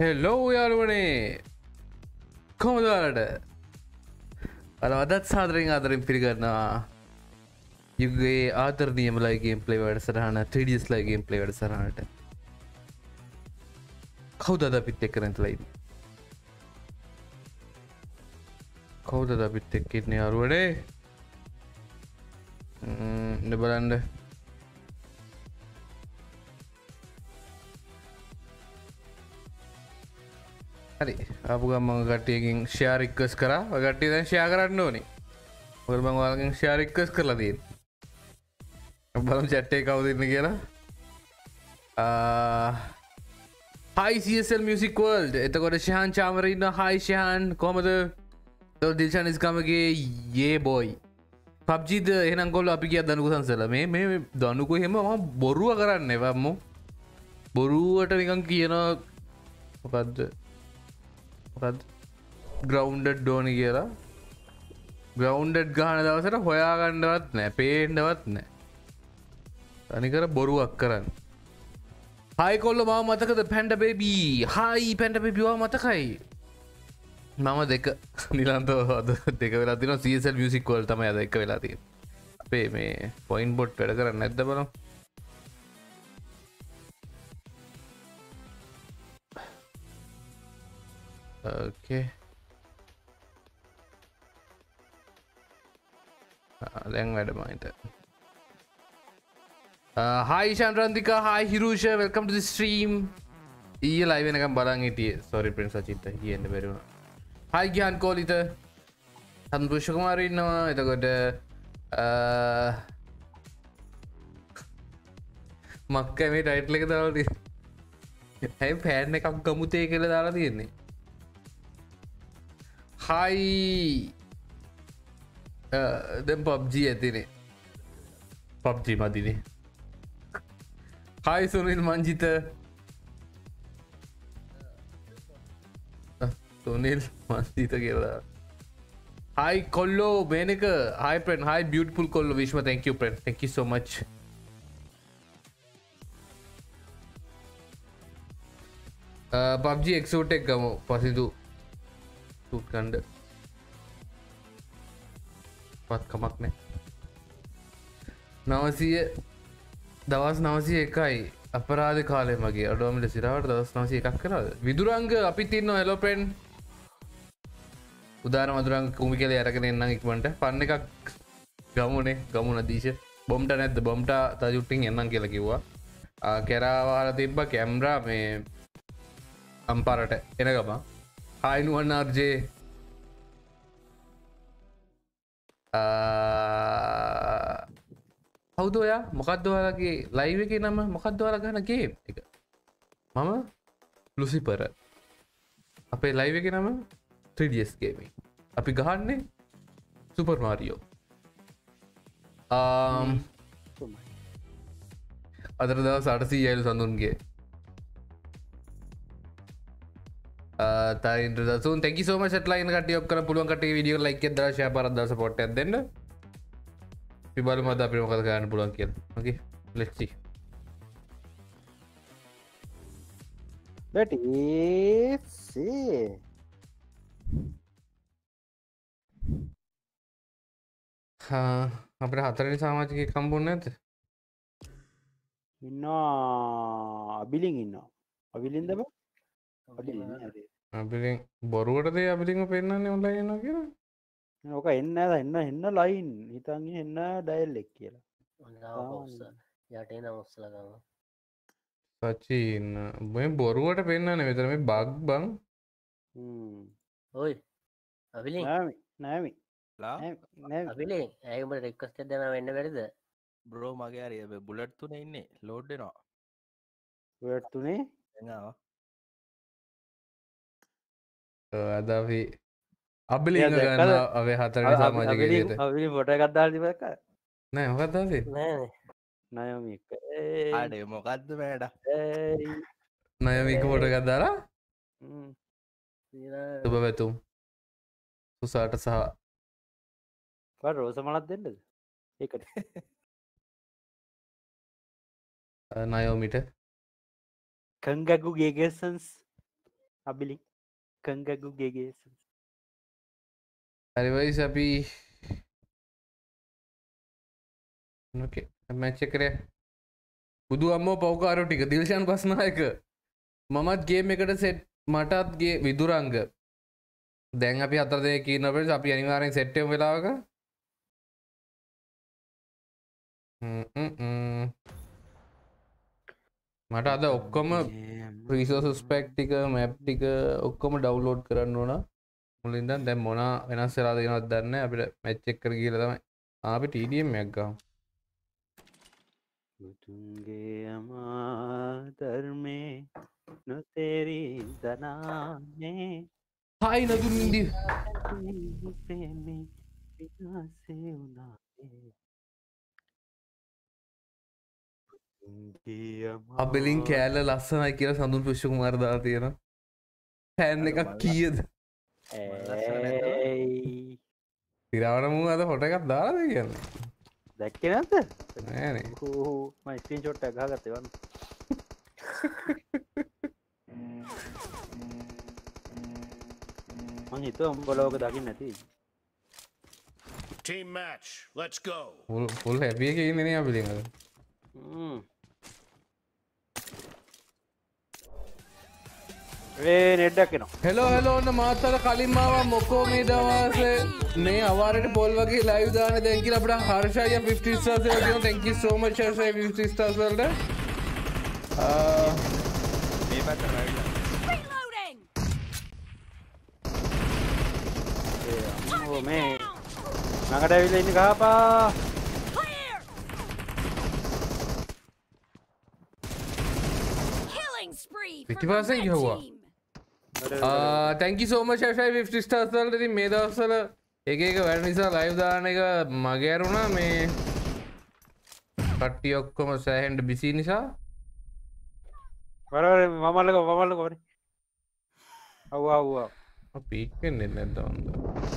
හෙල්ලෝ යාළුවනේ කොමදාට අර අදත් සාදරෙන් ආදරින් පිළිගන්නවා යුගේ ආතරනියම ලයිගේම් ප්ලේ වැඩ සරහන 3ඩස් ලයිගේම් ප්ලේ වැඩ සරහනට කවුදද අපිත් එක්ක නැතුලයිද කවුදද අපිත් එක්ක ඉන්නේ යාළුවනේ ඉන්න බලන්න හරි අපපු ගම්ම ගටියකින් ෂයාරික්කස් කරා ගට්ටිය දැන් ෂයා කරන්න ඕනේ ඔල් මං ඔයාලගෙන් ෂයාරික්කස් කරලා තියෙන බලමු චැට් එකේ කවුද ඉන්නේ කියලා hi CSL Music World එතකොට ශහන් චාමර ඉන්න hi ශහන් කොහමද එතකොට දිල්ෂාන් ඉස්කාමගේ යේ බොයි PUBG ද එහෙනම් ගොල්ලෝ අපි ගියා දනුකු සංසල මේ දනුකු එහෙම මම බොරුව කරන්නේ වම්මෝ බොරුවට නිකන් කියනවා මොකද්ද ග්‍රවන්්ඩඩ් ඩෝනි කියලා ග්‍රවන්්ඩඩ් ගහන දවසට හොයාගණ්ඩවත් නෑ පේන්ඩවත් නෑ තනිකර බොරුවක් කරන්න හයිකොල්ල ම මතකද පැන්ඩ බේබී හයි පැන්ඩ බිවා මතකයි මම දෙක නිලන්තවද දෙක වෙලා තින සීසල් මියසික්වල් තම අද එක වෙලා තිය අපේ මේ පොයින් බොට් වැඩ කරන්න නැද්ද බන Okay. දැන් වැඩමයිට හයි ශන්රන්තිකා හයි හිරුෂ වෙල්කම් ටු ස්ට්‍රීම් ඊය ලයි වෙනකම් බලන් හිටිය සොරි ප්‍රින්ස් අචිත්ත කියන්න බැරිවුණ හයි ගියන් කෝලිත සන්පුෂ්කුමාර ඉන්නවා එතකොට මක්ක මේ ටයිට්ල එක දාලති ඇයි පෑන් එකක් ගමුතේ කියල දාලා තියෙන්නේ හයි දැම් පබ්ජී ඇතිනේ පබ්ජී මදිනේ හයි සුනිල් මංජිත සුනිල් මංජිත කියලා හයි කොල්ලෝ මේනක හයි ප්‍රන් හයි බියටපුල් කොල්ල විශ්ම තැක ප්‍රන් තැක so much පබ්ජී එක්සෝට් එක් ගමු පසිදු කණ්ඩ පත් කමක් නෑ නවසය දවස් නවසය එකයි අපරාධ කාලය මගේ අඩුවමට සිරාවට දවස් නවසය එකක් කරද විදුරංග අපි තින්න එලෝපෙන් උදාර මදුරං කුමි කල අරගෙන එන්නම් ඉක්මට පන්න එකක් ගමුණේ ගමුණ දීශ බොම්ට නැද්ද බොම්ට තජුට්ටිං එන්නම් කියලා කිව්වා කැරවාල තිබ්බ කැම්රා මේ අම්පාරට එන ගම හයිනුවන් අර්ජේ හවුදෝයා මොකක්දවාලගේ ලයිව එක නම මොකක්දවාල ගනගේ එක මම ලුසිපර අපේ ලයිව එක නම 3ඩස්ගේමි අපි ගහන්නේ සුපර් මාරියෝ අදර දව සටසී යලු සඳුන්ගේ තයින්ටසුන් තැකි සෝම සටලයින් කටියක් කර පුළුවන්කට විඩියෝ ලයික දශය පරදස පොට් දෙන්න පිබල මද අපි මොකද ගන්න පුළුවන් කිය මගේ ලෙක්සි අපට හතරනි සාමාජික කම්බුන්න ඇත ඉන්න අබිලින් ඉන්න අවිලින්ද බ අපිලින් බොරුවටද අපිලිම පෙන්න්නන්නේ ඔන්ලයින්න කියලා ඕක එන්න එන්න ලයින් හිතන්ගේ එන්න ඩයිල් එක් කියලා යටේ නමුස්සලගම සචීන්න බය බොරුවට පෙන්න්නන වෙතර මේ බක් බං ඔයි අවිලි නෑමි අවිලේ ඇයුමට රෙක්කස්ට දෙන වෙන්න වැරිද බ්‍රෝ මගේ අරිය බුලට් තුන ඉන්නේ ලෝඩ්ඩනවා තුනේ අදවි අබිලි ගන්න අවේ හතර සමාජකයට අවිලි පොට එකක්දාතික නෑ මොකක්දසේ නයමික ආඩේ මොකක්ද මෑඩ නයමික පොට ගත්දාලා සුබ පැතුම් සුසාට සහ රෝස මලත් දෙන්නද ඒකට නයෝමිට කංගගු ගේගෙසන්ස් අබිලි කංගගුගේගේ හරිවයිස් අපි මැච් එක කරේ බුදු අම්මෝ පව්කාරෝ ටික දිල්ෂාන් බස්නායක මමත් ගේම් එකට සෙට් මටත් ගේ විදුරංග දැන් අපි 4 දෙනෙක් ඉන්නකොට අපි අනිවාර්යෙන් සෙට් වෙමු වෙලාවක මට අද ඔක්කොම රිසෝසස් පැක් ටික මැප් ටික ඔක්කොම ඩවුන්ලෝඩ් කරන්න ඕන මුලින් ඉඳන් දැන් මොනා වෙනස් වෙලාද කියනවත් දන්නේ නැහැ අපිට මැච් එක කර ගිහලා තමයි අපි TDM එකක් ගමු මුතුන්ගේ අමා ධර්මේ නොතේරී දනානේ හායි නදුන්දි ප්‍රේමේ විනාසේ උනානේ අබෙලින් කෑල්ල ලස්සනයි කියලා සඳුන් පුෂ්‍ය කුමාර දාලා තියෙනවා ෆෑන් එකක් කීයද තිරවන මූ අද ෆොටෝ එකක් දාලාද කියන්නේ දැක්කේ නැද්ද නෑනේ මම ස්ක්‍රීන්ෂොට් එක ගහගත්තේ වන්න මං හිතුවා උඹ ලෝක දකින්න නැති Team match. Let's go. Full happy එකේ ඉන්නේ නේ අබෙලින් අද නෙඩ්ඩක් එනවා හෙලෝ හෙලෝ ඔන්න මාත්තල කලින් ආවා මොකෝ මේ දවසේ මේ අවාරට පොල් වගේ ලයිව් දාන දැන් කියලා අපිට හර්ෂය 50 stars එකක් දෙනවා thank you so much හර්ෂය 50 stars වලට මේ පැත්තට වැවිලා ඕ මේ නගට ඇවිල්ලා ඉන්න ගහපා පිටිපස්සෙන් ගිහුවා thank you so much හර්ෂය 50 stars වලට ඉතින් මේ දවස්වල එක එක වැඩ නිසා ලයිව් දාන එක මගේ අරුණා මේ කට්ටිය ඔක්කොම සෑහෙන්න බිසි නිසා වර මමල්ලක වරි අව්වා පීක් වෙන්නේ නැද්ද වන්ද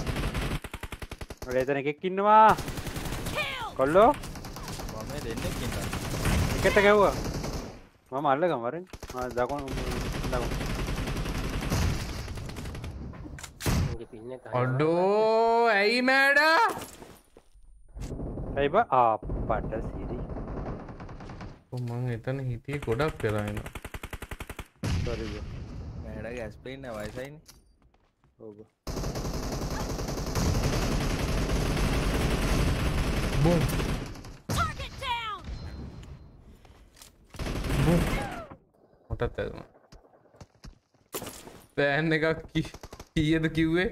ඔය එතන එකෙක් ඉන්නවා කොල්ලෝ මම දෙන්නෙක් ඉන්නවා එකට ගැව්වා මම අල්ලගම වරෙන් දකුණු අඩෝ ඇයි මෑඩා ඇයිබ ආපට සිරි මං එතන හිටියේ ගොඩක් වෙලාගෙන මෑඩ ගැස් පේන්න වයසයිනේ ඔබ බොම් මටත් ඇතුනා පෑන් එකක් කීයද කිව්වේ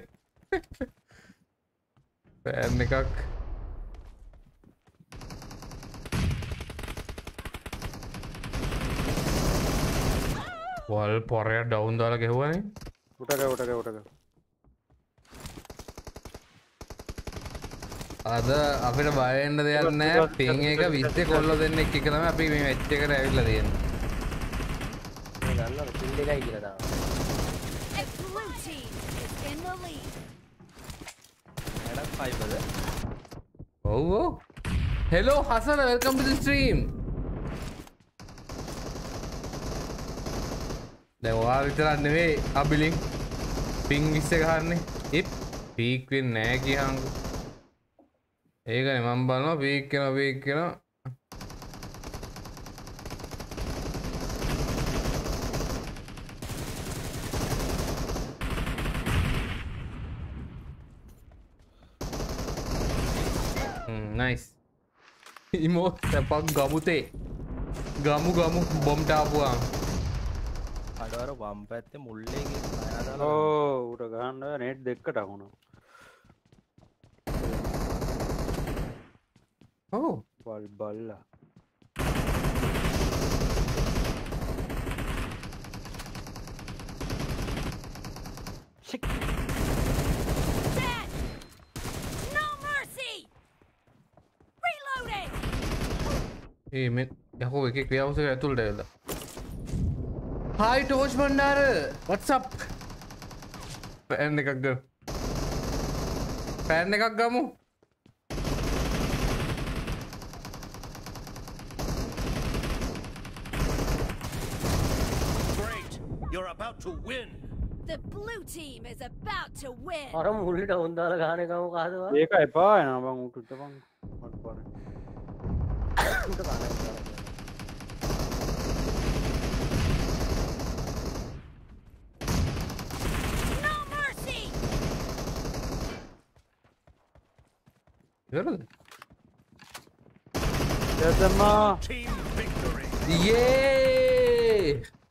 පෑන් එකක් වල් පොරය ඩවුන් දාලා ගෙව්වනේ උටක අද අපිට බය වෙන්න දෙයක් නැහැ පින් එක 20 කොල්ල දෙන්නෙක් එක තමයි අපි මේ මැච් එකට ඇවිල්ලා තියෙන්නේ ගන්න කිල් එකයි කියලා දාන්න මෑඩක් 5ද ඔව් hello Hasana welcome to the stream දැන් ඔයා විතරක් නෙවෙයි අබිලින් පින් 20 ගහන්නේ ඉප් පීක් වෙන්නේ නැහැ කියහන්කෝ ඒකනේ මම බලනවා පීක් කරනවා nice ඉමෝ තැපක් ගමුතේ ගමු බොම්ට ආපුවා අඩවර වම් පැත්තේ මුල්ලේ ගිහින් ඕ උට ගහන්න නෙට් දෙකට අහුණා ඔව් වල් බල්ලා ඒ මේ යකෝ එකේ ක්‍රියාවසක ඇතුළට ඇවිල්ලා hi torch Bandara what's up පෑන් එකක් ගමු Great. You're about to win. The blue team is about to win. අර මුල්ලට හොන්දාල ගානකම කාදවා ඒක එපා එනවා බං උටුට බං මට පාර No mercy. ඉවරද? දැම්මා යේ!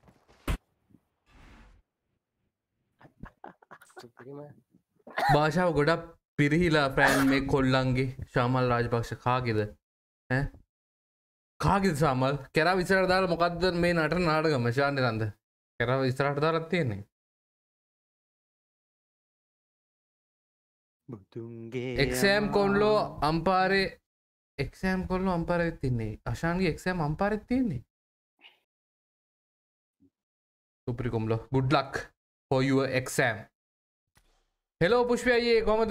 භාෂාව ගොඩක් පිරිහිලා ප්‍රෑන් මේ කොල්ලන්ගේ ශාමල් රාජපක්ෂ කාගෙද ඈ කාගෙද සාමල් කෙරා විසරට දාලා මොකද්ද මේ නටන නාටකම ශාන්ති නන්ද කෙරා ඉස්සරහට දාලා තියෙන්නේ බුදුන්ගේ එක්සෑම් කොල්ලෝ අම්පාරේ එක්සෑම් කොල්ලෝ අම්පාරෙත් තින්නේ අශාන්ගේ එක්සෑම් අම්පාරෙත් තියෙන්නේ සුප්‍රි කොම්ලෝ good luck for your exam hello පුෂ්පය අයියේ කොහමද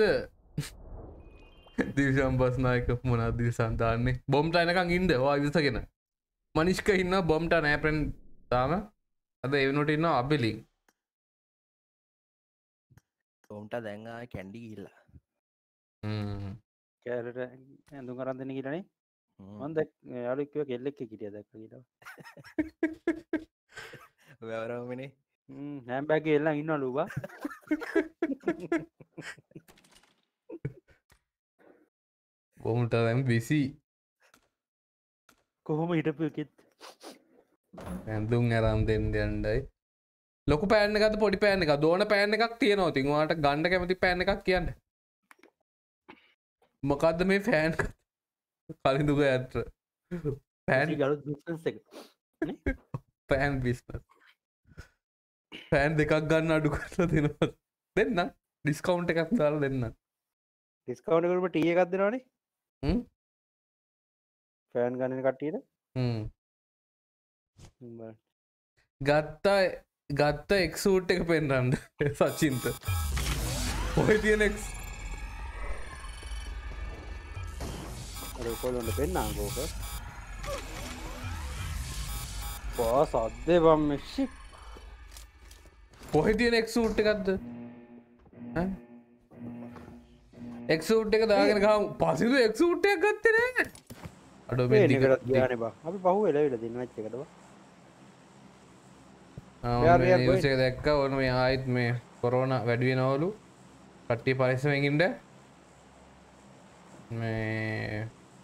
දිවිෂම් බස්නායක මොනවද දිවිසන් දාන්නේ බොම්ට එනකන් ඉන්න ඔයා ඉවසගෙන මනිෂ්ක ඉන්න බොම්ට නෑ ප්‍රෙන් තාම අද ඒ වෙනකොට ඉන්නවා අබිලින් ඔවුන්ට දැන් ආයේ කැන්ඩි ගිහිල්ලා කෑලට ඇඳුම් අරන් දෙන්න කියලානේ මම දැක් යාළුවෙක් කිව්වා කෙල්ලෙක් හිටියා දැක්ක කියලා වැවරවමනේ හැම්බෑග් එකේ එල්ලන් ඉන්නවලු බා බොම්ට දැන් බිසි කොහොම හිටපු එකෙත් ඇඳුම් අරන් දෙන්න යන්නයි ලොකු පෑන් එකක්ද පොඩි පෑන් එකක්ද ඕන පෑන් එකක් තියෙනවා ඉතින් ඔයාලට ගන්න කැමති පෑන් එකක් කියන්න මොකද්ද මේ ෆෑන් කලින්දුක ඇත්ත පෑන් ගලුත් බිස්නස් එක පෑන් බිස්නස් පෑන් දෙකක් ගන්න අඩු කරලා දෙනවා දෙන්න ඩිස්කවුන්ට් එකක් දාලා දෙන්න ඩිස්කවුන්ට් එකකට ටී එකක් දෙනවනේ ෆෑන් ගන්න කට්ටියට ගත්ත එක්සූට් එක පෙන්රන්න සචින්ත ඔය තියෙන එක් කොල්ලොන්ට පෙන්නාංගෝක පා සද්දේ බම් මෙක්ෂි කොහෙ තියෙන එක්සූට් එකක්ද එක්සූට් එක දාගෙන ගහමු පසිදු එක්සූට් එකක් ගත්තේ නෑ අඩෝ මේ දිගට ගියානේ බා අපි පහුව එළවිලා දෙන්න මැච් එකට බා නිවස් එක දැක්ක ඕන මේ ආයිත් මේ කොරෝනා වැඩි වෙනවලු කට්ටිය පරිස්සමෙන් ඉන්න මේ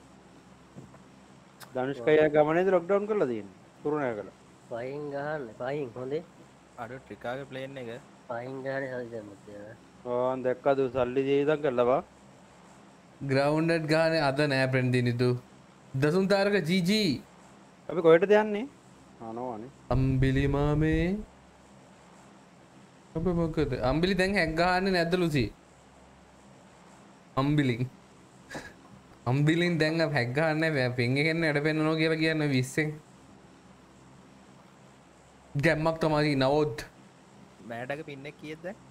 ධනුෂ්කය ගමනේද ලොක්ඩවුන් කරලා තියෙන්නේ කුරුණෑ කළා පයින් ගහන්න පයින් හොඳේ අඩ ට්‍රිකාගේ ප්ලේන් එක පයින් ගහන හරිදමත් ඕන් දැක්කද සල්ලි දීදම් කරලා බා ග්‍රවුන්ඩඩ් ගානේ අද නෑ ප්‍රෙන්දිනිදු දසුන් තාරක ජීජී අපි කොහෙටද යන්නේ අනෝනේ අම්බිලි මාමේ ඔබ මොකද අම්බිලි දැන් හැක් ගහන්නේ නැද්ද ලුසි අම්බිලින් අම්බිලින් දැන් හැක් ගහන්නේ නැහැ පින් එකෙන් වැඩ පෙන්නනවා කියලා කියන්නේ 20න් ගැම්මක් තමයි නවොත් මෑටක පින්නෙක් කීයද දැන්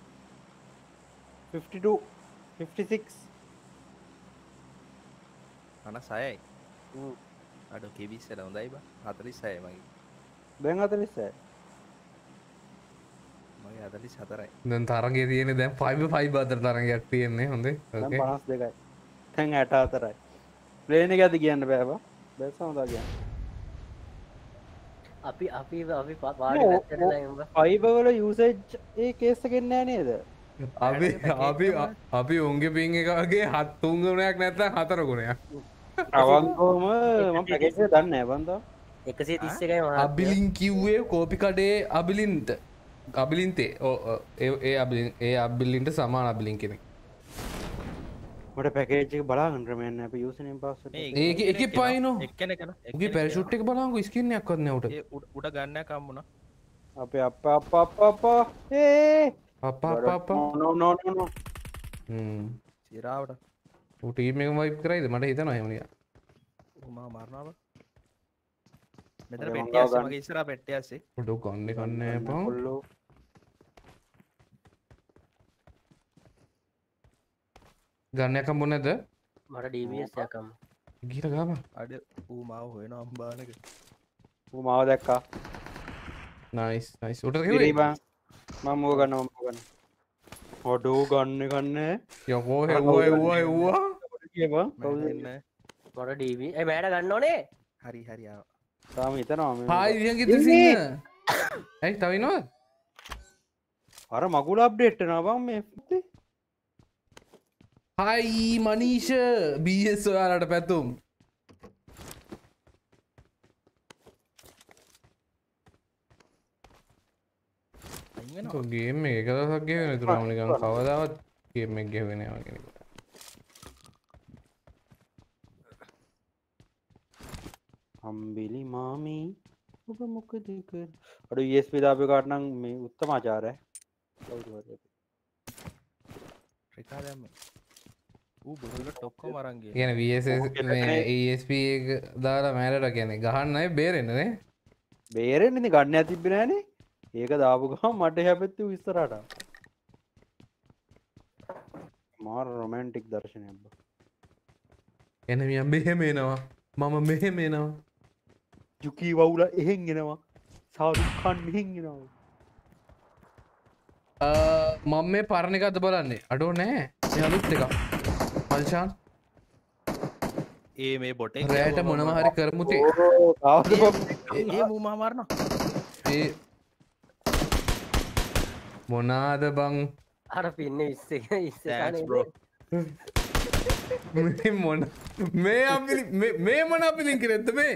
52 56 අන 6යි අඩ කෙවිස්සල හොඳයි බා 46යි මගේ දැන් 46 මගේ 44යි දැන් තරගයේ තියෙන්නේ දැන් 5 අතර තරගයක් තියෙන්නේ හොඳේ දැන් ඕකේ 52යි දැන් 64යි ප්ලේන් එක ඇද කියන්න බෑ බා බැස්ස හොඳා කියන්න අපි පාඩි ෆයිබර් වල යූසේජ් ඒ කේස් එකක් නෑ නේද අපි උන්ගේ පින් එකගේ 3 ගුණයක් නැත්නම් 4 ගුණයක් අවංකවම මම පැකේජ් එක දන්නේ නෑ බන්දා 131යි මහත්තයා. අබිලින් කිව්වේ කෝපි කඩේ අබිලින්ට අබිලින්තේ ඒ අබිලින්ට සමාන අබිලින් කෙනෙක් මට පැකේජ් එක බලාගන්න ක්‍රමයක් නෑ අපි යූසර්නේම් පාස්වර්ඩ් ඒක පයිනෝ එක්කෙනෙක් උගේ පැරෂූට් එක බලංගු ස්කින් එකක් වත් නෑ උට උඩ ගන්න කම්මුණා අපේ අප්පා ඒ අප්පා නෝ සිරාවට ඌ ටීම් එකම වයිප් කරයිද මට හිතෙනවා එහෙම නිකන් මා මරනවා මෙතන පෙට්ටියස් මගේ ඉස්සරහා පෙට්ටියස් උඩ කන්නේ කන්නේ පන් කොල්ලෝ ගන්නයක් හම්බුනේ නැද්ද මට DBS එකක් අම්ම. ගිහින් ගාපන් අඩ ඌ මාව හොයන අම්බානක ඌ මාව දැක්කා නයිස් උට ඉරි බං මම මෝ ගන්නවා හොඩෝ ගන්න කන්න යකෝ හෙව්වා එව්වා එව්වා කියවා මට කවුද එන්න. මොට ඩීවී මෑට ගන්න ඕනේ හරි හරි ආවා. තාම හිතනවා හායි මේ වියන්ගේ සිංහ ඇයි තවිනවා අර මගුල අප්ඩේට් නවා මේ පුතේ. හයි මනීෂ බස් ඔයාලට පැතුම් අයින් වෙනවා. ගේම එක දසක් ගෙවෙන තුරමනිකන් කවදාවත් ගේම එක ගෙවෙනවා කෙනෙකුට අම්බිලි මාමී ඔබ මොකද කර අඩු ඒස් පිදාප කාටනම් මේ උත්තමාචාරය රිකා දැම්ම. ඌ බොරුල ටොක්කොම අරන් ගියා. කියන ESP එක දාලා මෑරට කියන ගහන්නයි බේරෙන්නනේ බේරෙන් ඉති ගන්න ඇතිබෙනෑනේ ඒක දාපු ගම් මට හැපැත්ති විස්තරට මාර රොමන්ටික් දර්ශනය එනමියම් මෙහෙමේනවා මම මෙහෙමේනවා යුකී වවුල එහෙන් ගෙනවා සාරුකන් මෙහෙන් ගෙනවා මම මේ පරණකත බලන්නේ අඩෝ නෑ යලුත් එක පල්ෂාන් ඒ මේ බොටේ රෑට මොනම හරි කරමුතේ ඒ මූ මාරන. ඒ මොනාද බං අර පින්න ඉස්සේ Thanks bro. මොන මේ අපිලි මේ මොන අපිලින් කරෙත්ත මේ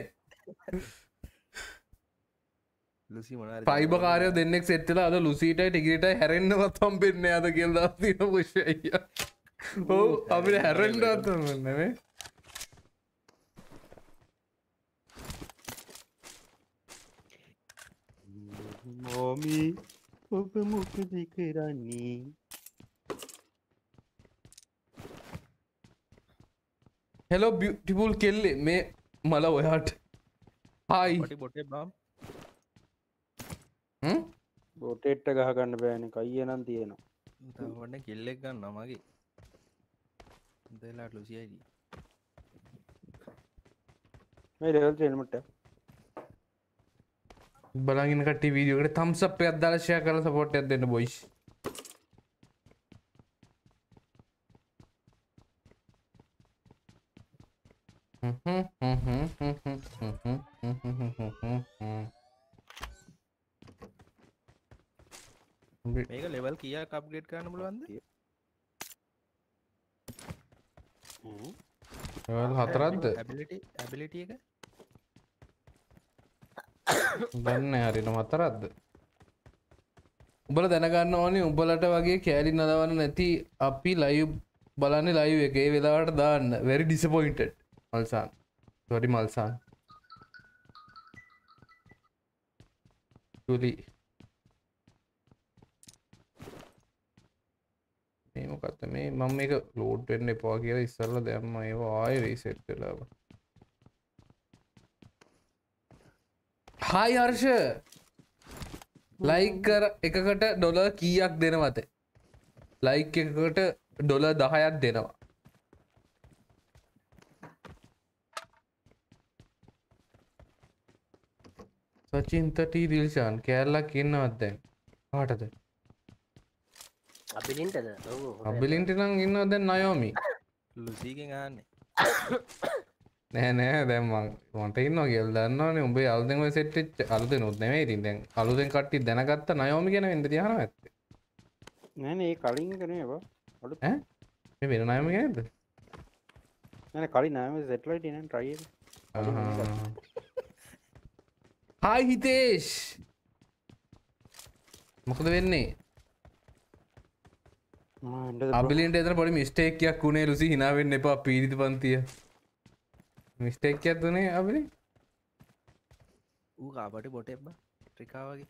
ලුසි මොනාද? පයිබ කාරය දෙන්නෙක් සෙට්ටලා අද ලුසීටයි ටිකිටයි හැරෙන්න්නවත් හම් පෙන්න අද කියල් දතින පුෂය ඔහු අපිට හැරෙන්ඩත් නෙවේ මෝමී ඔබ මොකද කරන්නේ හෙලෝ ටිපුල් කෙල්ලේ මේ මල ඔයාට හයි බොටේ බොටේ බම්. බොටෙට්ට ගහගන්න බෑන කයිය නම් තියෙනවා වන්න කෙල්ලෙක් ගන්න මගේ. දෙලාට ලුසියයි. මේ ලෙවල් ටෙල්මට බලගිනකට වීඩියෝකට තම්සප් එකක් දාලා ෂෙයා කරලා සපෝට් එකක් දෙන්න බොයිස් මේක ලෙවල් කියා අප්ග්‍රේඩ් කරන්න පුළුවන්ද? හතරක්ද ඇබිලිටි එක දන්න හරින හතරක්ද උඹල දැනගන්න ඕනේ උඹලට වගේ කෑලි නදවන්න නැති අපි ලයිව් බලන්න ලයිව් එකේ වෙලාවට දාන්න very disappointed මල්සාන් sorry මල්සාන් තුලි මේ මොකක්ද මේ මම මේක ලෝඩ් වෙන්න එපා කියලා ඉස්සරලා දැම්ම ඒවා ආයෙ රීසෙට් වෙලා හායි හර්ෂ ලයික් කර එකකට ඩොලර් කීයක් දෙනවත ලයික් එකකට ඩොලර් 10ක් දෙනවා සචින්තටි දිල්ෂාන් කෑල්ලක් ඉන්නවත් දැන් කාටද අපිලින්ටද අබිලින්ට නම් ඉන්නවත් දැන් නයෝමි ලුසිගෙන් ආන්නේ. නෑ නෑ දැන් මට ඉන්නවා කියලා දන්නවනේ උඹේ අලුතෙන් ඔය සෙට් වෙච්ච අලුතෙන් උත් නෙමෙයි ඉතින් දැන් අලුතෙන් කට්ටිය දැනගත්ත නයෝමි ගැන වෙන්න තියනවා ඇත්තේ නෑනේ ඒ කලින් කරේ බා අලුත් ඈ මේ වෙන නයෝමි ගැනද නෑ කලින් නෑම සෙට්ලයිට් එන try එක හායි හිතේෂ් මොකද වෙන්නේ අබිලින්ට එතන පොඩි මිස්ටේක් එකක් වුණේ ලුසි hina වෙන්න එපා පීඩිත පන්තිය මිස්ටේක් එකක් දුනේ අබිලි ඌ කාබට බොටේ බා ට්‍රිකා වගේ.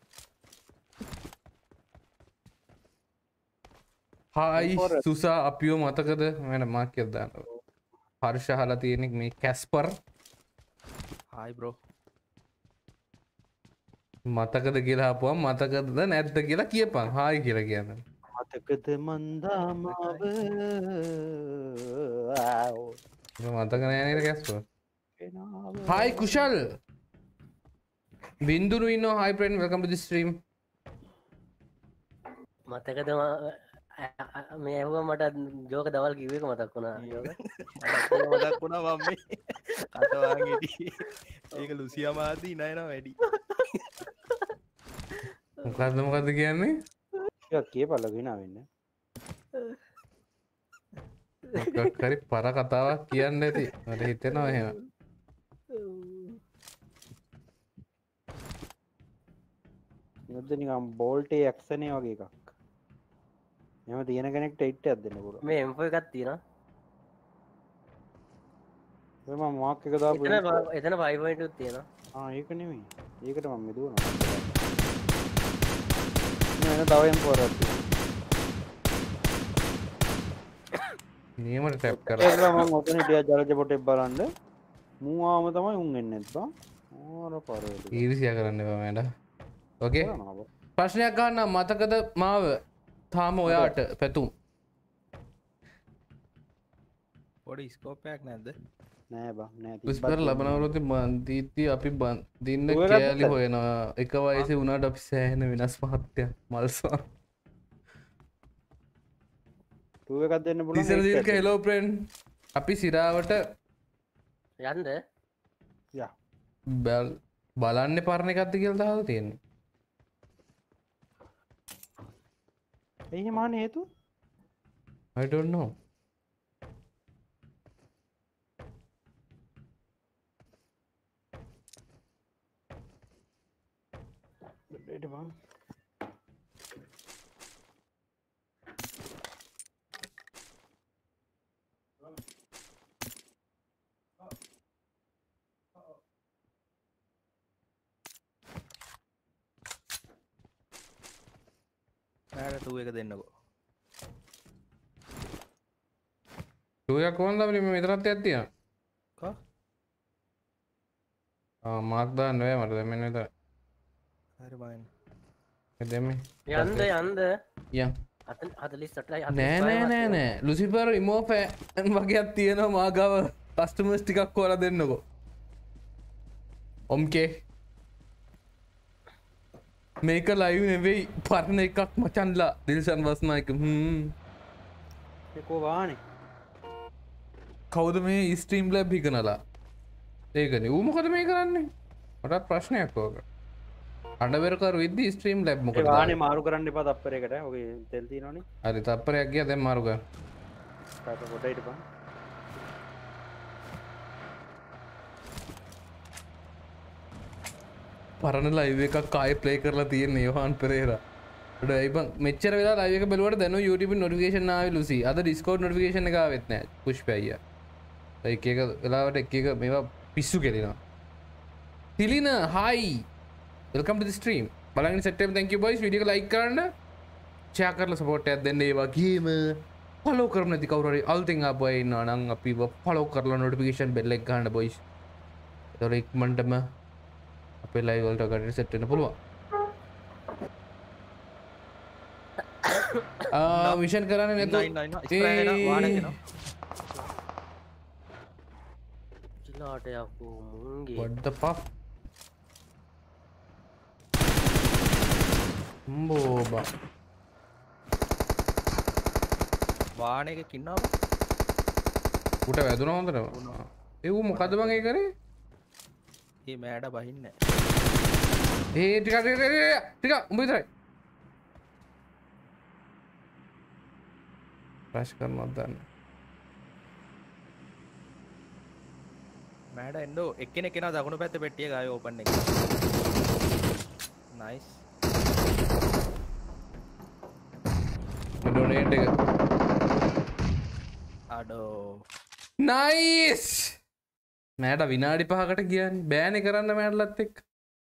හායි සුසා අපියෝ මතකද මට මාක්‍යයක් දාන්න හර්ෂ අහලා තියෙනෙක් මේ කැස්පර් හායි බ්‍රෝ. මතකද කියලා අපුවම් මතකද නැද්ද කියලා කියපන් හායි කියලා කියන්න මතකද මන්දාමාව මතක නෑ නේද කැස්පර් හායි කුෂල් බින්දුරු ඉන්නවා hi friend welcome to the stream මතකද මේ ඇහුව මට ජෝක දවල් කිවක මතක් වුණා යෝක මතක් වුණා මම මේ කටවාගෙඩි ඒක ලුසියා මාදී නයන වැඩි මොකක්ද කියන්නේ කිය පලගෙන වෙන්න කරි පර කතාවක් කියන්න ඇති මට හිතෙනවා එහෙම යුද්ධ නිකම් බෝල්ටේ ඇක්සනය වගේ එකක් එම තියෙන කෙනෙක්ට එට්ට අදන්න පුර මේ එම්ප එකත් තියෙන එම මාක් එක දා එතන පයිපයිටුත් තියෙන ඒක නෙමේ ඒකට මම මෙදුවන එන තවයම් පොරත් නියමට ටැප් කර ම ඔතන ටිය ජරජ පොට එක් බලන්ඩ මූවාම තමයි උන් එන්න එත්වා ඕර පර ඊරිසිය කරන්න මට ඕකේ ප්‍රශ්නයක් ගන්න මතකද මාව තාම ඔයාට පැතුම් පොඩි ස්කෝපයක් නැද්ද නෑ බ නෑ පුස්පර ලබනවලති බන්දීති අපි බන්දින්න කෑලි හොයනවා එක වයස වුණට අපි සෑහෙන වෙනස් මහත්තය මල්සා එකක් දෙන්න තිසරදික හෙලෝ ප්‍රෙන්් අපි සිරාවට යන්ද බැල් බලන්න පරණ එකත්ති කියල් දාව තියෙන්නේ එහි මාන හේතු I don't know මෑට ටූ එක දෙන්නකෝ ටයක් කොන්ද විතරත් ඇත්තිය මාක්දා නොය මට දෙමෙන ත හරිබයින් දෙම යන්ද යන්ද ය අතලිස්ට නෑ ලුසිපර් ඉමෝ පෑන් වගේත් තියෙනවා මාගාව කස්ටමස් ටිකක් කෝල දෙන්නකෝ ඔම්කේ මේක ලයිව් නෙවෙයි පරණ එකක් මචන්ලා දිල්සන් වස්නායක එකෝ වානේ කවුද මේ ස්ට්‍රීම් ලැබ් හිකනලා ඒකන ඌමොකද මේ කරන්නේ මටත් ප්‍රශ්නයක් ඕක අඩවරකර විද ස්ට්‍රීම් ලැබ් මොක වානේ මාරු කරන්න එපා තප්පරයකට ඔගේ තෙල්ති නොන අරි තප්පරයක් ගිය දැන් මාරුක කොටයිට පා පරණ ලයිව එකක් කාය ප්ලේ කරලා තියෙන යෝහන් පෙරේර ඩයිබ මෙච්චර වෙලා ලයික බලවට දැන YouTube නොටිෆිකේෂන් ආවේ ලුසි අද Discord නොටිෆිකේෂන් එක ආවෙත් නැහැ පුෂ්පය ඒක එක වෙලාවට එක මේවා පිස්සු කෙරෙනවා Thilina hi welcome to the stream බලන්න සෙට් එක thank you boys වීඩියෝ එක ලයික් කරන්න ෂෙයා කරලා සපෝට් එකක් දෙන්න ඒ වගේම ෆලෝ කරන්න නැති කවුරු හරි අලුතෙන් ආපු අය ඉන්නවා නම් අපිව ෆලෝ කරලා නොටිෆිකේෂන් බෙල් එක ගන්න boys ඒතකොට ඉක්මනටම අපේ ලයිව් වලට ගන්න සෙට් වෙන්න පුළුවන් මිෂන් කරන්න නැතු චිලාට යකෝ මුන්ගේ what the fuck බෝබා වාන එක කින්නාව උට වැදුනා හොඳට ඒ ඌ මොකද බං ඒ කරේ ඒ මෑඩ බහින්න ඒ ටික උඹ විතරයි රෂ් කරනවත් දන්න මෑඩ එන්ඩෝ එක්කෙන කෙන දකුණු පැත්ත පෙටිය ගය ඕපන් එක නයිස් ඩොනේට් එක අඩෝ නයිස් මෑට විනාඩි 5කට කියන්න බෑනෙ කරන්න මෑටලත් එක්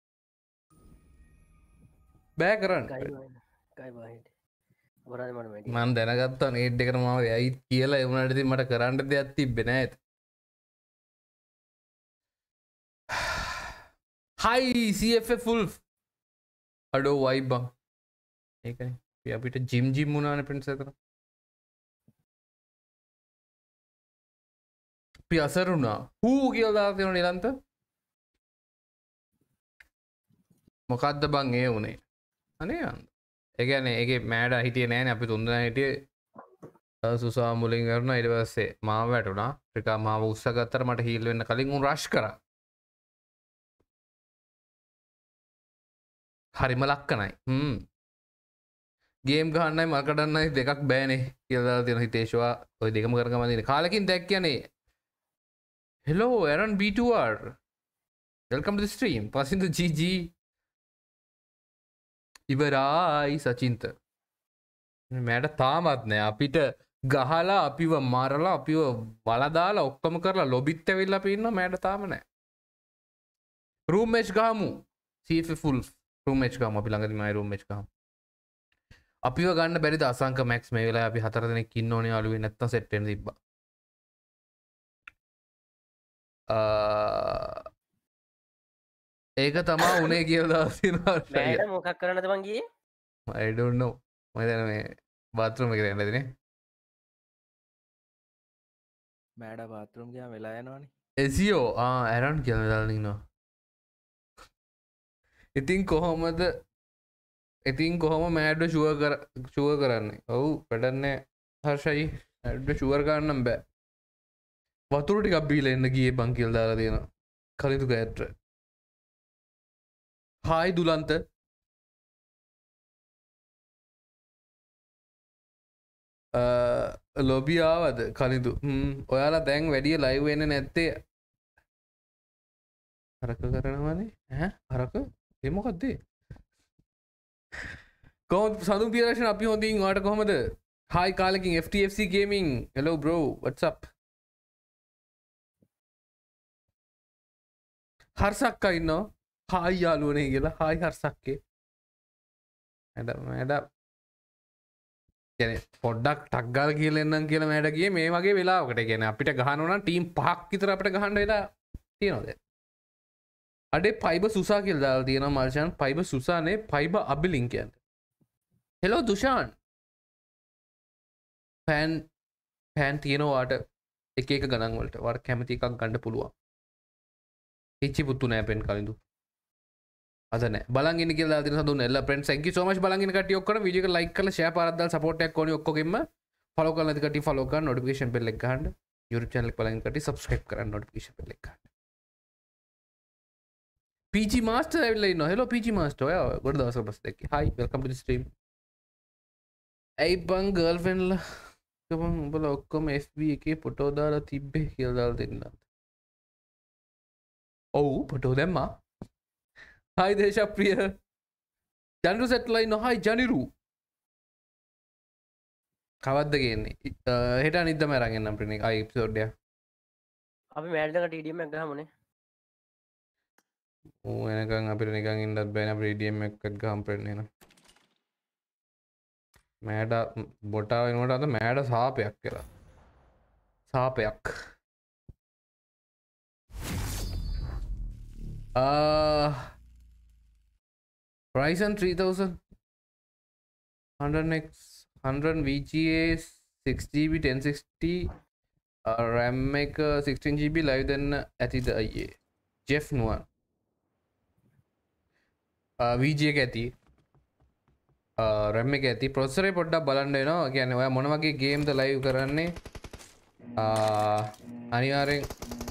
බෑ කරන්න මන් දැනගත්තා නේට් එකට මාව ඇයි කියලා එවුණටති මට කරන්න දෙයක් තිබෙන ඇත හයි CF ෆුල් අඩෝ වයි බං ඒකන අපිට ජිම් ජිම් මුණන පින්ස කර අපි අසරුණා හූ කියල්දා තියෙන නිලන්ත මොකක්ද බං ඒ වනේ අනේ අන්ද ඒ කියන්නේ ඒකේ මෑඩ හිටියේ නෑනේ අපි තුන්දෙනා හිටියේ සුසා මුලින් කරනවා ඊට පස්සේ මාව වැටුණා ට්‍රිකා මාව උස්සගත්තට මට හීල් වෙන්න කලින් උන් රෂ් කරා හරිම ලක්කනයි ගේම් ගහන්නයි මල් කඩන්නයි දෙකක් බෑනේ කියලා දාලා තියෙන හිතේෂවා ඔය දෙකම කරගම දින කාලෙකින් දැක් කියන්නේ hello Aaron B2R welcome to the stream පසින්ද GG ඉවරයි සචින්ත මෑට තාමත් නෑ අපිට ගහලා අපිව මරලා අපිව වලදාලා ඔක්කොම කරලා ලොබිත් ඇවිල්ලා අපි ඉන්නවා මෑට තාම නෑ රූම් මැච් ගහමු see if full room match ගහමු අපි ළඟදී මයි රූම් මැච් ගහමු අපිව ගන්න බැරිද අසංක මැක්ස් මේ වෙලාවේ අපි 4 දෙනෙක් ඉන්න ඕනේ යාළුවේ නැත්තම් සෙට් වෙන්න තිබ්බා ඒක තමා උනේ කියලා තියෙනවා මෑඩ මොකක් කරන්නද මං ගියේ I don't know මම දැන් මේ බාත්රූම් එකට යන්න දෙන්නේ මෑඩ බාත්රූම් ගියාම වෙලා යනවනේ එසියෝ ඇරන් කියලා දාලා ඉන්නවා ඉතින් කොහොම මෑඩ් ෂුවර් කරන්නේ ඔව් වැඩක් නෑ හර්ෂයි මෑඩ් ෂුවර් ගන්නම් බෑ වතුර ටිකක් බීලා එන්න ගියේ බං කියලා දාලා තියෙනවා කලිතු කෑට්ට හායි දුලන්ත ලොබියාවද කලිතු ඔයාලා දැන් වැඩිය ලයිව් වෙන්නේ නැත්තේ හරක කරනවනේ හරක ඒ මොකක්ද කොහොමද සඳුන් පියරෂන් අපි හොඳින් ඔයාලට කොහමද හායි කාලෙකින් FTFC gaming hello bro what's up හර්ෂක්කා ඉන්නවා හායි යාළුවනේ කියලා හායි හර්ෂක්කේ මෑඩ කියන්නේ පොඩ්ඩක් ටක් ගාලා කියලා එන්නම් කියලා මෑඩ ගියේ මේ වගේ වෙලාවකට කියන්නේ අපිට ගහනවා නම් ටීම් 5ක් විතර අපිට ගහන්න වෙලා තියෙනවා දැන් අඩේ පයිබ සුසා කියලා දාලා තියෙනවා මල්ෂන් පයිබ සුසානේ පයිබ අබිලින් කියන්නේ හෙලෝ දුෂාන් පෑන් තියෙනවා වාට එක එක ගණන් වලට වාට කැමති එකක් ගන්න පුළුවන් හිචි පුත්තු නෑ පෙන් කලින්දු අද නෑ බලන් ඉන්න කියලා දාලා තියෙන සඳුන් එල්ල friends thank you so much බලන් ඉන්න කට්ටිය ඔක්කොම වීඩියෝ එක like කරලා share පාරක් දාලා support එකක් ඕනි ඔක්කොගෙම follow කරලා නැති කට්ටිය follow කරන්න notification bell එක ගහන්න YouTube channel එක බලන් ඉන්න කට්ටිය subscribe කරන්න notification bell එක ගහන්න PG Master ඇවිල්ලා ඉන්නවා hello PG Master ඔයා ගොඩ දවසක් පස්සේ දැක්කේ hi welcome to the stream ඇයි බං girlfriend ලා කමං උඹලා ඔක්කොම FB එකේ ෆොටෝ දාලා තිබ්බේ කියලා දාලා දෙන්න ඔව් ෆොටෝ දැම්මා hi දේශප්‍රිය ජනිරු සෙට්ලා ඉන්නවා hi ජනිරු කවද්ද ගේන්නේ හෙට අනිද්දාම අරන් එන්නම් ප්‍රින් එක ආයි එපිසෝඩ් එක අපි මෑඩ්ලක TDM එකක් ගහමුනේ ඌ එනකන් අපිට නිකන් ඉන්නත් බෑනේ අපි TDM එකක් ගහමු ප්‍රින් එන මෑඩ බොටා වෙනකොට අද මෑඩ සාපයක් කියලා සාපයක් Ryzen 3000 100x 100 VGA 6GB 1060 RAM එක 16GB live දෙන්න ඇතිද අයියේ Jeff නුවන් VGA එක ඇති RAM එක ඇති processor එක පොඩ්ඩක් බලන්න වෙනවා කියන්නේ ඔයා මොන වගේ game ද live කරන්නේ අනිවාර්යෙන්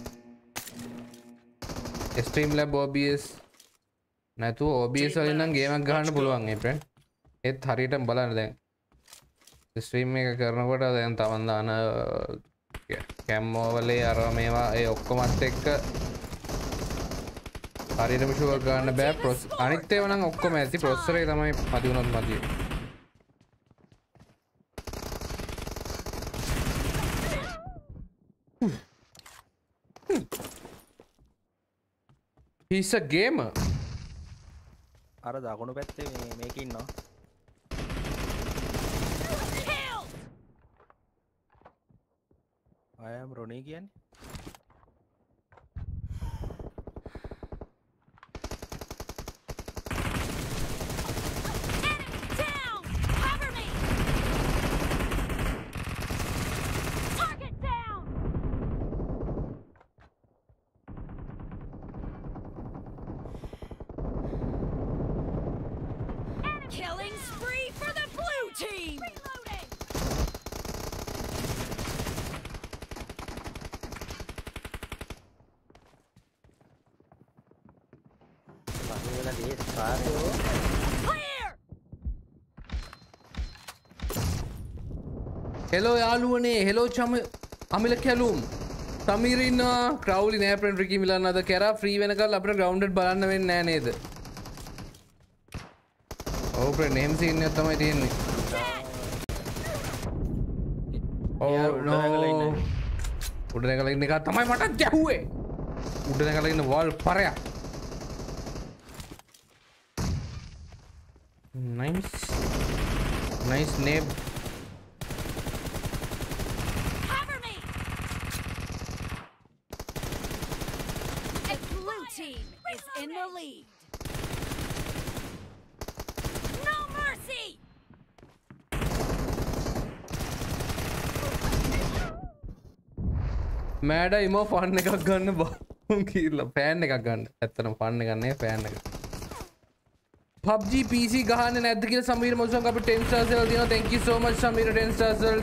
Streamlab OBS නැතුව OBS වලින් නම් ගේම් එකක් ගහන්න පුළුවන් ඒ friend ඒත් හරියටම බලන්න දැන් ස්ට්‍රීම් එක කරනකොට දැන් තමන් දාන කැම්මෝ වලේ අර මේවා ඒ ඔක්කොමත් එක්ක හරියටම ෂුවර් ගන්න බෑ අනිත් ඒවා නම් ඔක්කොම ඇති ප්‍රොසෙසර් එක තමයි මදි වුණොත් මදි He's a gamer අර දකුණු පැත්තේ මේක ඉන්නවා I am Ronnie කියන්නේ Down! Cover me! Target down! Killing spree for පහුවෙලා දේශ කාර්යෝ Clear! හෙලෝ යාළුවනේ හෙලෝ චම අමිල කැලුම් තමීර ඉන්නවා ක්‍රවුලි නෑ ප්‍රෙන්ඩ් රිකි මිලන් අද කරා ෆ්‍රී වෙනකල් අපිට ග්‍රවුන්ඩඩ් බලන්න වෙන්නේ නෑ නේද? ඔව් ප්‍රෙන්ඩ් එහෙම සීන් එකක් තමයි තියෙන්නේ. Oh no. උඩ නැගලා ඉන්න එක තමයි මට ගැහුවේ. උඩ නැගලා ඉන්න වල් පරයක්. Nice name. Cover me! The blue team is in the lead. No mercy! මෑඩ ඉමෝ ෆන් එකක් ගන්න බං කියලා ෆෑන් එකක් ගන්න. ඇත්තටම ෆන් එකක් නේ ෆෑන් එක. PUBG PC ගහන්නේ නැද්ද කියලා සමීර මොසොන් අපිට 10 stars වල දෙනවා. Thank you so much Sameera 10 stars වලට.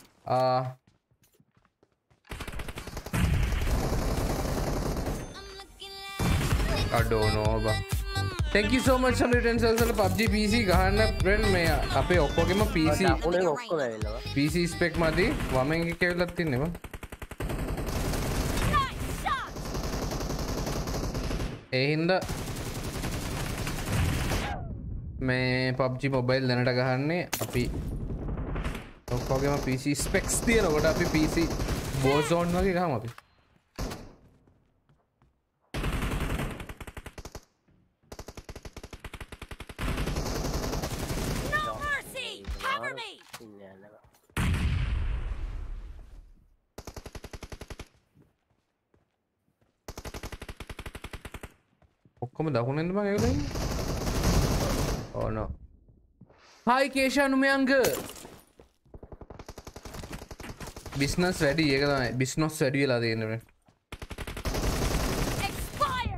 I don't know බං. Thank you so much Sameera 10 stars වලට PUBG PC ගහන්න friend මේ අපේ ඔක්කොගෙම PC උනේ ඔක්කොම ඇවිල්ලා PC spec මදි වමෙන් එක කෙවිලක් තින්නේ බං. Nice shot! ඒ හින්දා මේ PUBG mobile දැනට ගහන්නේ අපි ඔක්කොගේම PC specs තියෙනකොට අපි PC Warzone වගේ ගහමු අපි. No mercy! Cover me! ඉන්නේ යනවා. ඔක්කොම දකුණෙන්ද බං ඒගොල්ලෝ ඉන්නේ? Oh no. Hi Kesha Numyanga. Business වැඩි ඒක තමයි. Business වැඩි වෙලා තියෙන්නේ. Expire!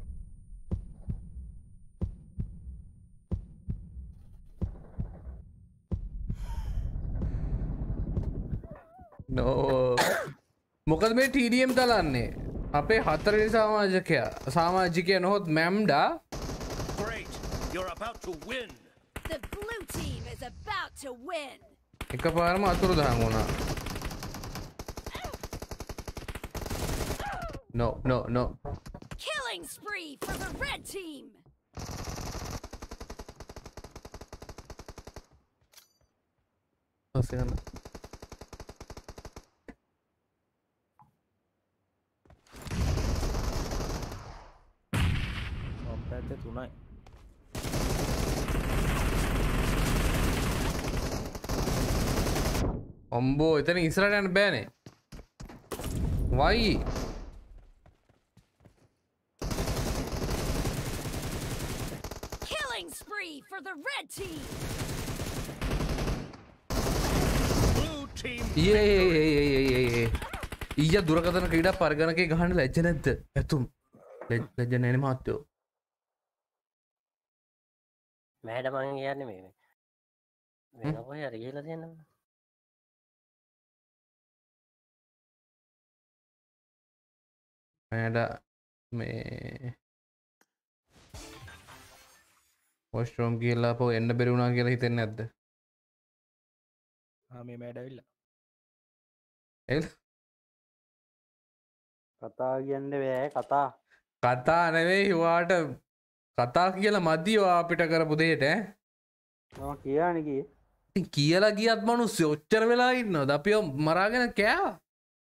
No. මොකද මේ TDM දාලන්නේ? අපේ හතරවෙනි සමාජිකයා නොහොත් මැම්ඩා Great! You're about to win! The blue team is about to win! එකපාරම අතුරුදහන් වුණා. No. Killing spree for the red team! ඔස්සේ යන්න. මම පැත්තේ 3යි. ඔම්බෝ එතන ඉස්සරහට යන්න බෑනේ. Why? Killing spree for the red team! Blue team ඊය දුරකථන ක්‍රීඩා පරිගණකේ ගහන්න ලැජ්ජ නැද්ද? ඇතුම්. ලැජ්ජ නැහැ නේ මහත්තයෝ. මෑඩ මං කියන්නේ මේ වෙන කොහේ හරි ගිහලා තියෙනවා. මෑඩ මේ වොෂ්රූම් ගිහලා පො එන්න බැරි වුණා කියලා හිතෙන්නේ නැද්ද? මේ මෑඩ ඇවිල්ලා. එල් කතා කියන්න බෑ කතා. කතා නෙවෙයි වාට කතා කියලා මදියෝ අපිට කරපු දෙයට ඈ. මම කියන්නේ කී. ඉතින් කියලා ගියත් මිනිස්සු ඔච්චර වෙලා ඉන්නවද? අපිව මරාගෙන කෑවා.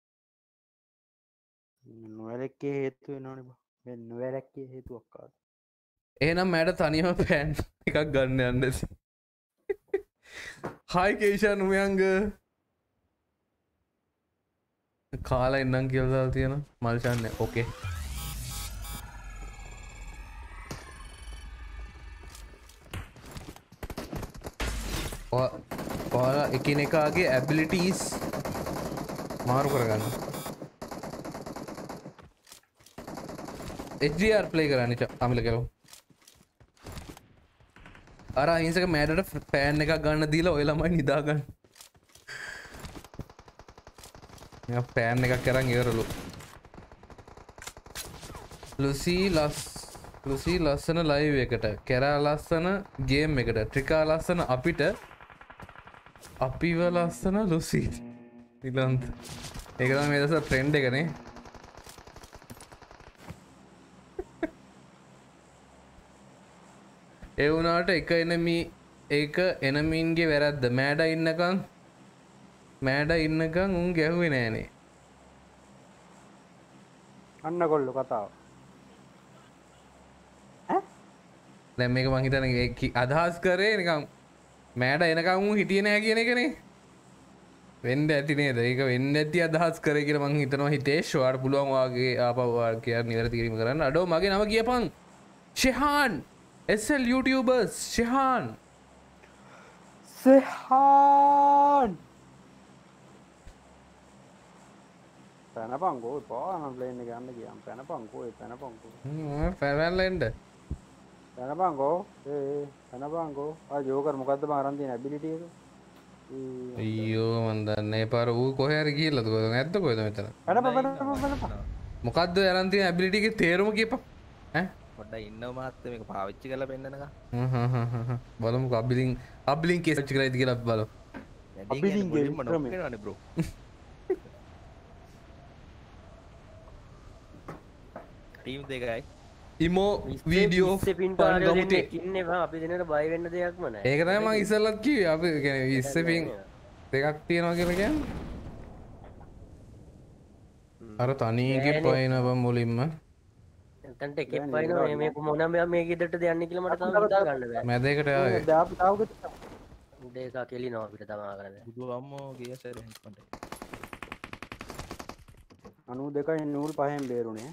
නොවැලක්කේ හේතු වෙනවනේ බං. මේ නොවැලක්කේ හේතුවක් ආද. එහෙනම් මෑඩ තනියම පෑන් එකක් ගන්න යන්න ඇති. හයි කේෂා නුමයංග. කාලා ඉන්නම් කියලා දාලා තියෙනවා. මල්ෂාන් ඕකේ. ඔයාලා එකිනෙකාගේ ඇබිලිටීස් මාරු කරගන්න. HDR ප්ලේ කරන්න අමිල කෙලෝ. අර අහිංසක මෑඩට ෆෑන් එකක් ගන්න දීලා ඔය ළමයි නිදා ගන්න. මෙයා ෆෑන් එකක් කරන් ඉවරලු. ලුසි ලුසී ලස්සන ලයිව් එකට කැරා ලස්සන ගේම් එකට ට්‍රිකා ලස්සන අපිට අපිව ලස්සන ලුසී ඉලන්ත ඒක තමයි මේ දවස් ට්‍රෙන්ඩ් එකනේ ඒ වුණාට එක එනමි ඒක එනමින්ගේ වැරද්ද මෑඩ ඉන්නකම් උන් ගැහුවේ නෑනේ අන්න කොල්ලු කතාව දැන් මේක මං හිතන්නේ අදහස් කරේ නිකන් මෑඩ එනකම් උන් හිටියේ නෑ කියන එකනේ වෙන්න ඇති නේද ඒක වෙන්න ඇති අදහස් කරේ කියලා මං හිතනවා හිතේෂ් ඔයාලට පුළුවන් වාගේ ආපහු ඔයාලා කියන නිවැරදි කිරීම කරන්න අඩෝ මගේ නම කියපන් ෂෙහාන් SL YouTubers ෂෙහාන් පැනපංකෝ පාන ප්ලේන් එක යන්න ගියාම පැනපංකෝ ෆැවැල්ලෙන්ඩ පැනපංකෝ පැනපංකෝ ආ ජෝකර් මොකද්ද මම අරන් තියෙන ඇබිලිටි එක අයියෝ මන් දන්නේ පාර ඌ කොහේ හරි ගිහලාද කොහෙද නැද්ද කොහෙද මෙතන පැනපං මොකද්ද අරන් තියෙන ඇබිලිටි එකේ තේරුම කියපන් ඈ පොඩ්ඩක් ඉන්නව මහත්තයා මේක පාවිච්චි කරලා පෙන්නනකම් බලමුකෝ අබ්ලින් කේස් පාවිච්චි කරලාද කියලා බලමු අබිලින් ගේම් කරනවනේ බ්‍රෝ ටීම් දෙකයි ඉමෝ වීඩියෝ පින් පාරවලින් ඉන්නේ බං අපි දෙනට බය වෙන්න දෙයක්ම නැහැ ඒක තමයි මම ඉස්සෙල්ලත් කිව්වේ අපි කියන්නේ 20 පින් දෙකක් තියනවා කියලා කියන්නේ අර තනියගේ පයින්ව මුලින්ම එතනට එකෙක් පයින්නවා මේක මොන මේ ගෙදරට දෙන්නේ කියලා මට තාම හිතා ගන්න බෑ මැදේකට ආවේ දාපු තාවක දෙක කෙලිනවා අපිට තමා කරන්නේ බුදු අම්මෝ ගියසර හෙන්කොන්ට 92යි 105න් බේරුනේ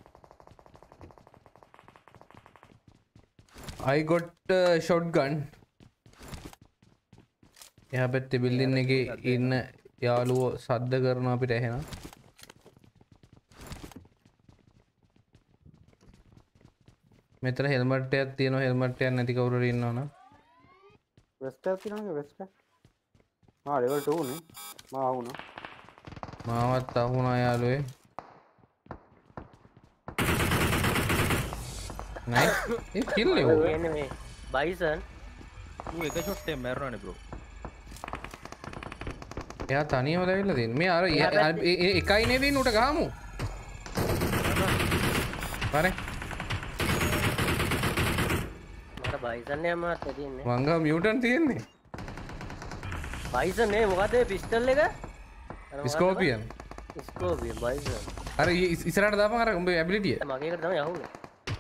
I got shotgun එහා පැත්තේ බිල්ඩින් එකේ ඉන්න යාළුවෝ සද්ද කරනවා අපිට ඇහෙනවා මෙතන හෙල්මට් එකක් තියෙනවා හෙල්මට් එකක් නැති කවුරු හරි ඉන්නවනම් වෙස්ට් එකක් තියෙනවද වෙස්ට් එක ලෙවල් 2 නේ මම ආවුණා මාවත් අහුණා යාළුවේ නයිස් ඒ කිල් නේ ඔය කියන්නේ මේ බයිසන් ඌ එක ෂොට් එකෙන් මැරුණානේ බ්‍රෝ එයා තනියම ලැවිලා තියෙන්නේ මේ අර එකයි නේද ඉන්න උට ගහමු හරි මට බයිසන් නේ අමාත් තියෙන්නේ මංගා මියුටන් තියෙන්නේ බයිසන් නේ මොකද පිස්ටල් එක ස්කෝපියන් බයිසන් අර ඉස්සරහට දාපන් අර උඹේ ඇබිලිටි එක මගේ එකට තමයි යහුනේ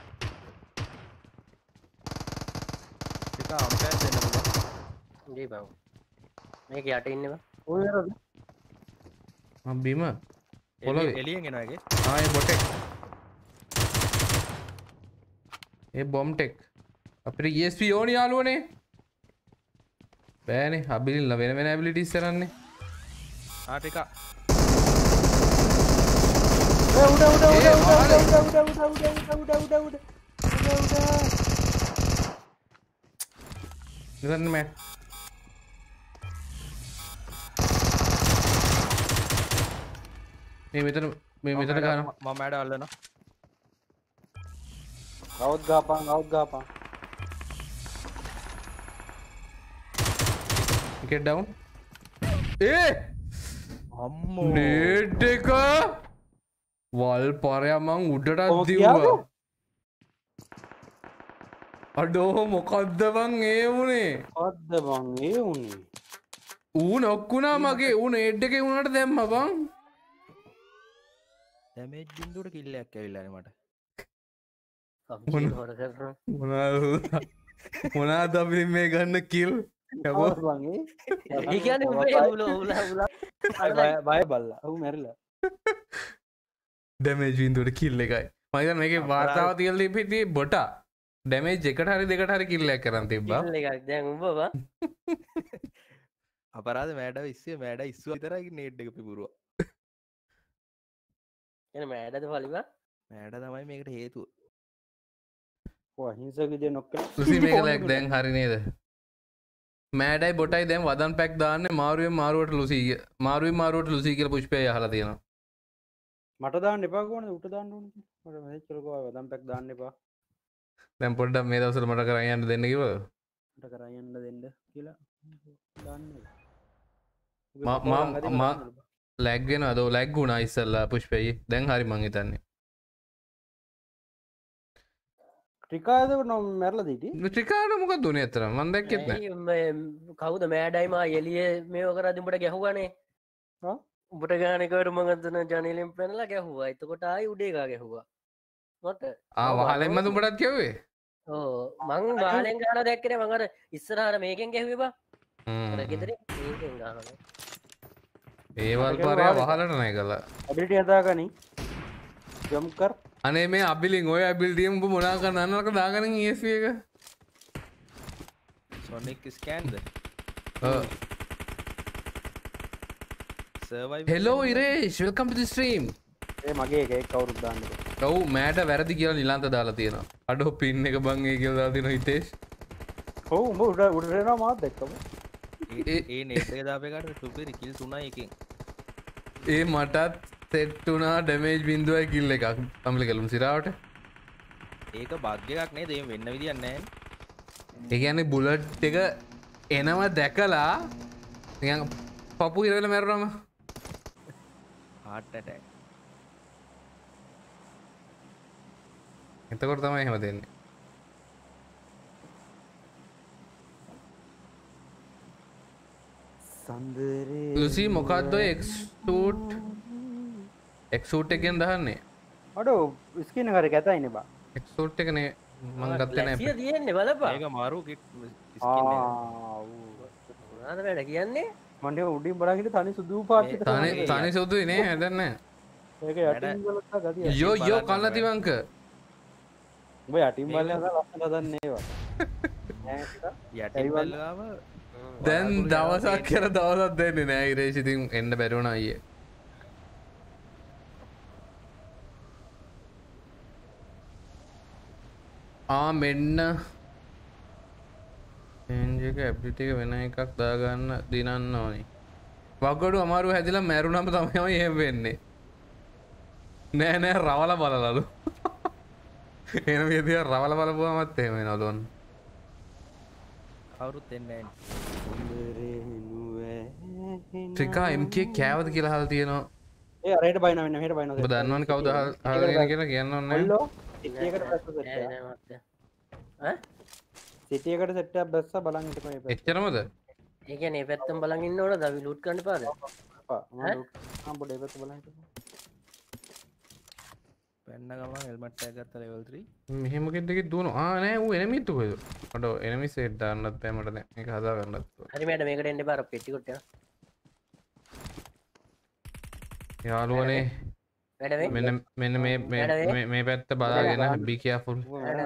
එක අම්පයර් දෙන්න පුළුවන් දී බං මේක යට ඉන්නේ බං ඔය බිම පොළොවේ එළියෙන් එනවා ඒකේ ඒ බොටෙක් ඒ බොම් ටෙක් අපිට ESP ඕනි යාළුවනේ බෑනේ අබිලින් වෙන වෙන ඇබිලිටිස් කරන්නේ ටික ඉතින් මෑ මේ මෙතන ගන්න මම මැඩ අල්ලනවා අවුත් ගාපන් get down අම්මෝ නේට් එක වල් පරයා මං උඩටත් දිව්වා අඩෝ මොකද්ද බං ඒ වුනේ මොකද්ද බං ඒ උනේ ඌ නොක්කුණා මගේ ඌ නේට් එකේ උනට දැම්ම බං ඩැමේජ් බින්දුවට කිල් එකක් ඇවිල්ලානේ මට මොනාද අපි මේ ගන්න කිල් ඒ කියන්නේ උඹේ උලා බය බල්ලා ඌ මැරිලා ඩැමේජ් බින්දුවට කිල් එකයි මම හිතන්නේ මේකේ වාර්තාව තියලා තිබ්බේ බොටා ඩැමේජ් එකට හරි දෙකට හරි කිල් එකක් කරන් තිබ්බා එකක් දැන් උඹ බං අපරාධ මෑඩව ඉස්සේ මෑඩ ඉස්සුව විතරයි නේට් එක පිපුරුවා එන මෑඩද පලිවා මෑඩ තමයි මේකට හේතුව අහිංසක විදිය නොක්කලා සුසි මේක ලැක් දැන් හරි නේද මෑඩයි බොටයි දැන් වදන් පැක් දාන්නේ මාරුවෙන් මාරුවට ලුසී කියලා පුෂ්පය අහලා තියෙනවා මට දාන්න එපා කොහොමද උට දාන්න ඕනේ මට මෙච්චර කෝ වදන් පැක් දාන්න එපා දැන් පොඩ්ඩක් මේ දවස්වල මට කරන් යන්න දෙන්න කිව්වද? මට කරා යන්න දෙන්න කියලා දාන්නේ. මම ලැග් වෙනවද? ඔව් ලැග් වුණා ඉස්සල්ලා පුෂ්පයි. දැන් හරි මං හිතන්නේ. ට්‍රිකාද නො මැරලා දීටි. ට්‍රිකාට මොකක්ද උනේ අතරම? මං දැක්කෙත් නෑ. කවුද මෑඩයිමා එලිය මේ කරදි උඹට ගැහුවනේ. උඹට ගානකට මගතන ජනලෙන් පැනලා ගැහුවා. එතකොට ආයි උඩේ එකා ගැහුවා. මට වහලෙන්ම උඹටත් කිව්වේ? ඕ මං වහලෙන් ගාලා දැක්කනේ මං අර ඉස්සරහට මේකෙන් ගැහුවේ බා. අර ගෙදර මේකෙන් ගානවා. ඒවල් පාරේ වහලට නෑ කළා. ඇබිලිටි හදාගනි. ජම්ප් කර. අනේ මේ අබිලින් ඔය ඇබිලිටි උඹ මොනා කරන්න අන්නක දාගන්න ESP එක. Sonic scan the? Survive. Hello Iresh, welcome to the stream. ඒ මගේ එක කවුරුත් දාන්නේ. ඔව් මෑට වැරදි කියලා නිලාන්ත දාලා තියෙනවා. අඩෝ පින් එක බං ඒ කියලා දාලා තියෙනවා හිතේෂ්. ඔව් උඹ උඩ එනවා මාත් දැක්කම. ඒ නෙට් එක දාපේකට සුපිරි කිල් 3යි එකෙන්. ඒ මටත් සෙට් වුණා ඩැමේජ් බිඳුවයි කිල් එකක්. අම්ලි කලුම් සිරාවට. ඒක බග් එකක් නේද? එහෙම වෙන්න විදියක් නැහැ. ඒ කියන්නේ බුලට් එක එනව දැකලා නිකන් පපු ඉරවෙලා මැරුණාම heart attack. එතකොට තමයි එහෙම දෙන්නේ. සඳරේ ලුසි මොකද්ද ඔය එක්සූට් එකෙන් දාන්නේ? අඩෝ ස්කින් එක හරි කැතයිනේ බා. එක්සූට් එකනේ මං ගත්තේ නෑ. ලැසිය තියෙන්නේ බලපන්. ඒක මාරු කිට් ස්කින් එක. මොනවද වැඩ කියන්නේ? මන්ට උඩින් බලන් හිටිය තනි සුදු පාට එක තනි සුදුයි නේ හැදන්නේ. ඒක යටින් බලලා ගතිය. යෝ කන්නතිවංක. උඹ යටින් බලලා ලස්සන හදන්නේ ඒවා. යටින් බලලාම දැන් දවසක් කියලා දවසක් දෙන්නේ නෑ ඉරේෂ් ඉතින් එන්න බැරි වුණා අයියේ. මෙන්න රේන්ජ් එක ඇබිලිටි එක වෙන එකක් දාගන්න දිනන්න ඕනේ. වගඩු අමාරු හැදිලා මැරුණාම තමයි එහෙම වෙන්නේ. නෑ රවල බලලලු. එන විදිය රවල බලපුවමත් එහෙම වෙනවලු ඔන්න. කවුරුත් එන්නේ නැහැ. ට්‍රිකා MK කෑවද කියලා අහලා තියෙනවා. ඒ අරහෙට බයිනවා මෙන්න මෙහෙට බයිනවා. ඔබ දන්නවනේ කවුද අහගෙන කියලා කියන්න ඕනේ නැහැ. ඔල්ලෝ සිටි එකට බැස්ස සෙට් එක. සිටි එකට සෙට් එකක් බැස්ස බලන් හිටපන් මේ පැත්ත. එච්චරමද? ඒ කියන්නේ මේ පැත්තෙන් බලන් ඉන්න ඕනද? අපි ලූට් කරන්න එපාද? අපා මම පොඩ ඒ පැත්ත බලන් හිටපන්. පැන්න ගමන් හෙල්මට් එකක් ගත්ත level 3. මෙහෙම කෙනෙක් දුවනවා. නෑ ඌ එනිමිත් කොහෙද? අඩෝ එනිමි සෙට් දාන්නත් බෑ මට දැන්. මේක හදා ගන්නත්. හරි මෑඩ මේකට එන්න එපා. අර පෙට්ටි කොට යනවා. යාළුවනේ මෙන්න මේ පැත්ත බලාගෙන be careful.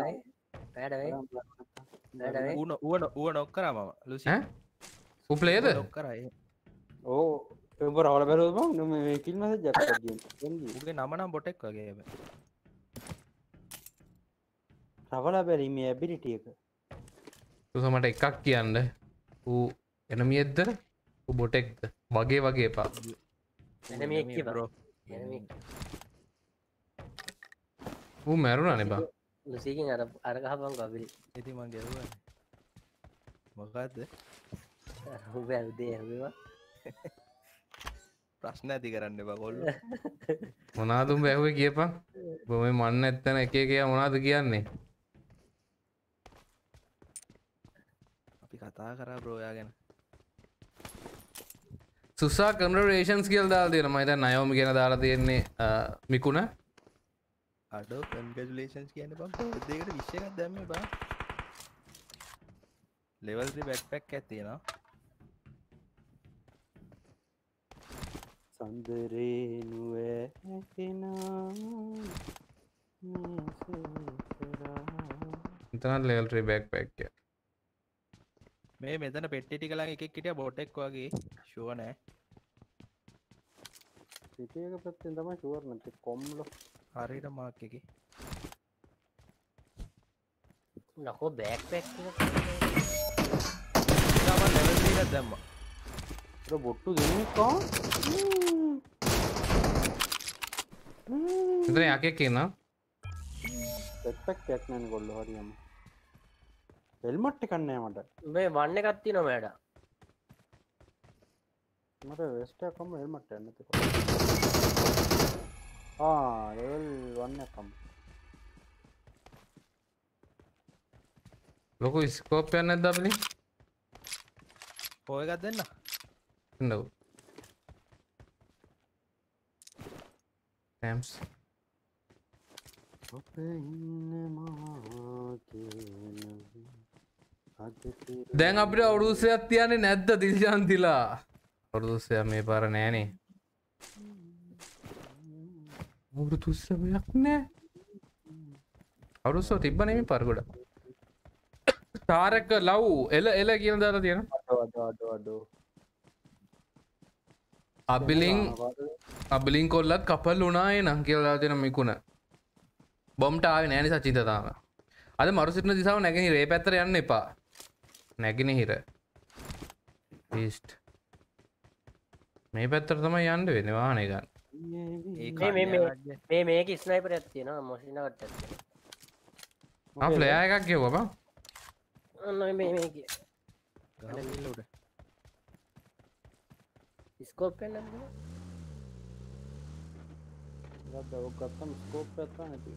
ඌව නොක් කරා මම ලුසි. ඈ? ඌ ප්ලේයර්ද? නොක් කරා ඒ. ඕ උඹ රවල බැලුවද මම මේ කිල් මැසේජ් එකක් ගියේ. ඌගේ නම නම් බොටෙක් වගේ හැබැයි. රවල බැලීමේ ඇබිලිටි එක. තුස මට එකක් කියන්න. ඌ එනමියෙක්ද? ඌ බොටෙක්ද? වගේ එපා. එනමියෙක් කියපන්. ඌ මැරුණානේ බං. ලුසිකින් අර ගහපන් කබිලි. ඉතින් මං ගැහුවා. මොකද්ද? ඌ බැලුදේ හැමෝම. ප්‍රශ්න ඇති කරන්න එපා කොල්ලෝ. මොනවද උඹ ඇහුවේ කියපන්. උඹ මේ මන් නැත්තන එක මොනවද කියන්නේ? අපි කතා කරා බ්‍රෝ යා ගැන. සුසා කන්ග්‍රැචුලේෂන්ස් කියලා දාලා තියෙනවා. මම හිතන්නේ නයෝමි කියන දාලා තියෙන්නේ මිකුණ. අඩෝ කන්ග්‍රැචුලේෂන්ස් කියන්නේ බං බර්ත්ඩේ එකට විශ් එකක් දැම්මේ බං. level 3 backpack එකක් තියෙනවා. සඳරේ නුවේ ඇතිනා ඉතනත් level 3 backpack එක. මේ මෙතන පෙට්ටි ටික ළඟ එකෙක් හිටියා බොටෙක් වගේ ෂුවර් නෑ. සිටි එක පැත්තෙන් තමයි ෂුවර් නැත්නම් කොම්ලෝ හරියට මාක් එකේ. නකෝ බෑක්පැක් එක. ඊටම level 3 එකක් දැම්මා. ඒක බොට්ටු ගෙන්නේ කොහොම? ඉතින් යකෙක් ඉන්නවා. එක්පෙක්ට් එකක් නෑනේ ගොල්ලෝ හරියම. හෙල්මට් එකක් නෑ මට. මේ වන්න එකක් තියෙනවා මෑඩ. මට වෙස්ට් එකක් කම හෙල්මට් එකක් නැති කොහොමද? ලෙවල් 1 එකක් කම. ලොකු ස්කෝප් එකක් නැද්ද අපලි? පෝ එකක් දෙන්න. ඉන්නකෝ. Thanks. දැන් අපිට අවුරුදුසයක් තියන්නේ නැද්ද දිල්ශාන්තිලා? අවුරුදුසයක් මේ පාර නෑනේ. අවුරුදුසයක් නෑ. අවුරුදුසෝ තිබ්බනේ මේ පාර ගොඩ. තාරක ලව් එල කියන දාලා තියෙනවා. අඩෝ. අබිලින් කොල්ලත් කපල් වුණාය නම් කියලා දාලා තියෙන මිකුණ. බොම්ට ආවේ නෑනේ සචින්ත තාම. අද මරු සිටින දිශාව නැගෙනහිර පැත්තට යන්න එපා. නැගෙනහිර. ඊස්ට්. මේ පැත්තට තමයි යන්න වෙන්නේ වාහනේ ගන්න. මේක ස්නයිපර් එකක් තියෙනවා මොෂින කට්ටක් තියෙනවා. ෆ්ලෙයා එකක් ගෙවුවා බං. ඔන්න මේක. ගහන්න උඩ. ස්කෝප් එක නේද? ඔක් ගත්තම ස්කෝප් එකක් නැති.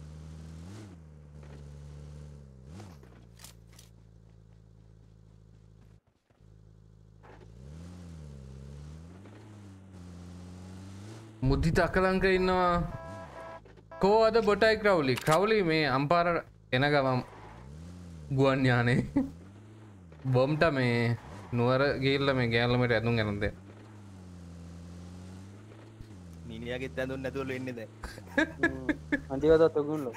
මුදිත අකලංක ඉන්නවා. කෝ අද බොටයි ක්‍රවුලි මේ අම්පාර එන ගමන් ගුවන් යානේ බොම්ට මේ නුවර ගිහිල්ලා මේ ගෑල්ලමට ඇඳුම් ගන්න දෙන්න. නිනියාගෙත් ඇඳුම් නැතුවලු එන්නේ දැන්. අන්තිවදත් ඔගුල්ලෝ.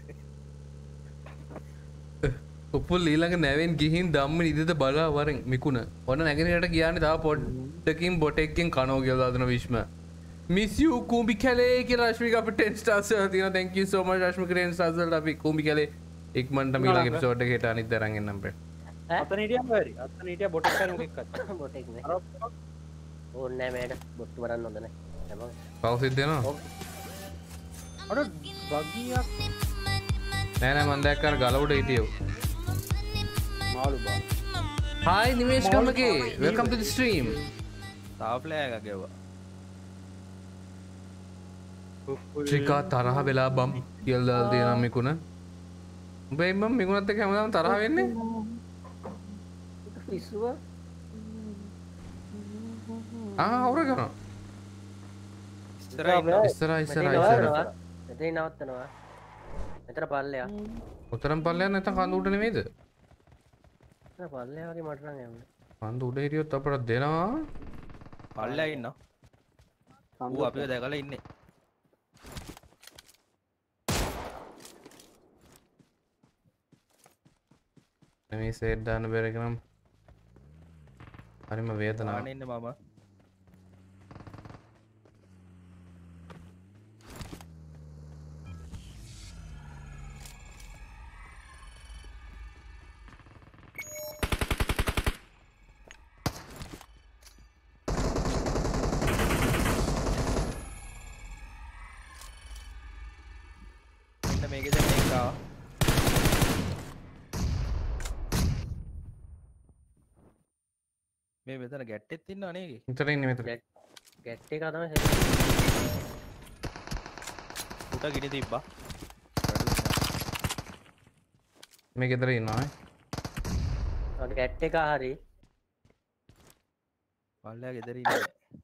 උපුල් ඊළඟ නැවෙන් ගිහින් ධම්ම නිදිත බලා වරෙන් මිකුණ. ඔන්න නැගෙනහිරට ගියානේ තව පොඩ්ඩකින් බොටෙක්කින් කනෝ කියලා දාන විශ්ම. Miss you කුඹි කැලේ කියලා රශ්මික අපිට 10 stars තියෙනවා. Thank you so much Rashmika 10 stars වලට අපි කුඹි කැලේ ඉක්මනට ඊළඟ එපිසෝඩ් එකේට අනිත් දරන් එන්නම් බෑ. අතන හිටියම් බෑරි. අතන හිටියා බොටෙක් කරන මොකෙක් අත. බොටෙක් නේ. ඕන්නේ නෑ මෑඩ. බොට්ටු වරන්න හොඳ නෑ. හැමෝම. පව් සිද්ධ වෙනවා. අර බගියක් නෑ මන් දැක්ක අර ගල උඩ හිටියෝ. මාළු බා. Hi නිමේෂ් කම්මගේ. Welcome to the stream. තාව ප්ලේ එකක් ගෙවුවා. ත්‍රිකා තරහ වෙලා බම් කියලා දාලා තියෙනවා මිකුණ. උඹ එම්ම මිකුණත් එක්ක හැමදාම තරහ වෙන්නේ? පිස්සුව. අවුර ගන්න. ඉස්සරහ. මෙතන නවත්තනවා. මෙතන පල්ලෙයා. උතරම් පල්ලෙයා නැත්නම් කඳු උඩ නෙමෙයිද? මෙතන පල්ලෙයා වගේ මට නම් යන්නේ. කඳු උඩ හිටියොත් අපට දෙනවා. පල්ලෙයා ඉන්නවා. ඌ අපිව දැකලා ඉන්නේ. මේ සේඩ් දාන්න බැරි එක නම් හරිම වේදනාවක්. ආන්න ඉන්නේ මම. මෙන්න මේකේ දැන් මේක ආවා. මේ මෙතන ගැට්ටෙත් ඉන්නවා නේද? මෙතන ඉන්නේ මෙතන. ගැට් එක තමයි උට ගිනි තිබ්බා. මේ ගෙදර ඉන්නවා. ඔන්න ගැට් එක හරි. පල්ලෙයා ගෙදර ඉන්නේ.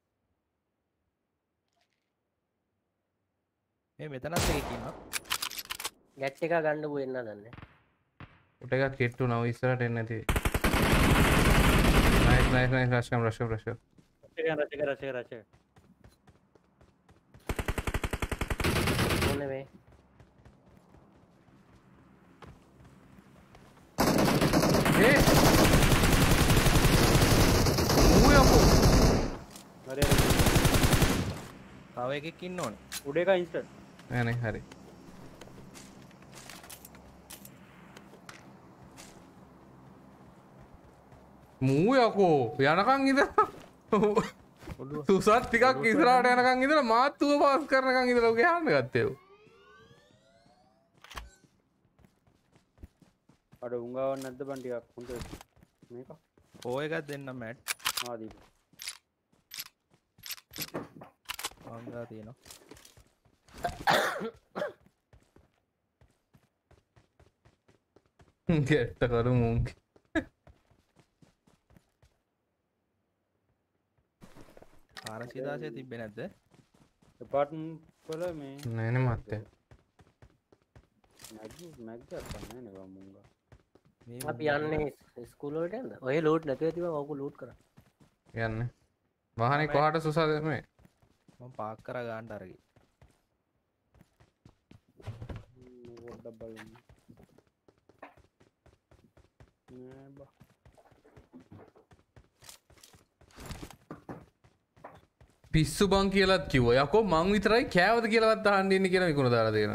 මේ මෙතනත් එකක් ඉන්නවා. ගැට් එක ගන්න වෙන්න දන්නේ. උට එකක් කිට්ටු නව ඉස්සරහට එන්නේ නැති. Nice, rush come. රචක. ඕනේ මේ. Eh! Muyapo. හරි. තව එකෙක් ඉන්න ඕනේ. උඩ එක ඉන්ස්ටන්ට්. නෑ හරි. මූ යකෝ යනකං ඉඳලා තුසත් ටිකක් ඉස්සරහට යනකං ඉඳලා මාත් ඌව පාස් කරනකං ඉඳලා ඔගේ යන්න ගත්තේ. අඩ උංගාව නැද්ද බන් ටිකක් හොඳ මේක ඕ එකක් දෙන්න මැට් ආදී මංගා තියෙනවා ගැට්ට කරු මුන්ගේ ආරසිදාසය තිබ්බෙ නැද්ද දෙපාර්ට්මන් වල මේ නෑන මත්තේ මැග් ගන්න නවා මුංගා අපි යන්නේ ස්කූලට යන්න ඔය ලෝට් නැතුව තිබ ඔකු ලෝට් කර යන්න වාහන කොහට සුසාදම මම පාක් කර ගාන්ට අරගි ගොඩ බලන්න පිස්සු බං කියලත් කිව යකෝ මං විතරයි කෑවද කියලවත් අහන්ඩන්න කියන විකුණ දාලා දෙන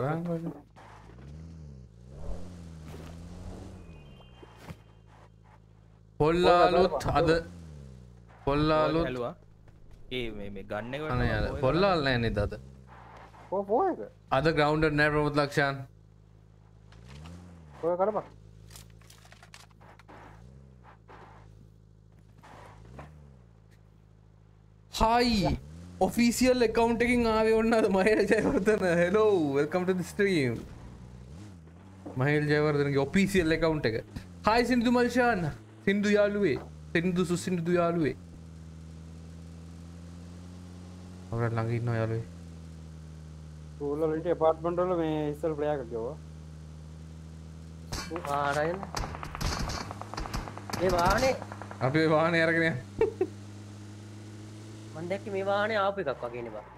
පොල්ලාලුත් අද පොල්ලාලු හැලවා ඒ මේ ගන්න අන පොල්ලාල් නෑනෙ දද පෝක අද ග්‍රවන්්ඩ නෑ ප්‍රමුත් ලක්ෂන් ඔය කරපක් හයි ඔෆිසිියල් එකකවන්් එකින් ආව ඔන්නද මහල් ජයවර්තන හෙලෝ වෙල්කම්ට ස්ට්‍රීම් මහල් ජයවර්ධනගේ ඔපිසිියල් එකකවන්් එක හයි සිින්දු මල්ෂාන්න සිින්දු යාලුවේ සිින්දු සුසිින්දු යාලුවේ ඔට ළඟින්න යාලුවේ ූලට පාට්මටල මේ ඉස්සල් ප්‍රයාක ගවා ආරයන ඒ වානේ අපේ වාහන අරගෙන මන්දැක්ක මේ වානේ ආප එකක් වගේන බා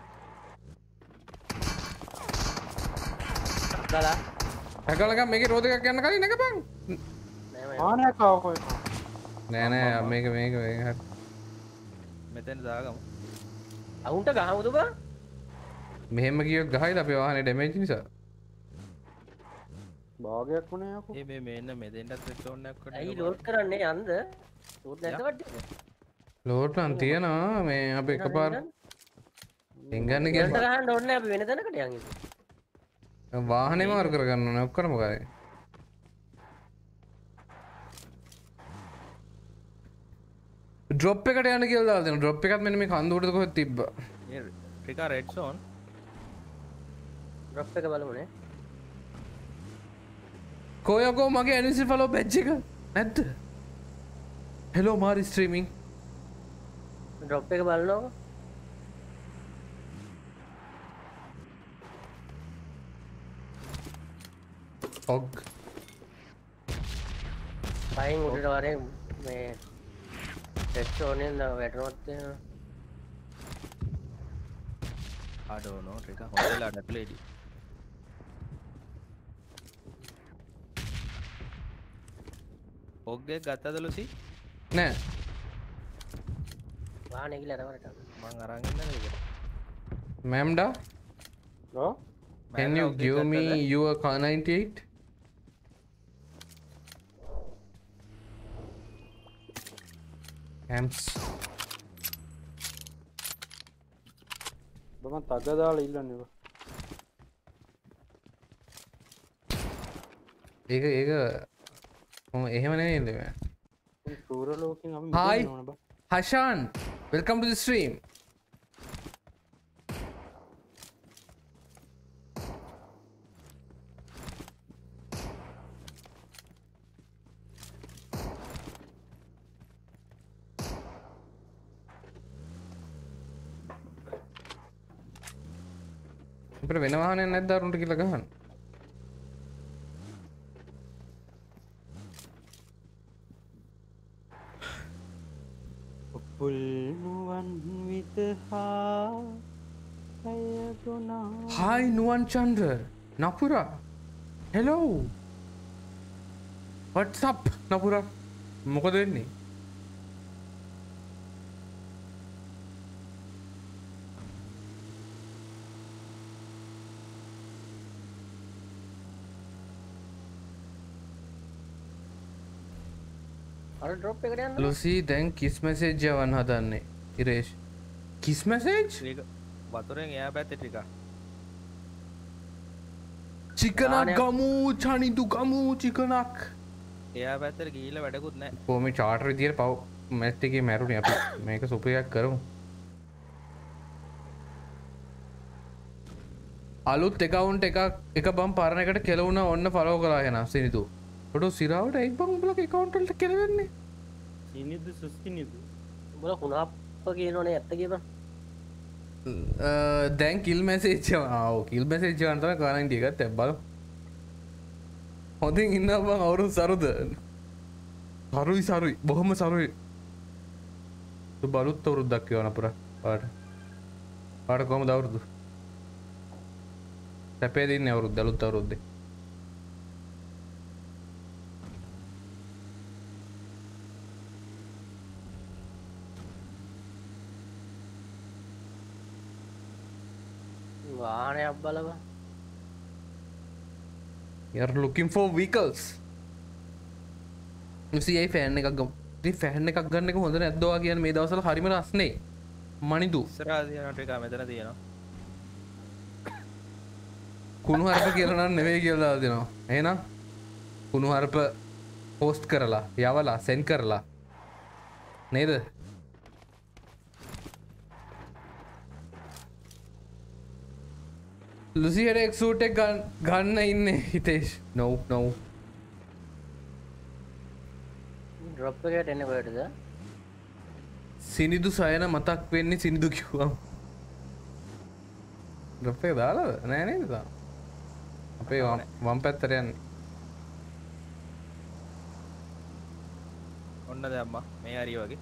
කලා හැකලක මේක රෝධකක් යන්න කලින් එක බං ආනයකාවකො නෑනෑ මේක මේක මෙතැන දාගම අවුන්ට ගහමුතු බා මෙහෙම කිය ගහයි අපේ වාහන ඩැමේජ් නිසා භාගයක් වුණයක ඒ මෙන්න මෙදෙන්ටත් රෙක්ටෝන්නක් කොට ඇයි ලෝඩ් කරන්නේ අන්ද ලෝඩ් නැතවට ලෝට්ලන් තියෙනවා මේ අප එක පාර එංගන්න කිය ගහන්න ඔන්න අපි වෙන තැනකට යන්න වාහනේ මාර් කරගන්න නොක්කරම කරය ඩොප් එකට යන කියල් දාන ඩොප් එකත් මෙන මේ කන්දුවට කො තිබ්බ ටිකා රෙඩ්සෝන් ඩ්‍රොප් එක බලමුනේ කෝයකෝ මගේ ඇනිසි ෆලෝ පැච්ච එක නැත්ත හෙලෝ මාරි ස්ත්‍රීමිං ඩ්‍රොප් එක බලනවා ඔග් පයින් උඩට වරේ මේ ටෙක්ෂෝනෙන් වැටනොත් අඩෝනෝ ටික හොඳලා ඩැටලේඩි ඔග්ගේ ගත්තද ලුසි නෑ වානෙගිල අරවරට මං අරගන්න නේද මැම්ඩා can you give me your car 98 camps බම තගදාල ඉල්ලන්නවා ඒක එහෙම නේද සූරලෝකින් අපි Hi Hashan welcome to the stream අපිට වෙන වාහනයක් නැද්ද අරුන්ට කියලා ගහන්න පුල්නුවන් විතහා ඇයගුණා Hi Nuwan Chandra Napura hello what's up Napura මොකද වෙන්නේ අර ඩ්‍රොප් එකට යන්න ලුසි දැන් කිස් මැසේජ් යවන්න හදන්නේ ඉරේෂ් කිස් මැසේජ් ඒක වතුරෙන් එයා පැත්තේ ටික චිකනක් ගමු චනිදු ගමු චිකනක් එයා පැත්තට ගිහිල්ලා වැඩකුත් නැහැ. කොහොම චාටර් විදියට පව් මැච් එකේ මැරුණේ අපි. මේක සුපර් එකක් කරමු. අලුත් account එක බම් පරණ එකට කෙලවුණා ඔන්න follow කරලා එනවා සිනිදු. ඔඩෝ සිරාවට එක් බම් උඹලගේ account වලට කෙලවෙන්නේ. සිනිදු සුස්තිනිදු. උඹලා කුණාප්ප කියනෝනේ ඇත්ත කියපන්. දැන් කිල් මැසේජ් ආව කිල් මැසේජ් ගන්න තමයි කරන්නේ ටිකත් බලමු. හොඳින් ඉන්න බං අවුරුදු සරුද. සරුයි බොහොම සරුයි. තු බලුත් අවුරුද්දක් කියවන පුරා පාට කොහමද අවුරුදු? සැපේ දින්නේ අවුරුද්ද අලුත් අවුරුද්දේ. වාහනයක් බලපන්. You are looking for vehicles. CI fan එකක් ගමු. ඉතින් ෆෑන් එකක් ගන්න එක හොඳ නැද්දෝ කියන්නේ මේ දවස්වල හරිම රස්නේ. මනිදු. ඉස්සරහා තියෙනට එක මෙතන තියෙනවා. කුණු හරප කියලා නම් නෙවෙයි කියලා දාලා දෙනවා. එහෙනම් කුණු හරප පෝස්ට් කරලා යවලා සෙන්ඩ් කරලා නේද? ලුසියට එක්සූට් එක ගන්න ඉන්නේ හිතේෂ්. no ඩ්‍රොප් එකට එන්නේ කොහෙටද? සිනිදු සයන මතක් වෙන්නේ සිනිදු කිව්වම. ඩ්‍රොප් එක දාලාද? නෑ නේද තාම. අපේ වම් පැත්තට යන්නේ. ඔන්න දැම්මා. මේ හරිය වගේ.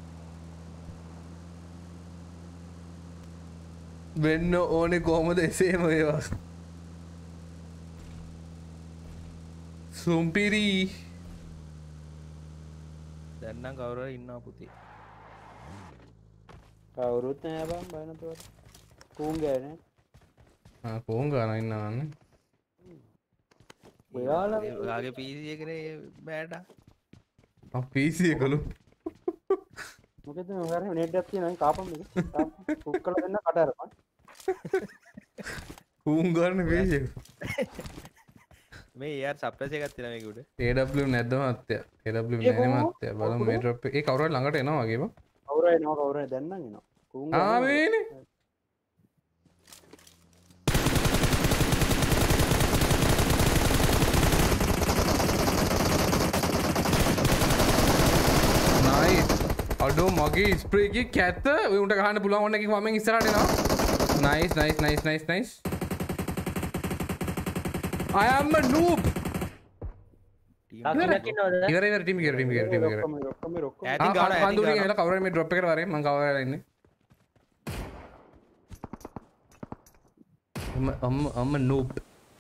වෙන්න ඕනේ කොහොමද එසේම ඒවා. සුම්පිරි දැන් නම් කවුරු හරි ඉන්නවා පුතේ. කවුරුත් නෑ බං බය නැතුව. කූන් ගෑනේ. කෝන් ගාන ඉන්නවන්නේ. ඔයාලා ඔයාගේ PC එකනේ බෑටා. PC එකලු. මොකද මම නෙට් එකක් තියෙනවා කාපම් එක. කුක් කරලා දෙන්න කට අරපන්. කෝන් ගන්න PC එක. මේ ER සප්‍රෙස් එකක් තියෙනවා මේක උඩ. AW නැද්ද මත්තයා? AW නෑනේ මත්තයා. බලමු මේ ඩ්‍රොප් එක. ඒ කවුරු හරි ළඟට එනවා වගේම. කවුරු හරි දැන් නම් එනවා. කූන් මේනේ. අඩෝ මගේ ස්ප්‍රේ එකේ කැත උන්ට ගහන්න පුළුවන් ඕන එකකින් මම ඉස්සරහට එනවා. nice. I am a noob. ඉවර ටීම් එක. ඔක්කොම ඈතින් ගාලා කන්දුනේ ගහලා කවුරු හරි මේ ඩ්‍රොප් එකට වරේ මම කවුරු හරි ඉන්නේ. I'm a noob.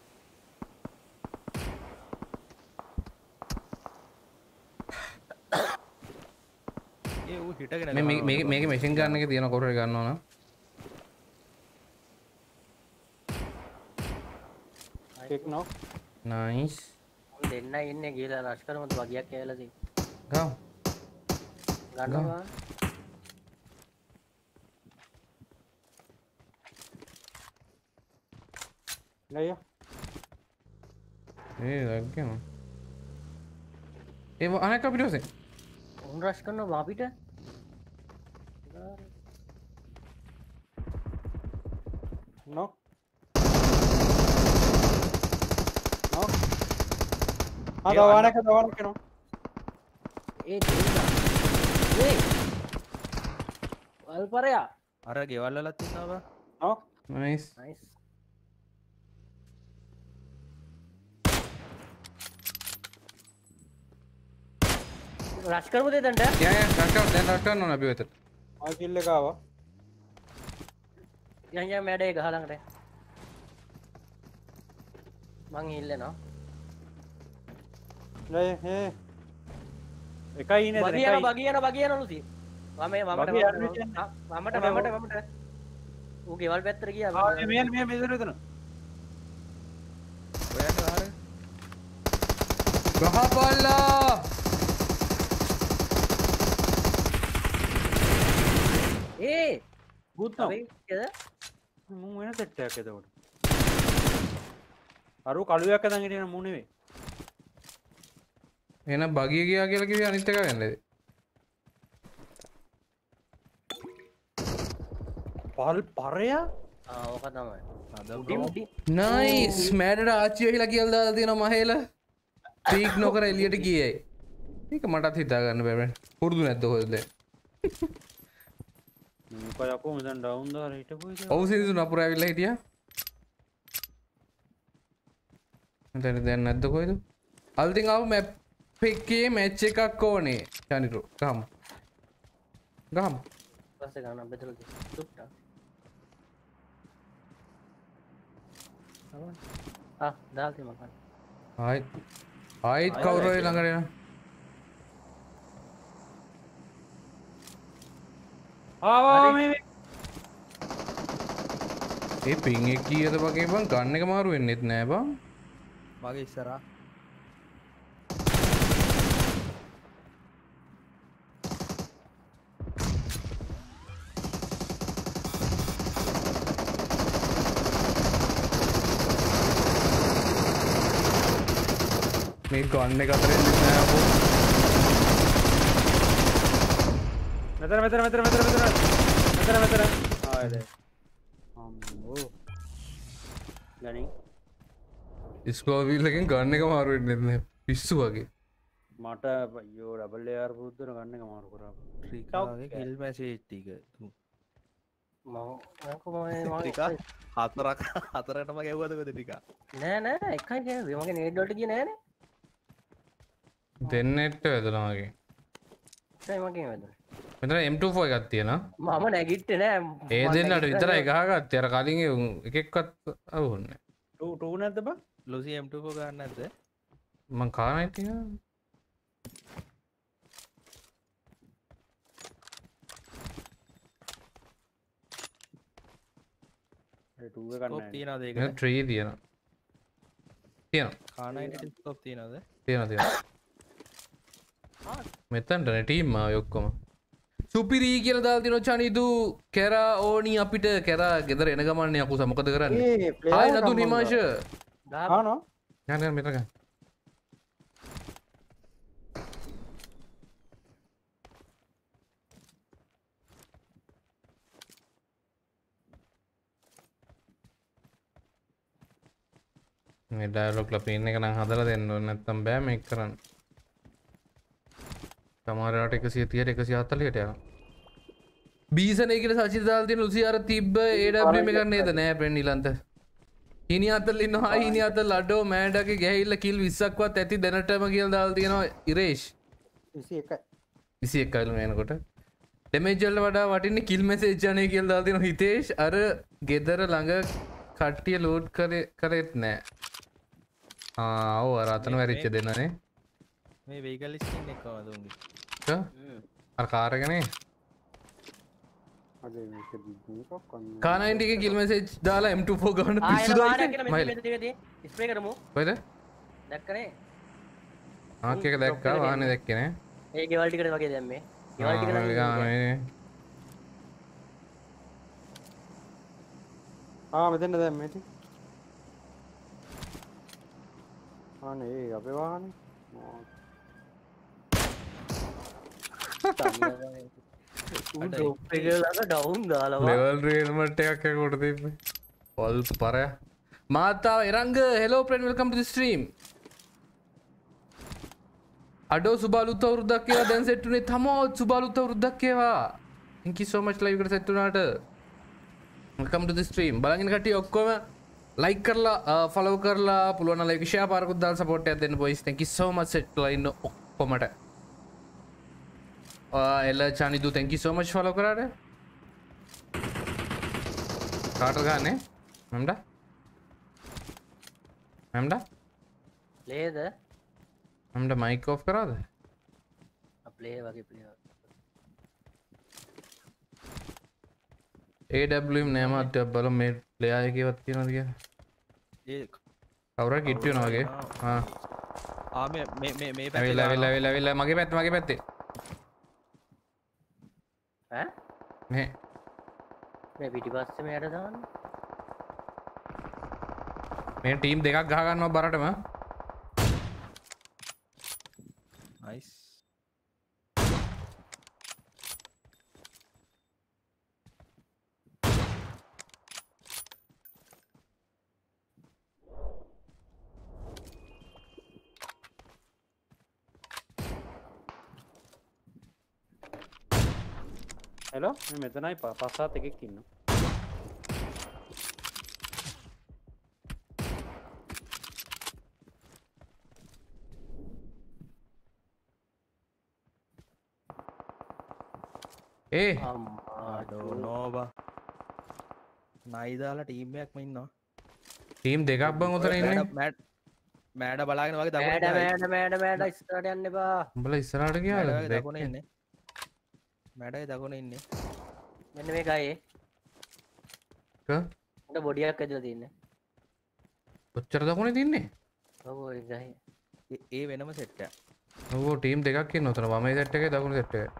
ඒ ඌ හිටගෙන මේක මැෂින් ගන්න එක තියෙන කවුරු හරි ගන්නවා නම් එක නෝ nice දෙන්න ඉන්නේ ගිහලා රෂ් කරමුද වගියක් කියලා තියෙනවා. ගාව ගන්නවා. නෑ ලග්ගම ඒ අනෙක් අපිට ඔසේ උන් රෂ් කරනවා අපිට. නෝ දවානක නෝ ඒ දෙන්න. වල්පරයා. අර ගෙවල් වලත් ඉන්නවා නෝ nice නයිස්. රෂ් කරමුද එතනට? රෂ් කරනවා අපි වෙතට. ආ කිල් එක ආවා. යන් මැඩේ ගහ ළඟට. මං ඉල්ලනවා. නෑ එකයි ඉන්නේ බගියන ලුසි. වමට. ඌ ගෙවල් පැත්තට ගියා. මේ මෙතන එතන. ඔයාට අහර ගහපල්ලා ඒ බුත් අපි කද මම වෙන සෙට් එකක් එතකොට. අර කළුවක් අදන් හිටින මු නෙවෙයි. එහෙනම් බගිය ගියා කියලා කිව්වේ අනිත් එක වෙන්නේ. පරයා ඕක තමයි. අද උඩින් උඩින්. නයිස් මෑඩට ආච්චි කියලා කියලා දාලා තියෙනවා මහේල. පීක් නොකර එළියට ගියයි. මේක මටත් හිතා ගන්න බෑ. පුරුදු නැද්ද කොහෙද? මේක යකෝ මෙතන ඩවුන් දාලා හිටපු ඉතින්. ඔව් සින්සු නපුර ඇවිල්ලා හිටියා. මෙතන දැන් නැද්ද කොහෙද? අලුතින් ආව මැප් එකේ මැච් එකක් ඕනේ. චනිරු ගහමු. ගහමු. පස්සේ ගන්න බෙදලා තුට්ටා. දාල්ති මකන්. ආයිත් කවුරු හරි ළඟට එනවා. ආවා මේ ඒ පින් එක කීයද වගේ බං ගන්න එක මාරු වෙන්නෙත් නෑ බං. මගේ ඉස්සරහා මේ ගන්න එක අතරින් නෑ අපෝ. මෙතන ආයේ අම්මෝ ගණි ස්කෝවිල් එකෙන් ගන්න එක මාරු වෙන්නෙත් නෑ පිස්සු වගේ. මට අයියෝ ඩබල් AR පුරුද්දන ගන්න එක මාරු කරා ට්‍රිකාගේ කිල් මැසේජ් ටික මම හතරටම ගැව්වද කොද ටික නෑ නෑ එකයි කියන්නේ මගේ නේඩ් වලට ගියේ නෑනේ. දෙන්නෙට වැදලා මගේ. ඒකයි මගේ වැදුනේ. මෙතන M24 එකක් තියෙනවා. මම නැගිට්ටේ නෑ. ඒ දෙන්නට විතරයි ගහගත්තේ. අර කලින් එකෙක්වත් අවුන්නේ නෑ. 2 නැද්ද බං? ලොසි M24 ගන්න නැද්ද? මං කානයි තියෙනවා. ඒ 2 එක ස්කෝප් ගන්න තියනවද ඒක? මෙතන 3 තියෙනවා. තියෙනවා. කානයිටි ස්කෝප් තියනවද? තියෙනවා. මෙතන්ටනේ ටීම් ආවේ ඔක්කොම. සුපිරි කියලා දාලා තිනවා චනිදු කැරා ඕනි අපිට කැරා ගෙදර එන ගමන්නේ අකුස මොකද කරන්නේ? ආයි නතු නිමාෂ. ආනෝ යන්න මෙතන ගන්න. මේ ඩයලොග් ලා පින් එක නම් හදලා දෙන්න ඕනේ නැත්තම් බෑ මේක කරන්න. සමහරවට 130ට 140ට යනවා. බීසනේ කියලා සචිත දාලා තියෙන ලුසි අර තිබ්බ AWM එකක් නේද නෑ බ්‍රෙන් නිලන්ත. හිනි අතල් ඉන්නවා හිනි අතල් ලඩෝ මෑඩගේ ගෑහිල්ල කිල් 20ක්වත් ඇති දැනටම කියලා දාලා තියෙනවා ඉරේෂ්. 21යි. 21යි වෙනකොට. ඩැමේජ් වල වඩා වටින්නේ කිල් මැසේජ් යන්නේ කියලා දාලා තියෙනවා හිතේෂ්. අර ගෙදර ළඟ කට්ටිය ලෝඩ් කරෙත් නෑ. ඔව් අර අතන වැරිච්ච දෙන්නනේ. මේ වෙහිකල් ස්කින් එක කොහමද උන්ගේ? අර කාර් එකනේ. අද මේක දිග්ගුවක් කොන්න. K90 එකේ කිල් මැසේජ් දාලා M24 ගන්න පිස්සුද? ස්ප්‍රේ කරමු. කොහෙද? දැක්කනේ. ආක් එක දැක්කා වාහනේ දැක්කේ නෑ. ඒ ගෙවල් ටිකට වගේ දැම්මේ. ගෙවල් ටික නම් මෙතන දැන් මේ ටික. අනේ අපේ වාහනේ. ඩවුන් දාලා ලෙවල් රියල්මට් එකක් කොට තිබ්බේ. පොල් පරය. මාතාව Eranga hello friend welcome to the stream. අඩෝ සුබාලුත් අවුරුද්දක් කියලා දැන් සෙට් උනේ තමෝත් සුබාලුත් අවුරුද්දක් කියලා. thank you so much live එකට සෙට් උනාට. welcome to the stream. බලන් ඉන්න කට්ටිය ඔක්කොම like කරලා follow කරලා පුළුවන් නම් like share පාරකුත් දාලා support එකක් දෙන්න boys. thank you so much set ලා ඉන්න ඔක්කොමට. එල චනිදු thank you so much follow කරාට. කාටද ගන්නේ? මම්ඩා ප්ලේද? මම්ඩා mic off කරාද? ප්ලේ වගේ ප්ලේ. AWM නෑ මාත් බලමු මේ ප්ලේයර් එකේවත් තියෙනවද කියලා. ඒ කවුරුහරි කිට් වෙනවා වගේ. මේ ඇවිල්ලා මගේ පැත්තේ. ඈ? මේ පිටිපස්සේ මෙයට දාන්න. මේ ටීම් දෙකක් ගහ ගන්නවා බරටම. හෙලෝ මේ මෙතනයි පස්සත් එකෙක් ඉන්න ඒ අඩෝ නෝබා නයිදාලා ටීම්මයක්ම ඉන්නවා ටීම් දෙකක් බං උතන ඉන්නේ මෑඩ බලාගෙන වගේ මෑඩ ඉස්සරට යන්න එපා උඹලා ඉස්සරහට ගියාද දකුණ ඉන්නේ මෑඩයි දකුණ ඉන්නේ මෙන්න මේ ගයේ උන්ට බොඩියක් ඇදලා තියන්නේ කොච්චර දකුණේ තින්නේ ඔව් ඒ ගහේ ඒ වෙනම සෙට් එකක් ඔව් ටීම් දෙකක් ඉන්න උතන වමේ සෙට් එකේ දකුණේ සෙට් එකේ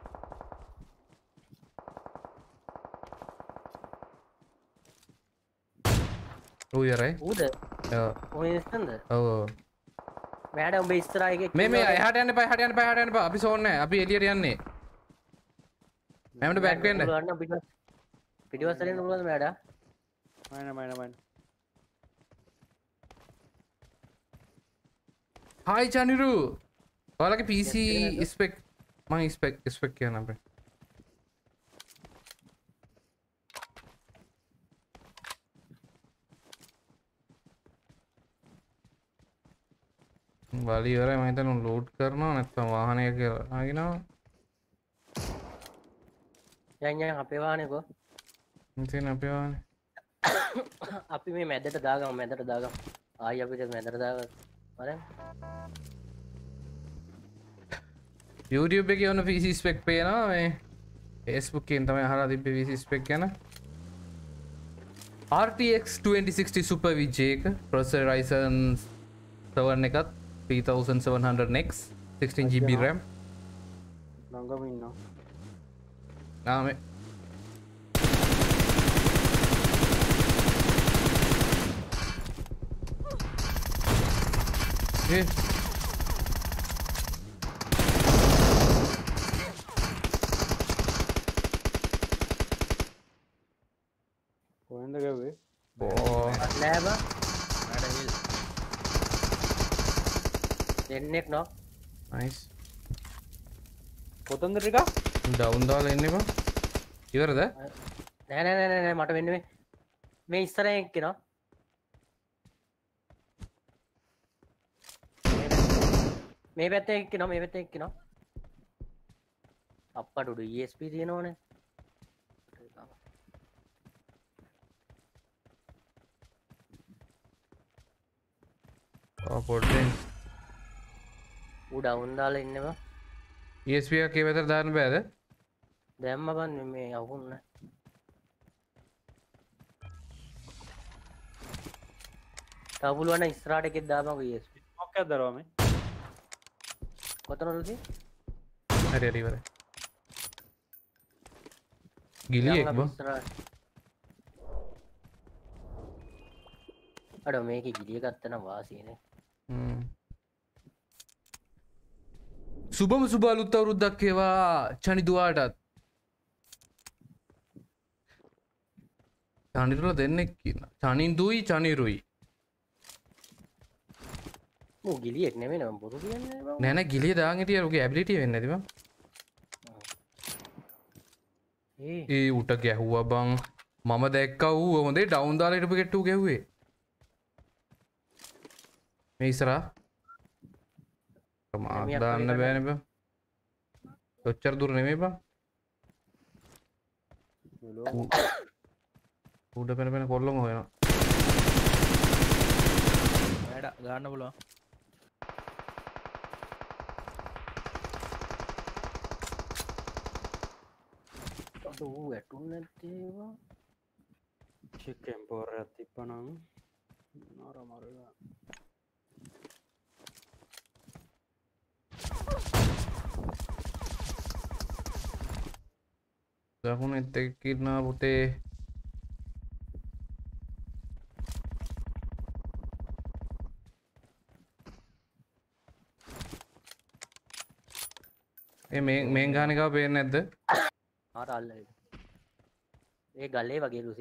ඌ යරයි ඌද ඔය ඉස්සන්ද ඔව් මෑඩ උඹ ඉස්සරහා එකේ මේ එහාට යන්න එපා එහාට යන්න එපා එහාට යන්න එපා අපි සෝන් නැහැ අපි එළියට යන්නේ මෑමට බෑක් වෙන්න පිටිවස්සට එන්න පුළුවන්ද මෑඩ මයින හායි චනිරු ඔයාලගේ PC ස්පෙක් මම ස්පෙක් කියන්න අපේ බලි ඉවරයි මම හිතන්නේ ලෝඩ් කරනවා නැත්නම් වාහනයක ආගෙනවා යන් අපේ වාහනේ කො ඉතින් අපේ වාහනේ අපි මේ මැදට දාගමු ආයි අපිට මැදට දාගමු බලන්න YouTube එකේ ඔන්න PC spec පේනවා මේ Facebook එකෙන් තමයි අහලා තිබ්බේ PC spec ගැන RTX 2060 Super VJ එක processor Ryzen 7 එකත් 3700X 16GB RAM ළඟම ඉන්නවා නාමේ ඒ කොහෙන්ද ගවේ නෑ බා මෑඩ හිල් දෙන්නෙක් නෝ nice කොතන්ද ටික ඩවුන් දාලා ඉන්න එපා ඉවරද නෑ මට වෙන්න මේ ඉස්සරහෙන් එක්කෙනා මේ පැත්තෙන් එක්කෙනා අප්පට උඩු ESP තියෙනවනේ පොඩ්ඩෙන් ඌ ඩවුන් දාලා ඉන්නවා ESP එකක් ඒ පැත්තට දාන්න බෑද දැම්ම බන් මේ අහුන්න තවුලුවන ඉස්රාට එකෙත් දාමක ESP මොකක්ද දරවා මේ කොතනද හරි හරි ඉවරයි ගිලියෙක් බං අඩ මේක ගිලිය ගත්තනම් වාසියනේ සුබම සුබ අලුත් අවුරුද්දක් ඒවා චනිදුවාටත් චනිරුල දෙන්නෙක් කියන චනින්දුයි චනිරුයි මූ ගිලියෙක් නෙමෙයි නම් බොරු කියන්නේ බං නෑ නෑ ගිලිය දාන් හිටිය ඔගේ ඇබිලිටි වෙන්නේ නැති බං ඒ උට ගැහුවා බං මම දැක්කා ඌ හොඳේ ඩවුන් දාලා හිටපු කෙට්ටු ගැහුවේ මේ ඉස්සරහා මාක් දාන්න බෑනේ බං ඔච්චර දුර නෙමෙයි බං උඩ පෙන කොල්ලම හොයනවා මෑඩ ගන්න පුළුවන් ඌ ඇටුන් නැත්තේවා චිකන් පොරයක් තිබ්බනම් නරමරලා දකුණෙත් එක්ක ඉන්නවා පුතේ ඒ මේන් ගාන එකව පේන්නේ නැද්ද ආර අල්ල ඒ ගල්ලේ වගේ ලුසි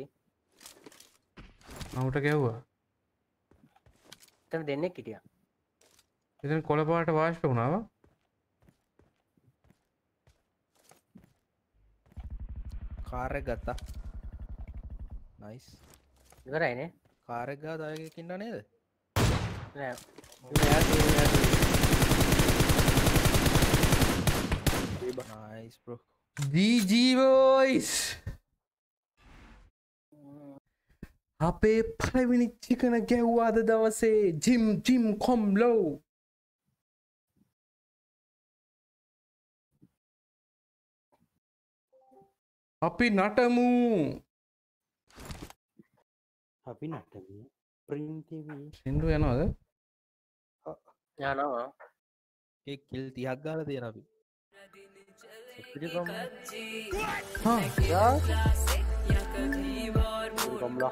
අවුට ගැව්වා එතන දෙන්නෙක් හිටියා ඉතින් කොළ පාට වාෂ්ප වුණාවා කාර් එක ගත්තා නයිස් ඉවරයිනේ කාර් එක ගාව තව එකෙක් ඉන්නව නේද නෑ නයිස් බ්‍රෝ GG boys අපේ පළවෙනි චිකන ගැව්වා අද දවසේ ජිම් කොම්ලෝ අපි නටමු අපි නටමු ප්‍රින්ටිවී සින්දු යනවද යනවා ඒ කිල් 30ක් ගාලා තියෙන අපි පිළිගමු කම්ලා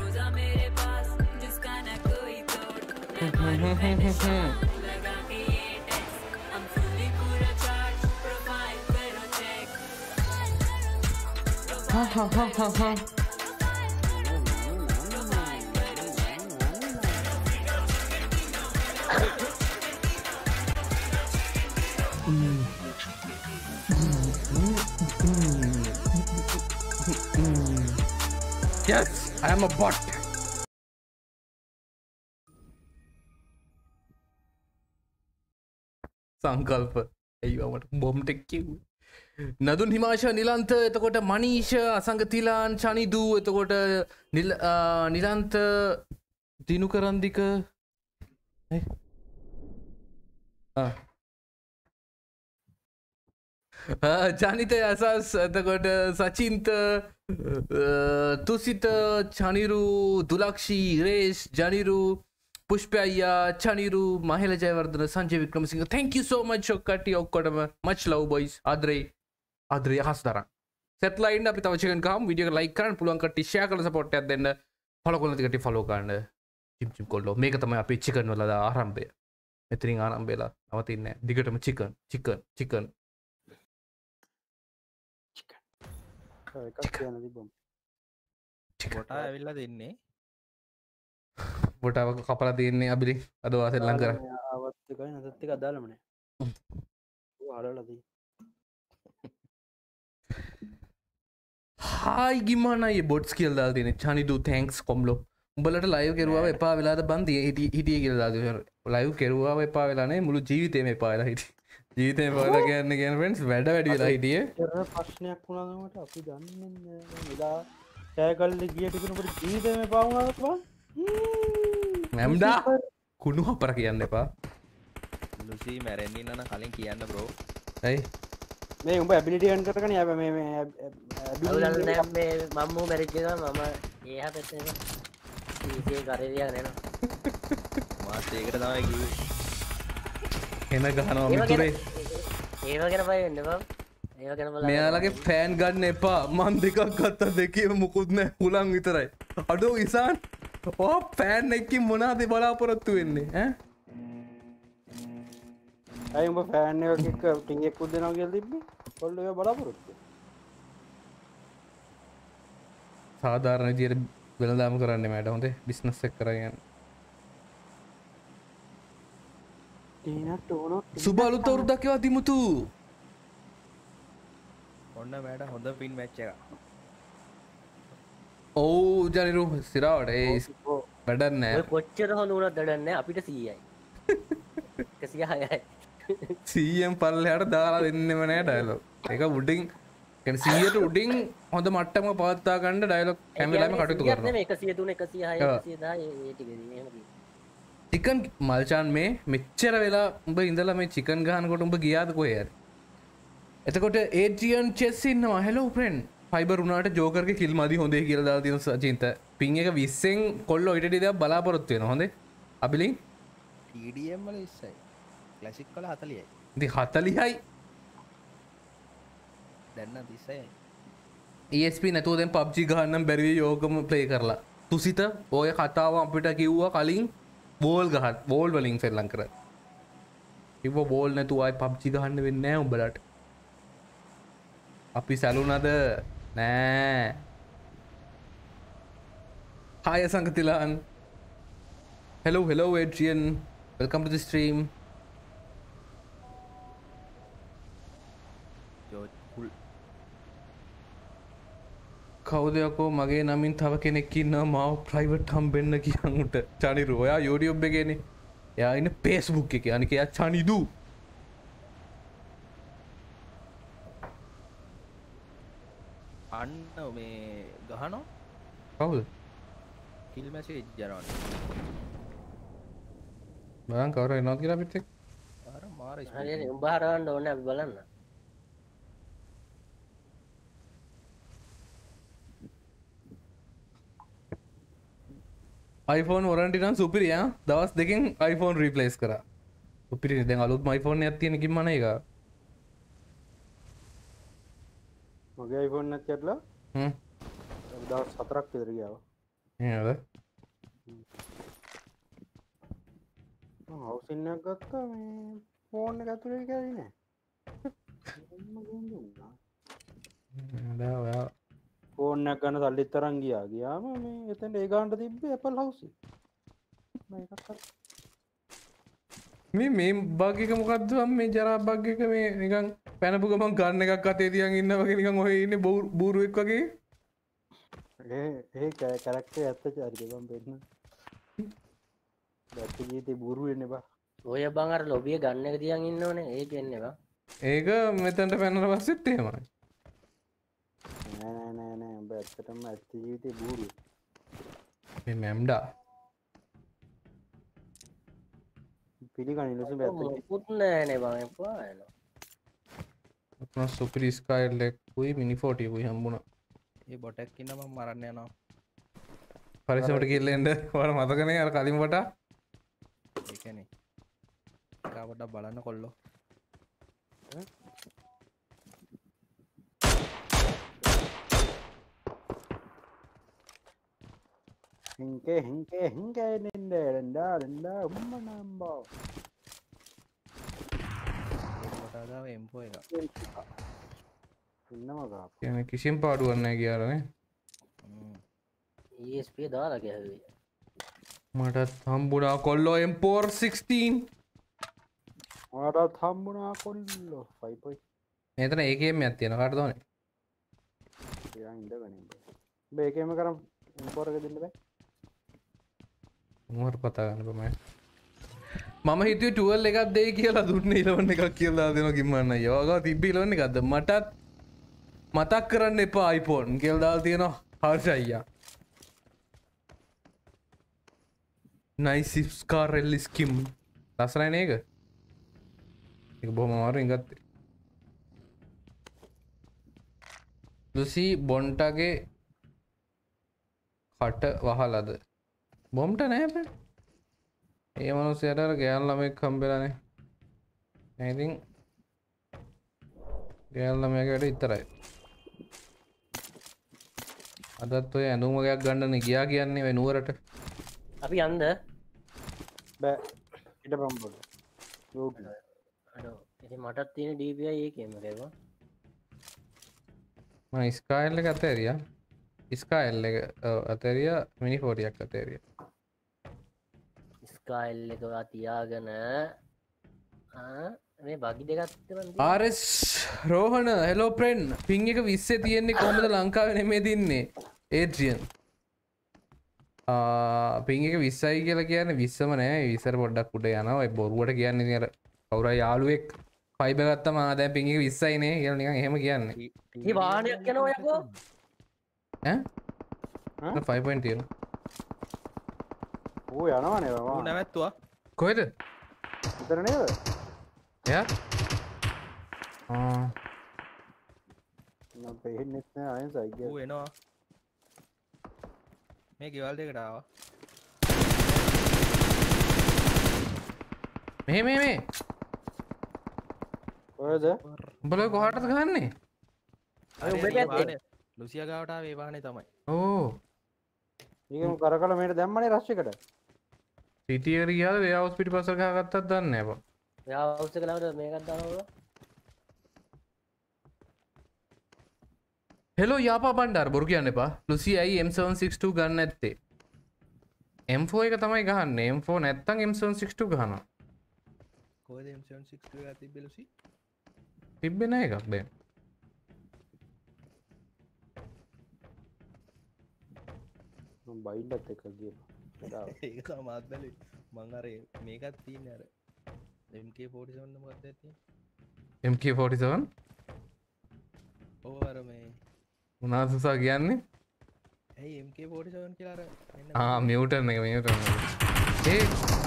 Yes, I am a bot. සංකල්ප ඇයිවට බොම්ටෙක් කිව් නදුන් හිමාශ නිලන්ත එතකොට මනීෂ අසංගතිලාන් චනිදූ එතකොට නිලන්ත දිනු කරන්දික ජනිත අසස් එතකොට සචින්ත තුසිත චනිරු දුලක්ෂී රේෂ් ජනිරු පුෂ්පයයා චනිරු මහිල Jayawardena Sanjaya Wickremesinghe thank you so much ඔක්කට ඔක්කොටම much love boys ආදරේ හස් දරන් සෙට්ලයින් අපි තව චිකන් කාම් වීඩියෝ එක ලයික් කරන්න පුළුවන් කට්ටිය ෂෙයා කරලා සපෝට් එකක් දෙන්න ෆලෝ කරන කට්ටිය ෆලෝ කරන්න චිම් කොල්ලෝ මේක තමයි අපේ චිකන් වල ආරම්භය මෙතනින් ආරම්භයලා නවතින්නේ නැහැ දිගටම චිකන් එකක් කියන තිබ්බම කොටා ඇවිල්ලා දෙන්නේ බොටාවක කපලා තියන්නේ අබිලි අද වාසෙන් ලං කර ආවත් එකයි නැතත් එක අදාළමනේ හලලදී හායි ගිමනයි බොට්ස් කියල් දාලා තියෙන චනිදු තැන්ක්ස් කොම්ලෝ උඹලට ලයිව් කෙරුවාව එපා වෙලාද බන්දි හිටිය කියලා දාලා ලයිව් කෙරුවාව එපා වෙලානේ මුළු ජීවිතේම එපා වෙලා හිටියේ ජීවිතේ පාලා කියන්නේ කියන ෆ්‍රෙන්ඩ්ස් වැඩ වැඩි වෙලා හිටියේ ප්‍රශ්නයක් වුණාදමට අපි දන්නේ නැහැ වෙලා කෑගල්ලේ ගිය ටිකනකොට ජීවිතේම එපා වුණාද බං නැම්ඩා කුණු හපර කියන්න එපා ලුසි මැරෙන්න ඉන්න නම් කලින් කියන්න බ්‍රෝ ඇයි මේ උඹ ඇබිලිටි එන් කරගෙන යා මේ අවුලක් නෑ මේ මම්මු මැරිච්ච එක මම එහා පැත්තේ ඉතින් කරේ තියාගෙන යනවා මාත් ඒකට තමයි කිව්වේ එන ගහනවා මිතුරේ ඒව ගැන බය වෙන්න බං ඒව ගැන බලන්න මෙයාලගේ ෆෑන් ගන්න එපා මන් දෙකක් ගත්තා දෙකේම මුකුත් නැහැ හුලං විතරයි අඩෝ ඉසාන් ඔය ෆෑන් එකකින් මොනවද බලාපොරොත්තු වෙන්නේ ඈ අය උඹ ෆෑන් එකක් එක්ක ටින් එකක් දෙනවා කියලා තිබ්බේ කොල්ලෝ ඒව බලාපොරොත්තු සාධාරණ විදියට වෙළඳාම කරන්න මට හොඳේ බිස්නස් එක කරගෙන සුබ අලුත් අවුරුද්දක් ඒවා දිමුතු ඔන්න මෑට හොඳ පින් මැච් එකක් ඔව් ජනිරු සිරාවට ඒ වැඩක් නෑ ඔය කොච්චර හොඳ වුණත් වැඩක් නෑ අපිට 100යි 106යි සීම් පල්ලයට දාලා දෙන්නෙම නෑ ඩයලොග් එක උඩින් කියන්නේ 100ට උඩින් හොඳ මට්ටමක පවත්වා ගන්න ඩයලොග් හැම වෙලාවෙම කටයුතු කරනවා මේ 103 106 110 ඒ ටික එහෙම කියනවා චිකන් මල්චාන් මේ මෙච්චර වෙලා උඹ ඉඳලා මේ චිකන් ගහනකොට උඹ ගියාද කොහේ හරි එතකොට ඒඩ්‍රියන් චෙස් ඉන්නවා හෙලෝ ෆ්‍රෙන්ඩ් ෆයිබර් උනාට ජෝකර්ගේ කිල් මදි හොඳේ කියලා දාලා තියෙන සචින්ත පින් එක 20න් කොල්ලෝ ඊට ටිකක් බලාපොරොත්තු වෙනවා හොඳේ අබිලින් TDM වල 20යි ක්ලාසික් වල 40යි ඉතින් 40යි දැන් නම් 30යි ESP නැතුව දැන් PUBG ගහන්නම් බැරි වෙයි යෝගම ප්ලේ කරලා තුසිත ඔය කතාව අපිට කිව්වා කලින් බෝල් ගහත් බෝල් වලින් ෆෙල්ලම් කරා කිව්ව බෝල් නැතුව ආයි PUBG ගහන්න වෙන්නේ නැහැ උඹලට අපි සැලුනද නෑ hi Asangathilan hello Adrian welcome to the stream කවුදයකෝ මගේ නමින් තව කෙනෙක් ඉන්නවා මාව ප්‍රයිවට් හම්බෙන්න කියන් උට චනිරු ඔයා YouTube එකේනේ එයා ඉන්න Facebook එකේ අනික එයා චනිදු අන්න මේ ගහනෝ කවුද කිල් මැසේජ් යනවනේ බලන්න කවුරු එනවා කියලා අපිත් එක්ක අර මාර හරියට උඹ හරවන්න ඕනේ අපි බලන්න. iPhone warranty නම් සුපිරි ආ දවස් දෙකෙන් iPhone replace කරා සුපිරි දැන් අලුත්ම iPhone එකක් තියෙන කිම්මන එක මගේ iPhone එකක් ඇట్లా දවස් 4ක් විතර ගියා. නේද හවුසින් එකක් ගත්තා මේ ෆෝන් එක ඇතුලේ ගියායි නෑ. නේද ඔයා ෆෝන් එකක් ගන්න සල්ලිත් තරම් ගියාම මේ එතන ඒ ගානට තිබ්බේ Apple house එක. මේකක් අර මේ බග් එක මොකද්ද මේ ජරා බග් එක මේ නිකන් පැනපු ගමන් ගන්න එකක් අතේ තියන් ඉන්න වගේ නිකන් ඔය ඉන්නේ බූරුවෙක් වගේ ඒ කැරක්ටර් ඇත්ත චාරිද බම් වෙන්න. දැක්ක ජීවිතේ බూరు වෙන්නේ බා. ඔය බං අර ලොබිය ගන්න එක තියන් ඉන්නෝනේ ඒක එන්නේ බං. ඒක මෙතනට පැනලා පස්සෙත් එහෙමයි නෑ උඹ ඇත්තටම ඇත්ත ජීවිතේ බూరు. මේ මැම්ඩා පිළිගන්නේ ලොසු බැත්ත. මොකුත් නෑනේ බං එපා එනවා. අපන සුපිරි ස්කයිල් එකකුයි මිනි 40 කුයි හම්බුණා ඒ බොටක් ඉන්න මම මරන්න යනවා පරිස්සමට ගිහලා එන්න ඔයාලා මතකනේ අර කලින් වට ඒ කියන්නේ කාවට බලන්න කොල්ලෝ හින්කේ නෙන්ඩා උම්මනම්බෝ. කොටාදාව එම්පෝ එක ඉන්නවා ගා. කියන්නේ කිසිම පාඩුවක් නැහැ කියලා නේ ESP දාලා ගෑවේ. මටත් හම්බුණා කොල්ලෝ M4 16 මටත් හම්බුණා කොල්ලෝ 5 මෙතන ඒකේම එකක් තියෙන කාටද ඕනේ යා ඉඳගනින් මේකේම කරම් M4 එක දෙන්න බෑ මොහොත පතා ගන්න බෑ මම හිතුවේ 12 එකක් දෙයි කියලා දුන්නේ 11 එකක් කියලා දෙනවා කිම්මන්න අයියා වගා තිබ්බ 11 එකක්ද මටත් මතක් කරන්න එපා iPhone කියලා දාලා තියෙනවා හර්ෂ අයියා nice scar rally skim ලස්සනයි නේද ඒක බොහොම අමාරුවෙන් ගත්තේ ලුසි බොන්ටගේ කට වහලද බොම්ට නැහැ බෑ ඒ මනුස්සයාට අර ගෑන් ළමෙක් හම්බෙලානේ I think ගෑන් ළමයාගේ වැඩ ඉතරයි අදත් ඔය ඇඳුම් වගේක් ගන්නනේ ගියා කියන්නේ ඔය නුවරට අපි යන්ද බෑ හිටපම් පොඩ අඩෝ ඉතින් මටත් තියෙන DPI ඒකේම ඒවා මම ස්කයිල් එක අතෑරියා ස්කයිල් එක අතෑරියා මිනි 40ක් අතෑරියා ස්කයිල් එක තියාගෙන මේ බගි දෙකක් තිබුණා ආරස් රෝහණ හෙලෝ ප්‍රෙන්ඩ් පින් එක 20 තියෙන්නේ කොහමද ලංකාවේ නෙමෙයි දින්නේ ඒඩ්‍රියන් පින් එක 20යි කියලා කියන්නේ 20ම නෑ 20ට පොඩ්ඩක් උඩ යනවා ඒ බොරුවට කියන්නේ ඉතින් අර කවුරු හරි යාළුවෙක් ෆයිබර් ගත්තම දැන් පින් එක 20යි නේ කියලා නිකන් එහෙම කියන්නේ මේ වාහනයක් යනවා යකෝ ඈ 5 තියෙනවා ඌ යනවනේ ඌ බා නැවැත්තුවා කොහෙද උතර නේද එයා මම පෙහෙන්නේ නැහැ අයන් සයිකිය ඌ එනවා මේ ගෙවල් දෙකට ආවා මේ කොහෙද උඹලා කොහාටද ගහන්නේ අර උඹ පැත්තේ ලුසියා ගාවට ආවේ ඒ වාහනේ තමයි ඕ ඊගෙම කරකල මේට දැම්මනේ රෂ් එකට සිටි එකට ගියාද වේ හවුස් පිටිපස්සට ගහගත්තත් දන්නේ නැහැ බං යා හවුස් එක ළඟට මේකක් දානවා හෙලෝ යාපා බණ්ඩාර බොරු කියන්න එපා ලුසි ඇයි M762 ගන්න නැත්තේ M4 එක තමයි ගහන්නේ M4 නැත්තම් M762 ගහනවා කොහෙද M762 එක තිබ්බේ ලුසි තිබ්බේ නැහැ එකක් දැන් බයින්ඩත් එක ගිය ඒක මාත් බැලි මං අර මේකත් තියන්න අර MK47 මොකක්ද ඇති MK47 ඕ අර මේ උනාසුසා කියන්නේ ඇයි MK47 කියලා අර මියටර් එක මියටර් ඒ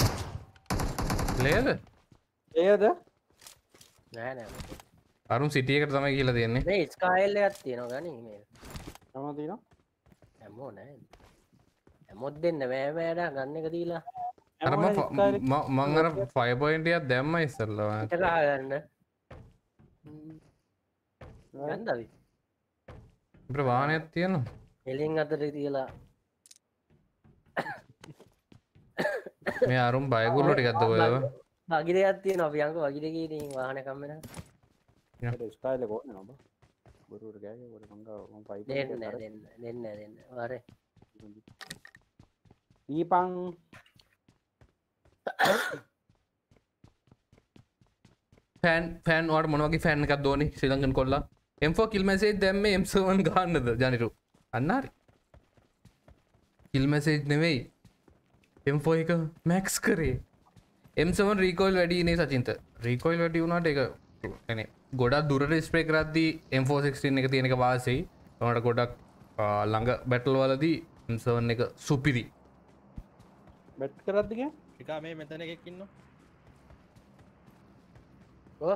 ලේද ඒද නෑ නෑ අරුන් සිටිය එකට තමයි කියලා තියෙන්නේ මේ ස්කායිල් එකක් තියෙනවා ගනි මේ තම තින හැමෝ නෑ හැමොත් දෙන්න බෑ බෑඩා ගන්න එක දීලා අරම මං අර 5 point එකක් දැම්ම ඉස්සෙල්ලා හිට ගහගන්න ගන්නද අපි අපිට වාහනයක් තියෙනවා එලින් අතර තියලා මේ අරුන් බයගුල්ලෝ ටිකක්ද ඔයව වගිරයක් තියෙන අපි අංක වගිරකීදී වාහන කම්මෙන ස්ටයිල කෝන නොබ බොරුට ගෑ ොට මඟ පයි දෙන්න වර ඊපං ෆෑන් වට මොනවගේ ෆෑන් එකක් දෝනි ශ්‍රී ලංකන් කොල්ලා M4 කිල් මැසේජ් දැම්ම M7 ගන්නද ජනිරු අන්නාරි කිල් මැසේජ් නෙවෙයි M4 එක මැක්ස් කරේ M7 රීකෝයිල් වැඩි නේ සචින්ත රීකෝයිල් වැඩි වුණාට ඒක يعني ගොඩක් දුරට ස්ප්‍රේ කරද්දී M416 එක තියෙන එක වාසෙයි උනට ගොඩක් ළඟ බැටල් වලදී M7 එක සුපිරි බැට් කරද්දික එක මේ මෙතන එකක් ඉන්නවා ඕ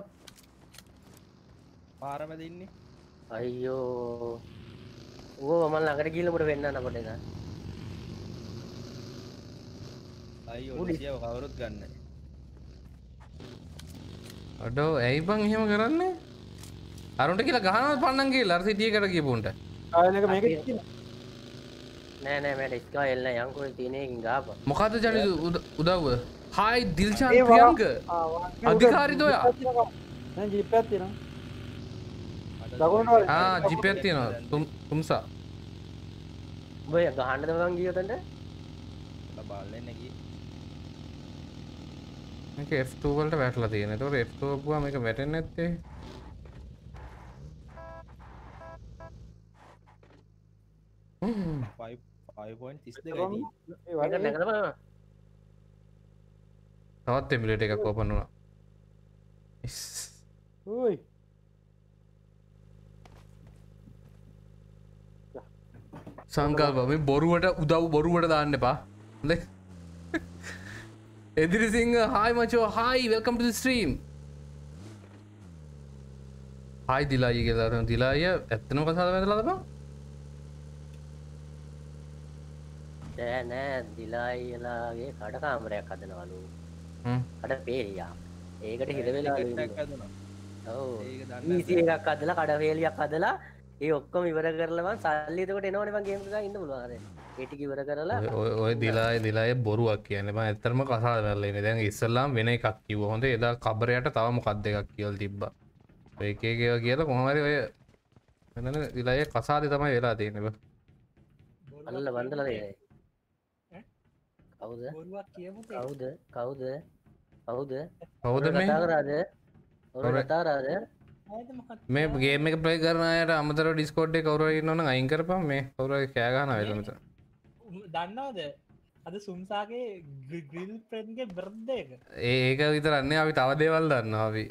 පාරම දෙන්නේ අයියෝ ඕ මම ළඟට ගිහලා උඹට වෙන්න නකොට එක අයියෝ ලිසියව කවුරුත් ගන්න අඩෝ ඇයි බං එහෙම කරන්නේ අරුන්ට කියලා ගහනවා පන්නන් කියලා අර සිටිය එකට ගියපුන්ට ආයලක මේක නෑ නෑ මට ස්කායිල් නෑ යංකෝ තියෙන එකකින් ගහපන් මොකද්ද ජනි උදව්ව හායි දිල්ෂාන් ප්‍රියංක අධිකාරිද ඔයා දැන් ජීප්යක් තියෙනවා ජිපයක් තියෙනවා තුම්සා ඔබ ගහන්නද මං ගියෝ තන්ට බාල්ලෙන් නැගී මේක F2 වලට වැටලා තියෙන. ඒතකොට F2 අපුවා මේක වැටෙන්නේ නැත්තේ. five 5.32 ඒක නැගලා බලන්න තවත් එමුලේටර් එකක් ඕපන් වුණා. ඔයි සංකල්ප මේ බොරුවට උදව් බොරුවට දාන්න එපා. හොඳයි. Edirisinghe hi macho hi welcome to the stream. hi දිලායි කියලා තමයි දිලාය ඇත්තම කතාව වැදලාද බං? නෑ දිලායිලාගේ කඩ කාමරයක් හදනවලු. කඩ පේලියා. ඒකට හිර වෙලා ඔව්. PC එකක් හදලා කඩ වේලියක් හදලා ඒ ඔක්කොම ඉවර කරලා මං සල්ලි එතකොට එනවනේ මං ගේම් එක ගන්න ඉන්න පුළුවන් අර. ඒ ටික ඉවර කරලා ඔය දිලාය බොරුවක් කියන්නේ. මම ඇත්තටම කතාව වැදලා ඉන්නේ. දැන් ඉස්සල්ලාම වෙන එකක් කිව්වා. හොඳ එදා කබරයට තව මොකක්ද එකක් කියලා තිබ්බා. ඔය එක එක ඒවා කියලා කොහොම හරි ඔය වෙනන දිලායේ කසාදේ තමයි වෙලා තියෙන්නේ බං. අල්ල වන්දලා දෙයි. කවුද? කවුද මේ? කතා කරාද? කතා කරාද? මේ ගේම් එක ප්ලේ කරන අයට අමතරව ඩිස්කෝඩ් එකේ කවුරු හරි ඉන්නවනම් අයින් කරපන් මේ කවුරු හරි කෑ ගහනවා වෙල මෙතන. දන්නවද? අද සුම්සාගේ ග්‍රිල් ෆ්‍රෙන්ඩ්ගේ බර්ත්ඩේ එක. ඒක විතරක් නේ අපි තව දේවල් දන්නවා අපි.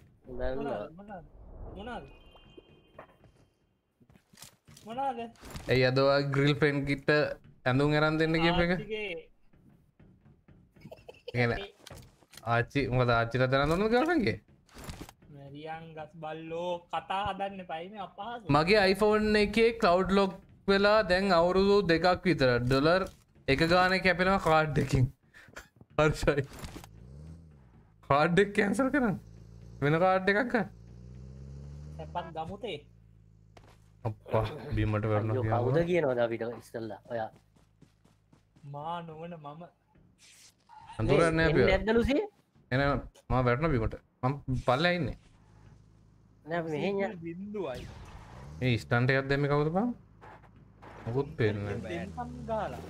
මොනවාද? එයි අද ඔය ග්‍රිල් ෆ්‍රෙන්ඩ් කිට ඇඳුම් අරන් දෙන්න කියප එක. ආච්චි මොකද ආච්චිලා දැනන් දුන්නද ගර්ල්ෆ්‍රෙන්ඩ්ගේ? මැරියන් ගස් බල්ලෝ කතා හදන්න එපයි මේ අපහසු. මගේ iPhone එකේ cloud lock වෙලා දැන් අවුරුදු 2ක් විතර ඩොලර් එක ගානේ කැපෙනවා කාඩ් එකකින්. හර්ෂයි. කාඩ් එක කැන්සල් කරන්න. වෙන කාඩ් එකක් ගන්න. සැපක් ගමුතේ. අප්පා බීමට වැටුණා කවුද කියනවද අපිට ඉස්සල්ලා ඔයා මා නොවන මම අඳුරන්නේ අපි. නැද්ද ලුසි? එන මම වැටුණා බීමට. මම පල්ලෙහා ඉන්නේ. නෑ අපි මෙහෙන් යන්න. බින්දුවයි. මේ ස්ටන්ට් එකක් දැම්මේ කවුද බං? මොකුත් පේන්නේ නැහැ. දෙන්නම් ගාලා.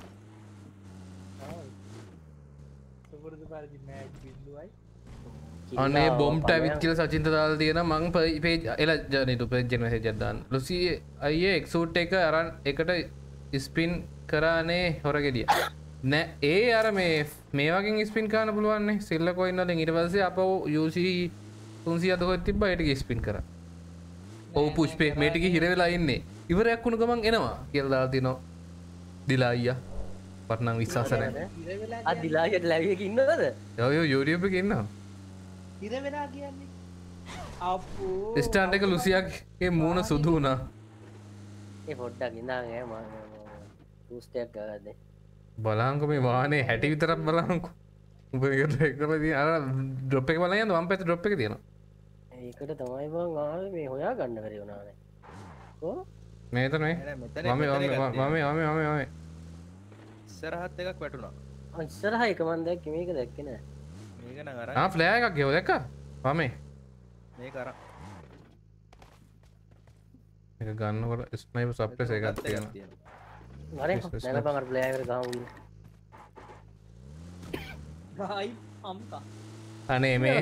සුපුරුදු පරිදි මෑච් බින්දුවයි. අනේ බොම්ට ඇවිත් කියලා සචින්ත දාලා තියෙනවා මං පේජ් එල ජනිතු පේජ් එක මෙසේජ් එකක් දාන්න. ලුසි අයියේ එක්සූට් එක අරන් එකට ස්පින් කරානේ හොරගෙඩිය නෑ ඒ අර මේ වගේ ස්පින් කාන පුළුවන්නේ සිල්ල කොයින්නලින් ඉට පස්සේ අප යුC 300 දොත් තිබ්බ ඒටක ස්පින් කර ඔවු පුෂ්පේ මේටික හිරවෙලා ඉන්නේ ඉවරයක් වුණු ගමන් එනවා කියල්ලා තිනෝ දිලා අයියා පටනම් විශ්වාසනය දිලායට ලැවියක ඉන්නවද යෝ යෝඩියප ඉන්නවා ඉර වෙලා කියන්නේ අපෝ ස්ටාන්ඩ එක ලුසියක්ගේ මූුණ සුදු වුණා ඒ පොඩ්ඩක් ඉඳාගේ ටස්ටයක් ගද බලාංක මේ වානේ හැටි විතරක් බලාංකු ඩොප් එක බලයන් වම් පැති ඩොප් එක තියෙන ඒකට තමයි බං ආවේ මේ හොයා ගන්න බැරි වුණානේ ඕ මේතන මම ඉස්සරහත් එකක් වැටුණා ඉස්සරහ එක මන් දැක්ක මේක දැක්කේ නෑ මේක නම් අරන් ෆ්ලෑ එකක් ගෙව දැක්ක මම මේක අරන් එක ගන්නකොට ස්නයිපර් සප්ලස් එකක් තියෙනවා වරේ නැල බං අර ප්ලේයර් එක ගහමු ගයි අම්කා අනේ මේ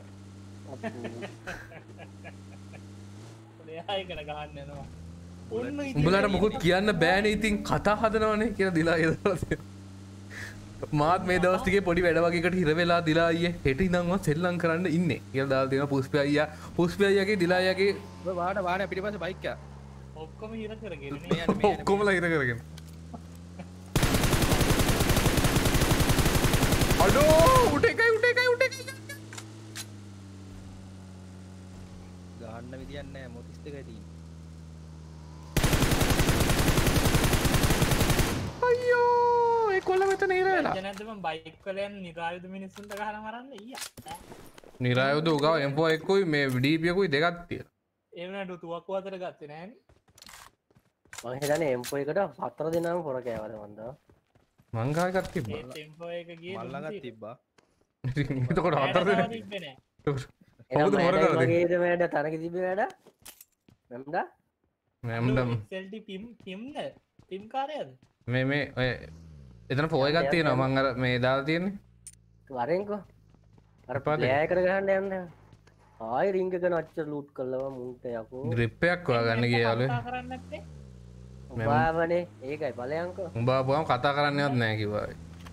ඔයායකට ගහන්න යනවා ඔන්න උඹලට මොකුත් කියන්න බෑනේ ඉතින් කතා හදනවනේ කියලා දිලා යදලා මාත් මේ දවස් ටිකේ පොඩි වැඩ වගේකට හිර වෙලා දිලා අයියේ හෙට ඉඳන්වත් සෙල්ලම් කරන්න ඉන්නේ කියලා දාලා තියෙනවා පුස්පේ අයියාගේ දිලා අයියාගේ වාහන පිටිපස්සේ බයික් එක ඔක්කොම හිර කරගෙන ඔක්කොමලා හිර කරගෙන අඩෝ උට එකයි ගහන්න විදියක් නැහැ මොටිස් එකයි තියෙන්නේ අයියෝ ඒ කොල්ල මෙතන ඉර වෙලා ජනදම බයික් වලයන් නිරායුධ මිනිස්සුන්ට ගහලා මරන්න ඊයා නිරායුධ උගාව M4 එකකුයි මේ DP එකකුයි දෙකක් තියෙනවා ඒ වුණාට තුවක්කුව අතර ගත්තේ නෑනේ මං හිතන්නේ M4 එකට 4 දෙනාම පොර කෑවද මන්ද මං ගායකක් තිබ්බා ඒ ටෙම්පෝ එක ගියේ මල්ලඟත් තිබ්බා එතකොට හතර දෙනෙක් තිබ්බේ නෑ කවුද මොර කරන්නේ වගේද වැඩ තරක තිබ්බේ වැඩ මම්දා මැම්ඩම් සෙල්ටි පිම්ද පිම් කාරයද මේ ඔය එතන ෆෝ එකක් තියෙනවා මං අර මේ දාලා තියෙන්නේ වරෙන්කෝ අර පාද. ප්ලේයර් එකට ගහන්න යන්න ආයි රින්ග් එක නච්ච ලූට් කළා මුන්ට යකෝ ග්‍රිප් එකක් හොයාගන්න ගියේ යාළුවේ කතා කරන්නේ නැත්තේ උඹාවනේ ඒකයි බලයන්කෝ උඹ ආපුවම කතා කරන්නවත් නැහැ කිව්වා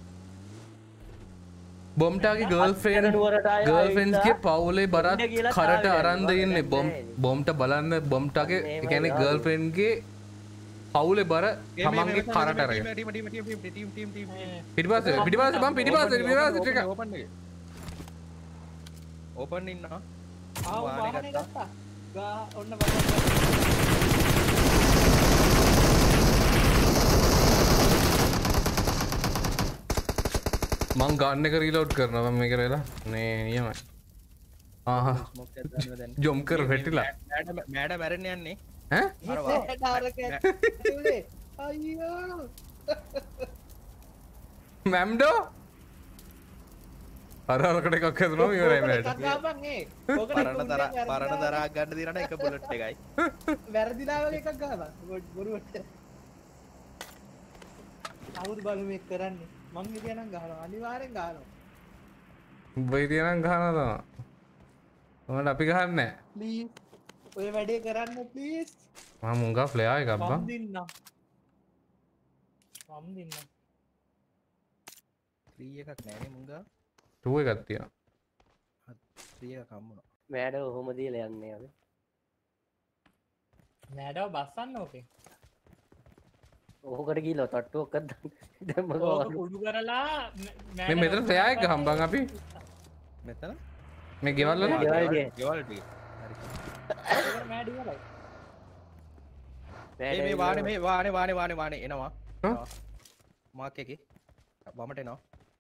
බොම්ටාගේ ගර්ල්ෆ්‍රෙන්ඩ්ස්ගේ පවුලේ බරත් කරට අරන් දෙන්නේ බොම්ට බලන්න බොම්ටාගේ ඒ කියන්නේ ගර්ල්ෆ්‍රෙන්ඩ්ගේ පවුලේ බර තමන්ගේ කරට අරගෙන පිටිපස්සේ බම් පිටිපස්සේ ටික ඕපන් ඉන්නවා වාහනේ ගත්තා ගා ඔන්න මං ගන්න එක රීලෝඩ් කරනවා මම මේක වෙලා නේ නියමයි ආහා ජොම් කර වැටිලා මෑඩ මැරෙන්න යන්නේ ඈ අයියෝ මැම්ඩෝ අරකට එකක් හදනවා ඉවරයි මෑඩ පරණ දරා ගන්න දිනන එක බුලට් එකයි වැරදිලාවල එකක් ගහලා බොරුවට අවුත් බලු මේ කරන්නේ මං හිටියනම් ගහනවා අනිවාර්යෙන් ගහනවා උඹ ඉතියනම් ගහනවා තමයි මට අපි ගහන්නේ නැහැ ප්ලීස් ඔය වැඩේ කරන්න ප්ලීස් මම මුංගා ෆ්ලෙයා එකක් බං මම දින්නම් 3 එකක් නෑනේ මුංගා 2 එකක් තියෙනවා 3 එකක් හම්බුණා මෑඩ ඔහොම දීලා යන්නේ අපි නෑඩව බස්සන්න ඕකේ ඕකට ගිහලා තට්ටුවක් දැම්ම ඕක කුඩු කරලා මේ මෙතන ෆ්ලෙයා එක හම්බන් අපි මෙතන මේ ගෙවල් වල ගෙවල් ටික මෑඩි වලයි මේ වානේ එනවා මාක් එකේ වමට එනවා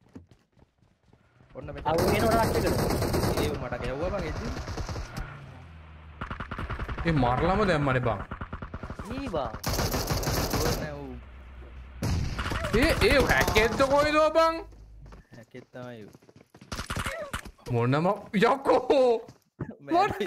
ඔන්න මෙතන අවු වෙනවා රාක්කෙද ඒ මට ගැව්වා බං එද්දි ඒ මරලම දැම්මනේ බං ඊ බා ඒ හැකෙද්ද කොයිද බං හැකෙත් තමයි මොනම යකෝ what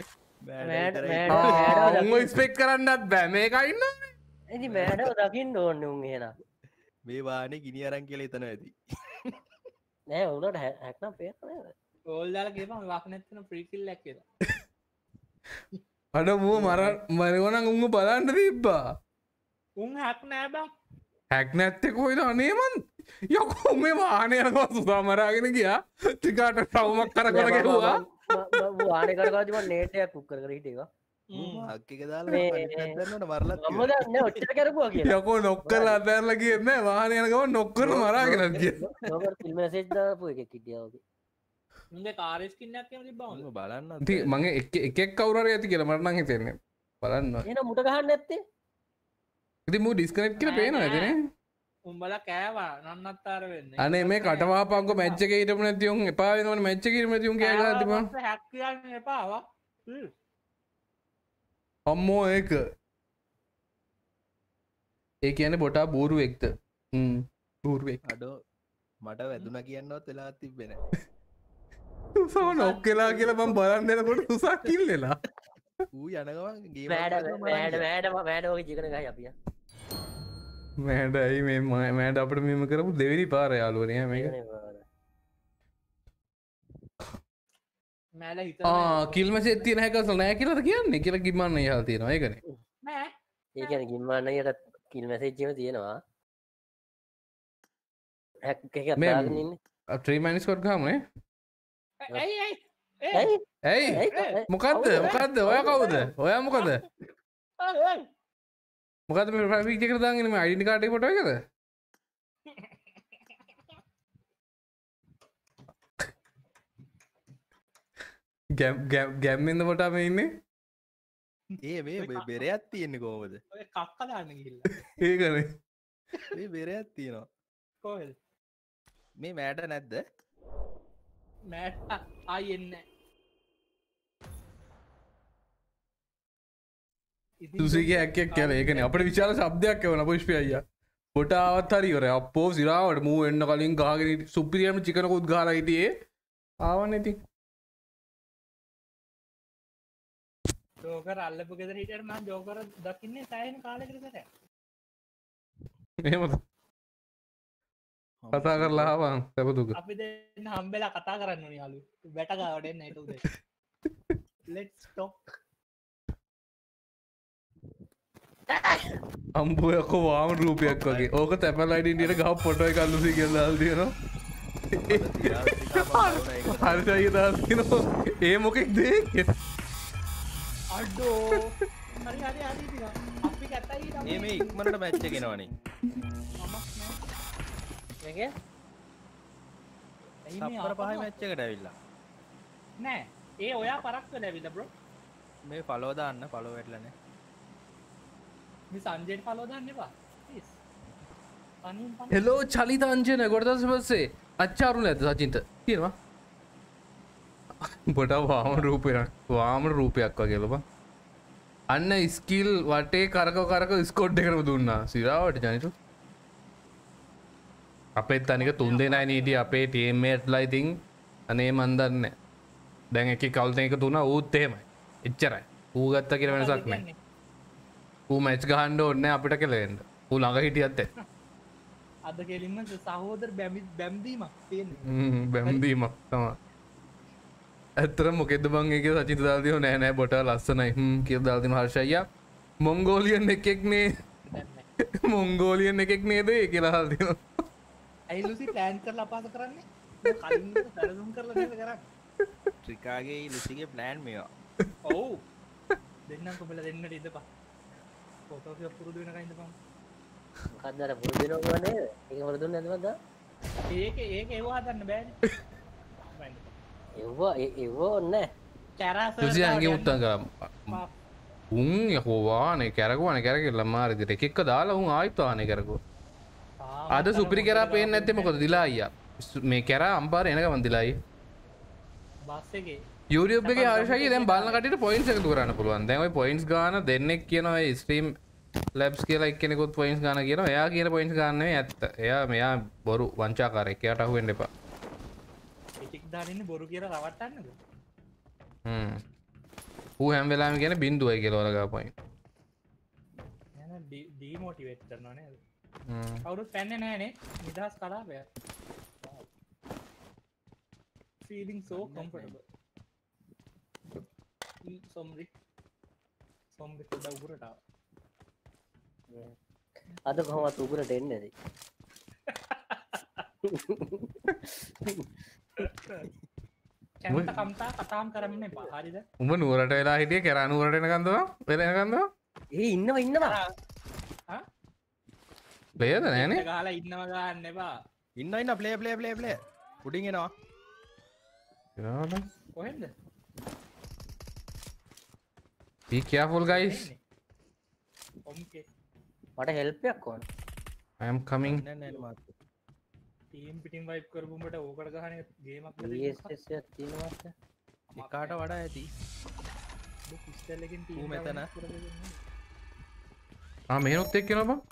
උඹ ස්පෙක් කරන්නත් බෑ මේකයි ඉන්නන්නේ ඉතින් මෑඩව දකින්න ඕනේ උන් එහෙනම් මේ වානේ ගිනි අරන් කියලා හිතන ඇති නෑ උන්ට හැක්නම් පේන්නේ නේද ඕල් දාලා ගේපන් වාක් නැත්නම් ෆ්‍රී කිල් එකක් කියලා අඩ මූ මරවනම් උන්ව බලන්න තිබ්බා උන් හැක් නෑ බං හැක් නැත්තේ කොයිද අනේමන් යකෝ මේ වාහනයනවා සුදාමරාගෙන ගියා ටිකාට ටවුමක් කරකොල ගැහුවා ආනකරකාතිම නේටයක් කුක් කර හිටේවා අක්ක දාලා මරලත් මම දන්න ඔච්චර කරපුවා කිය යකෝ නොක්කල අදැරල කියන්න වාහනයනකම නොක්කර මරාගෙන කිය මෙසේජ්දාපු එක කිටියාවගේ මුන්ගේ කාරස්කින්නක් බවන්න බලන්න මගේ එකෙක් කවුර ඇති කියල මරණං හිතෙන්නේ බලන්න එන මුට ගහන්න ඇත්තේ ඉති මූ ඩිස්කනෙට් කියල පේන ඇතින උඹල කෑවා නන්නත්තාර වෙන්න අනේ මේ කටවාපංක මච්චක ඊටම නැතිවුන් එපා වෙනවන මච්ච කිරීම තියුන් කියලාතිම හැක්කයන්න එපාවා අම්මෝ ඒක ඒ කියන බොටා බූරු එක්ත බූරුවෙක් අඩෝ මට වැදුන කියන්නවත් වෙලා තිබෙන සෝ නොක්කෙලා කියලා මම් බලන්නනකොට තුසා කිල්ලෙලා ඌ යනගම මෑඩෝක ජිකන ගයි අපිය මෑඩ ඇයි මේ මෑඩ අපට මෙම කරපු දෙවිනි පාර යාලුවනය මේක මෑල හිත කිල්ම සෙත්තිය හැකසල් නෑ කියලද කියන්නේ කියල ගිමන්න යාල් තියෙනවා ඒකන ඒකන ගිම්මාන්නයට කිල් මැසේච්චම තියෙනවා හැක්න්න ත්‍රීමනිස්කොට් ගමනේ ඇයි ඇයි මොකක්ද මොකක්ද ඔය කවුද ඔය මොකද මොකද ප්‍රවික් කරදාගෙනම අයිඩි කාටි පොට එකද ගැම්මෙන්ද පොටාම ඉන්නේ ඒ මේ බෙරයක් තියෙන්නේ කෝමද කක්කදාන්න ගිල්ල ඒකන මේ බෙරයක් තියෙනවා කොල් මේ මෑට නැද්ද මෑට් අයෙන්න තුසිගේ ඇක්කෙක් කැල ඒකන අපට විචාල සබ්දයක් වන පුෂ්පය අයිය පොටාවත් හරිවර අපෝ සිරාවට මූ එන්න කලින් ගාගෙන සුපිරියම චිකනකුත් ගාලා හිටියේ ආවන්න ඇති ජෝකර අල්ලපු ගෙදර හිටියට මම ජෝකර දකින්නේ සෑහෙන කාලයකට එහෙමද කතා කරලා ආවන් සැපදුක අපි දෙන්න හම්බෙලා කතා කරන්න ඕනේ යාළු වැට ගාවට එන්න ඒක උදේ let's talk අම්බුවයක්කෝ වාම රූපයක් වගේ ඕක තැපල් අයිඩින්ටියට ගහ පොටෝ එක අල්ලුසි කියලාල් තියෙනවා හරිසයි දාතිනවා ඒ මොකෙක් දේ අඩෝ හරි හරි හරි අපි කැතයි මේ ඉක්මනට මැච්ච ගෙනවනේ සප්පර පහයි මැච්චකට ඇවිල්ලා නෑ ඒ ඔයා පරක්ක ලැවිද බ්‍රෝ මේ පලෝ දාන්න පලෝ වැටලනේ මේ සංජයට පලෝ දාන්න එපා හෙලෝ චලිත අංජන ගොඩදස පස්සේ අච්චාරුල ඇත සචින්ත තියෙනවා බොට වාම රූපයක් වගේලබ අන්න ස්කිල් වටේ කරක ස්කොඩ් එකරම දුන්නා සිරාවට ජනිතු අපේ තනික තුන් දෙනයි නීටිය අපේ ටීමේට් ලයිතින් අනේ මන්දන්න දැන් එක කවල්ත එක තුන්න ඌත් එහෙමයි එච්චරයි ඌ ගත්ත කියර වෙනසක් නෑ ඌ මැච් ගහන්ඩ ඔන්න අපිට කෙලෙන්ට ඌ ළඟ හිටියත්තේ අද කෙලින්ම සහෝදර බැම්දීමක් බැම්දීමක් තමා ඇත්තර මොකෙද බං එක සචිත දාතියෝ නෑනෑ බොට ලස්සනයි කිය දාතිම හර්ෂය මොංගෝලියන් එකෙක්නේ මොංගෝලියන් එකෙක් නේද කියලා හල්තිනවා ඇයිලුසි ප්ලෑන් කරලා අපාස කරන්නේ සැලසුම් කරලා කරන්න ට්‍රිකාගේ ලුසිගේ ප්ලෑන් මේවා ඔවු දෙන්නම් කොබල දෙන්නට ඉදපා පොතෝ පුරුදු වෙන කයිද පම් කදර පුරුදිනවනේ ඒක වරදුන්න නැතිවද ඒක ඒවා හදන්න බෑනේ ඒවා ඔන්න තුසි ඇගේ උත්තන් කරම් උන් යකෝවාන කැරකුවන කැරකෙල්ල මාරිදිට එකෙක්ක දාලා උන් ආයිත්වානය කරකු අද සුපිරි කරා පේෙන් ඇත්තෙමකොද දිලා අයිය මේ කැර අම්පාර එනක වන්දිලායි යුරියබ්ගේ ආශය දැන් බලකට පොයින්ස් එකතු කරන්න පුළුවන් දැන්යි පොයින්ස් ගාන දෙන්නෙක් කියනවා ස්ට්‍රීම් ලැබ්ස් කියලා එක්කෙනෙකුත් පොයින්ස් ගාන කියන එයා කියන පොයින්ස් ගන්න ඇත්ත එයා මෙයා බොරු වංචාකාරයක් එයාට අහුවෙන්න එපා දාන්න බොරු කියර රවටන්නද ඌ හැම් වෙලාම කියන බින්දුවයි කියලවලගා පොයින් ඩීමෝටිවේට් කරනවානේ කවුරුත් පැන්න නෑනේ නිදහස් කලාපය feeling so comfortable somri කොඩ උගුරට අද කොහොමත් උගුරට එන්නේ නැති. කැමත කම්තා කතාම් කරන්න එපා. හරිද? උඹ නුවරට වෙලා හිටියේ කෙරා නුවරට එනකන්ද වෙනකන්ද ඒ ඉන්නවා ප්ලේයර්ද නෑනේ ගහලා ඉන්නව ගන්න එපා. ඉන්න ප්ලේ උඩින් එනවා. කොහෙන්ද? be careful guys ඔම්කේ. මට හෙල්ප් එකක් ඕන. I am coming නෑ නෑ මාත්. ටීම් පිටින් වයිප් කරපු උඹට ඕකට ගහන ගේමක් ESS එකක් තියෙනවද? එකාට වඩා ඇති. පිස්ටල් එකකින් ඌ ටීම් මෙතන. මෙහෙනුත් එක්ක යනවා බං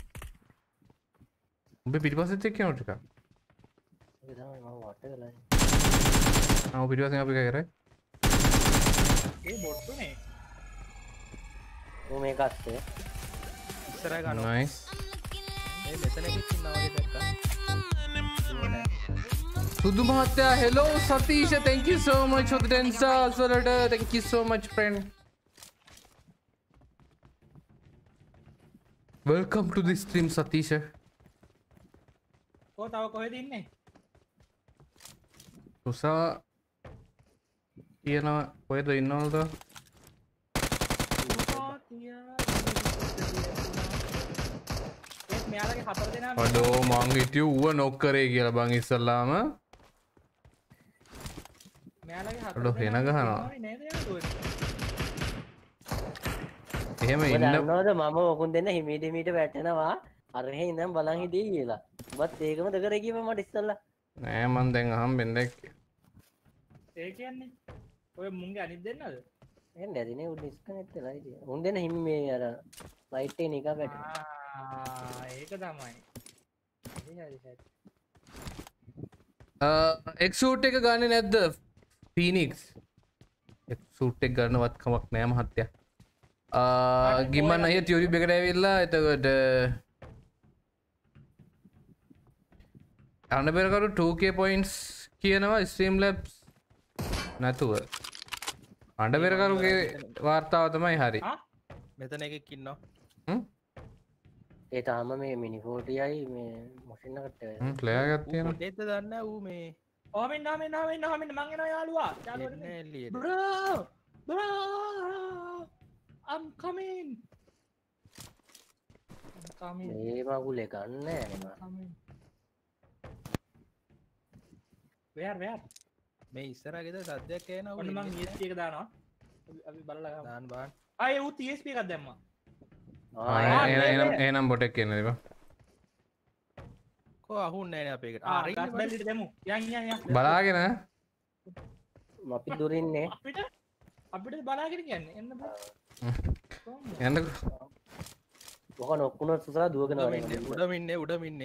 උඹ පිටිපස්සෙත් එක්ක යනවා ටිකක් ඒක තමයි මම වට වෙලා ඉන්නේ. ඔව් පිටිපස්සෙන් අපි එකයි කරේ ඒ බොට්ටුනේ. ඌ මේක අස්සේ. ඉස්සරහ ගන්නවා. nice මේ මෙතන එකක් ඉන්නවා වගේ දැක්කා. සුදු මහත්තයා hello සතීෂ thank you so much for the 10 stars වලට thank you so much friend welcome to the stream සතීෂ කො තව කොහෙද ඉන්නේ? උසා කියනවා කොහෙද ඉන්නවද ඒත් මෙයාලගේ හතර දෙනා අඩෝ මං හිටියේ ඌව නොක් කරේ කියලා බං ඉස්සල්ලාම මෙයාලගේ හතර අඩෝ හෙන ගහනවා නේද යාළුවනේ? එහෙම ඔබ ඉන්න දන්නවද මම ඔකුන් දෙන්න හිමීට හිමීට වැටෙනවා අරහෙ ඉඳන් බලන් හිටියේ කියලා. ඔබත් ඒකම දකරේ කිව්ව මට ඉස්සල්ලා. නෑ මං දැන් අහම්බෙන් දැක්කේ ඒ කියන්නේ ඔය මුන්ගේ අනිත් දෙන්නද? එන්නේ නැදිනේ උන් ඩිස්කනෙක්ට් වෙලා ඉතින්. උන් දෙන්න හිමි මේ අර ලයිට් එකේ නිකන් වැටෙනවා. ඒක තමයි. හරි හරි. එක්සූට් එක ගන්නේ නැද්ද ෆීනික්ස් එක්සූට් එක ගන්නවත් කමක් නෑ මහත්තයා ගිමන් අයියා ටියුරිබ් එකට ඇවිල්ලා එතකොට අනබෙරකරු 2k points කියනවා ස්ට්‍රීම් ලැබ්ස් නැතුව අඬබෙරකරුගේ වාර්තාව තමයි හරි මෙතන එකක් ඉන්නවා. ඒ තාම මේ මිනි 40යි මේ මැෂින් එකට ප්ලේයර් එකක් තියෙනවා පොඩේත් දන්නේ ඌ මේ ඕමෙන් මං එනවා යාළුවා. එන්නේ එළියට. Bro, I'm coming. මේ මගුලේ ගන්න නෑ නේ. Where? මේ ඉස්සරහ ගෙදර සද්දයක් එනවා. ඔන්න මං ESP එක දානවා. අපි බලලා ගමු. දාන්න බාන්න. ආයේ ඌ ESP එකක් දැම්මා. එහෙනම් බොටෙක් කියන්නේ ඉබා කො අහුන්නේ නැහැ නේ අපේ එකට. ආ ගස් බැල්ලිට දෙමු. යන්. බලාගෙන අපි දුරින්නේ. අපිට බලාගෙන කියන්නේ. එන්න බෑ. යන්න මොකක් නොක්කුණොත් සුසලා දුවගෙන උඩම ඉන්නේ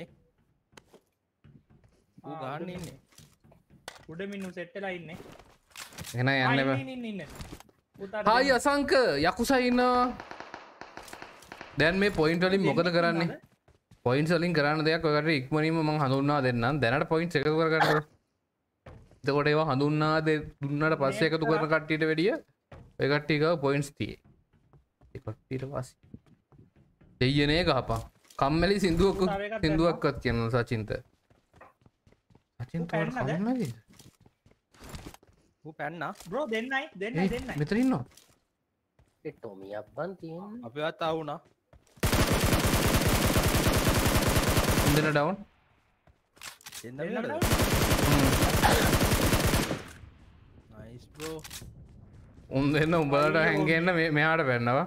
ඌ ගහන්න ඉන්නේ. උඩ මින්නු සෙට් වෙලා ඉන්නේ. එහෙනම් යන්න බෑ ඉන්න. හායි අසංක යකුසා ඉන්නවා දැන් මේ පොයින්ට් වලින් මොකද කරන්නේ පොයින්ට්ස් වලින් කරන්න දෙයක් ඔයකට ඉක්මනින්ම මම හඳුන්වා දෙන්නම් දැනට පොයින්ට්ස් එකතු කරගන්න එතකොට ඒවා හඳුන්වා දුන්නාට පස්සේ එකතු කරන කට්ටියට වැඩිය ඔය කට්ටිය ගාව පොයින්ට්ස් තියෙයි ඒ කට්ටියට වාසි දෙයියනේ ගහපන් කම්මැලි සින්දුවක්වත් කියනවා සචින්ත කම්මැලි ඌ පැන්නා බ්‍රෝ දෙන්නයි මෙතන ඉන්නවා ඒ ටොමියක් බන් තියෙන්නේ. අපිවත් ආවුණා. දෙන්න ඩවුන් නයිස් බ්‍රෝ. උන් දෙන්න උඹලට හැංගෙන්න මෙහාට පැන්නවා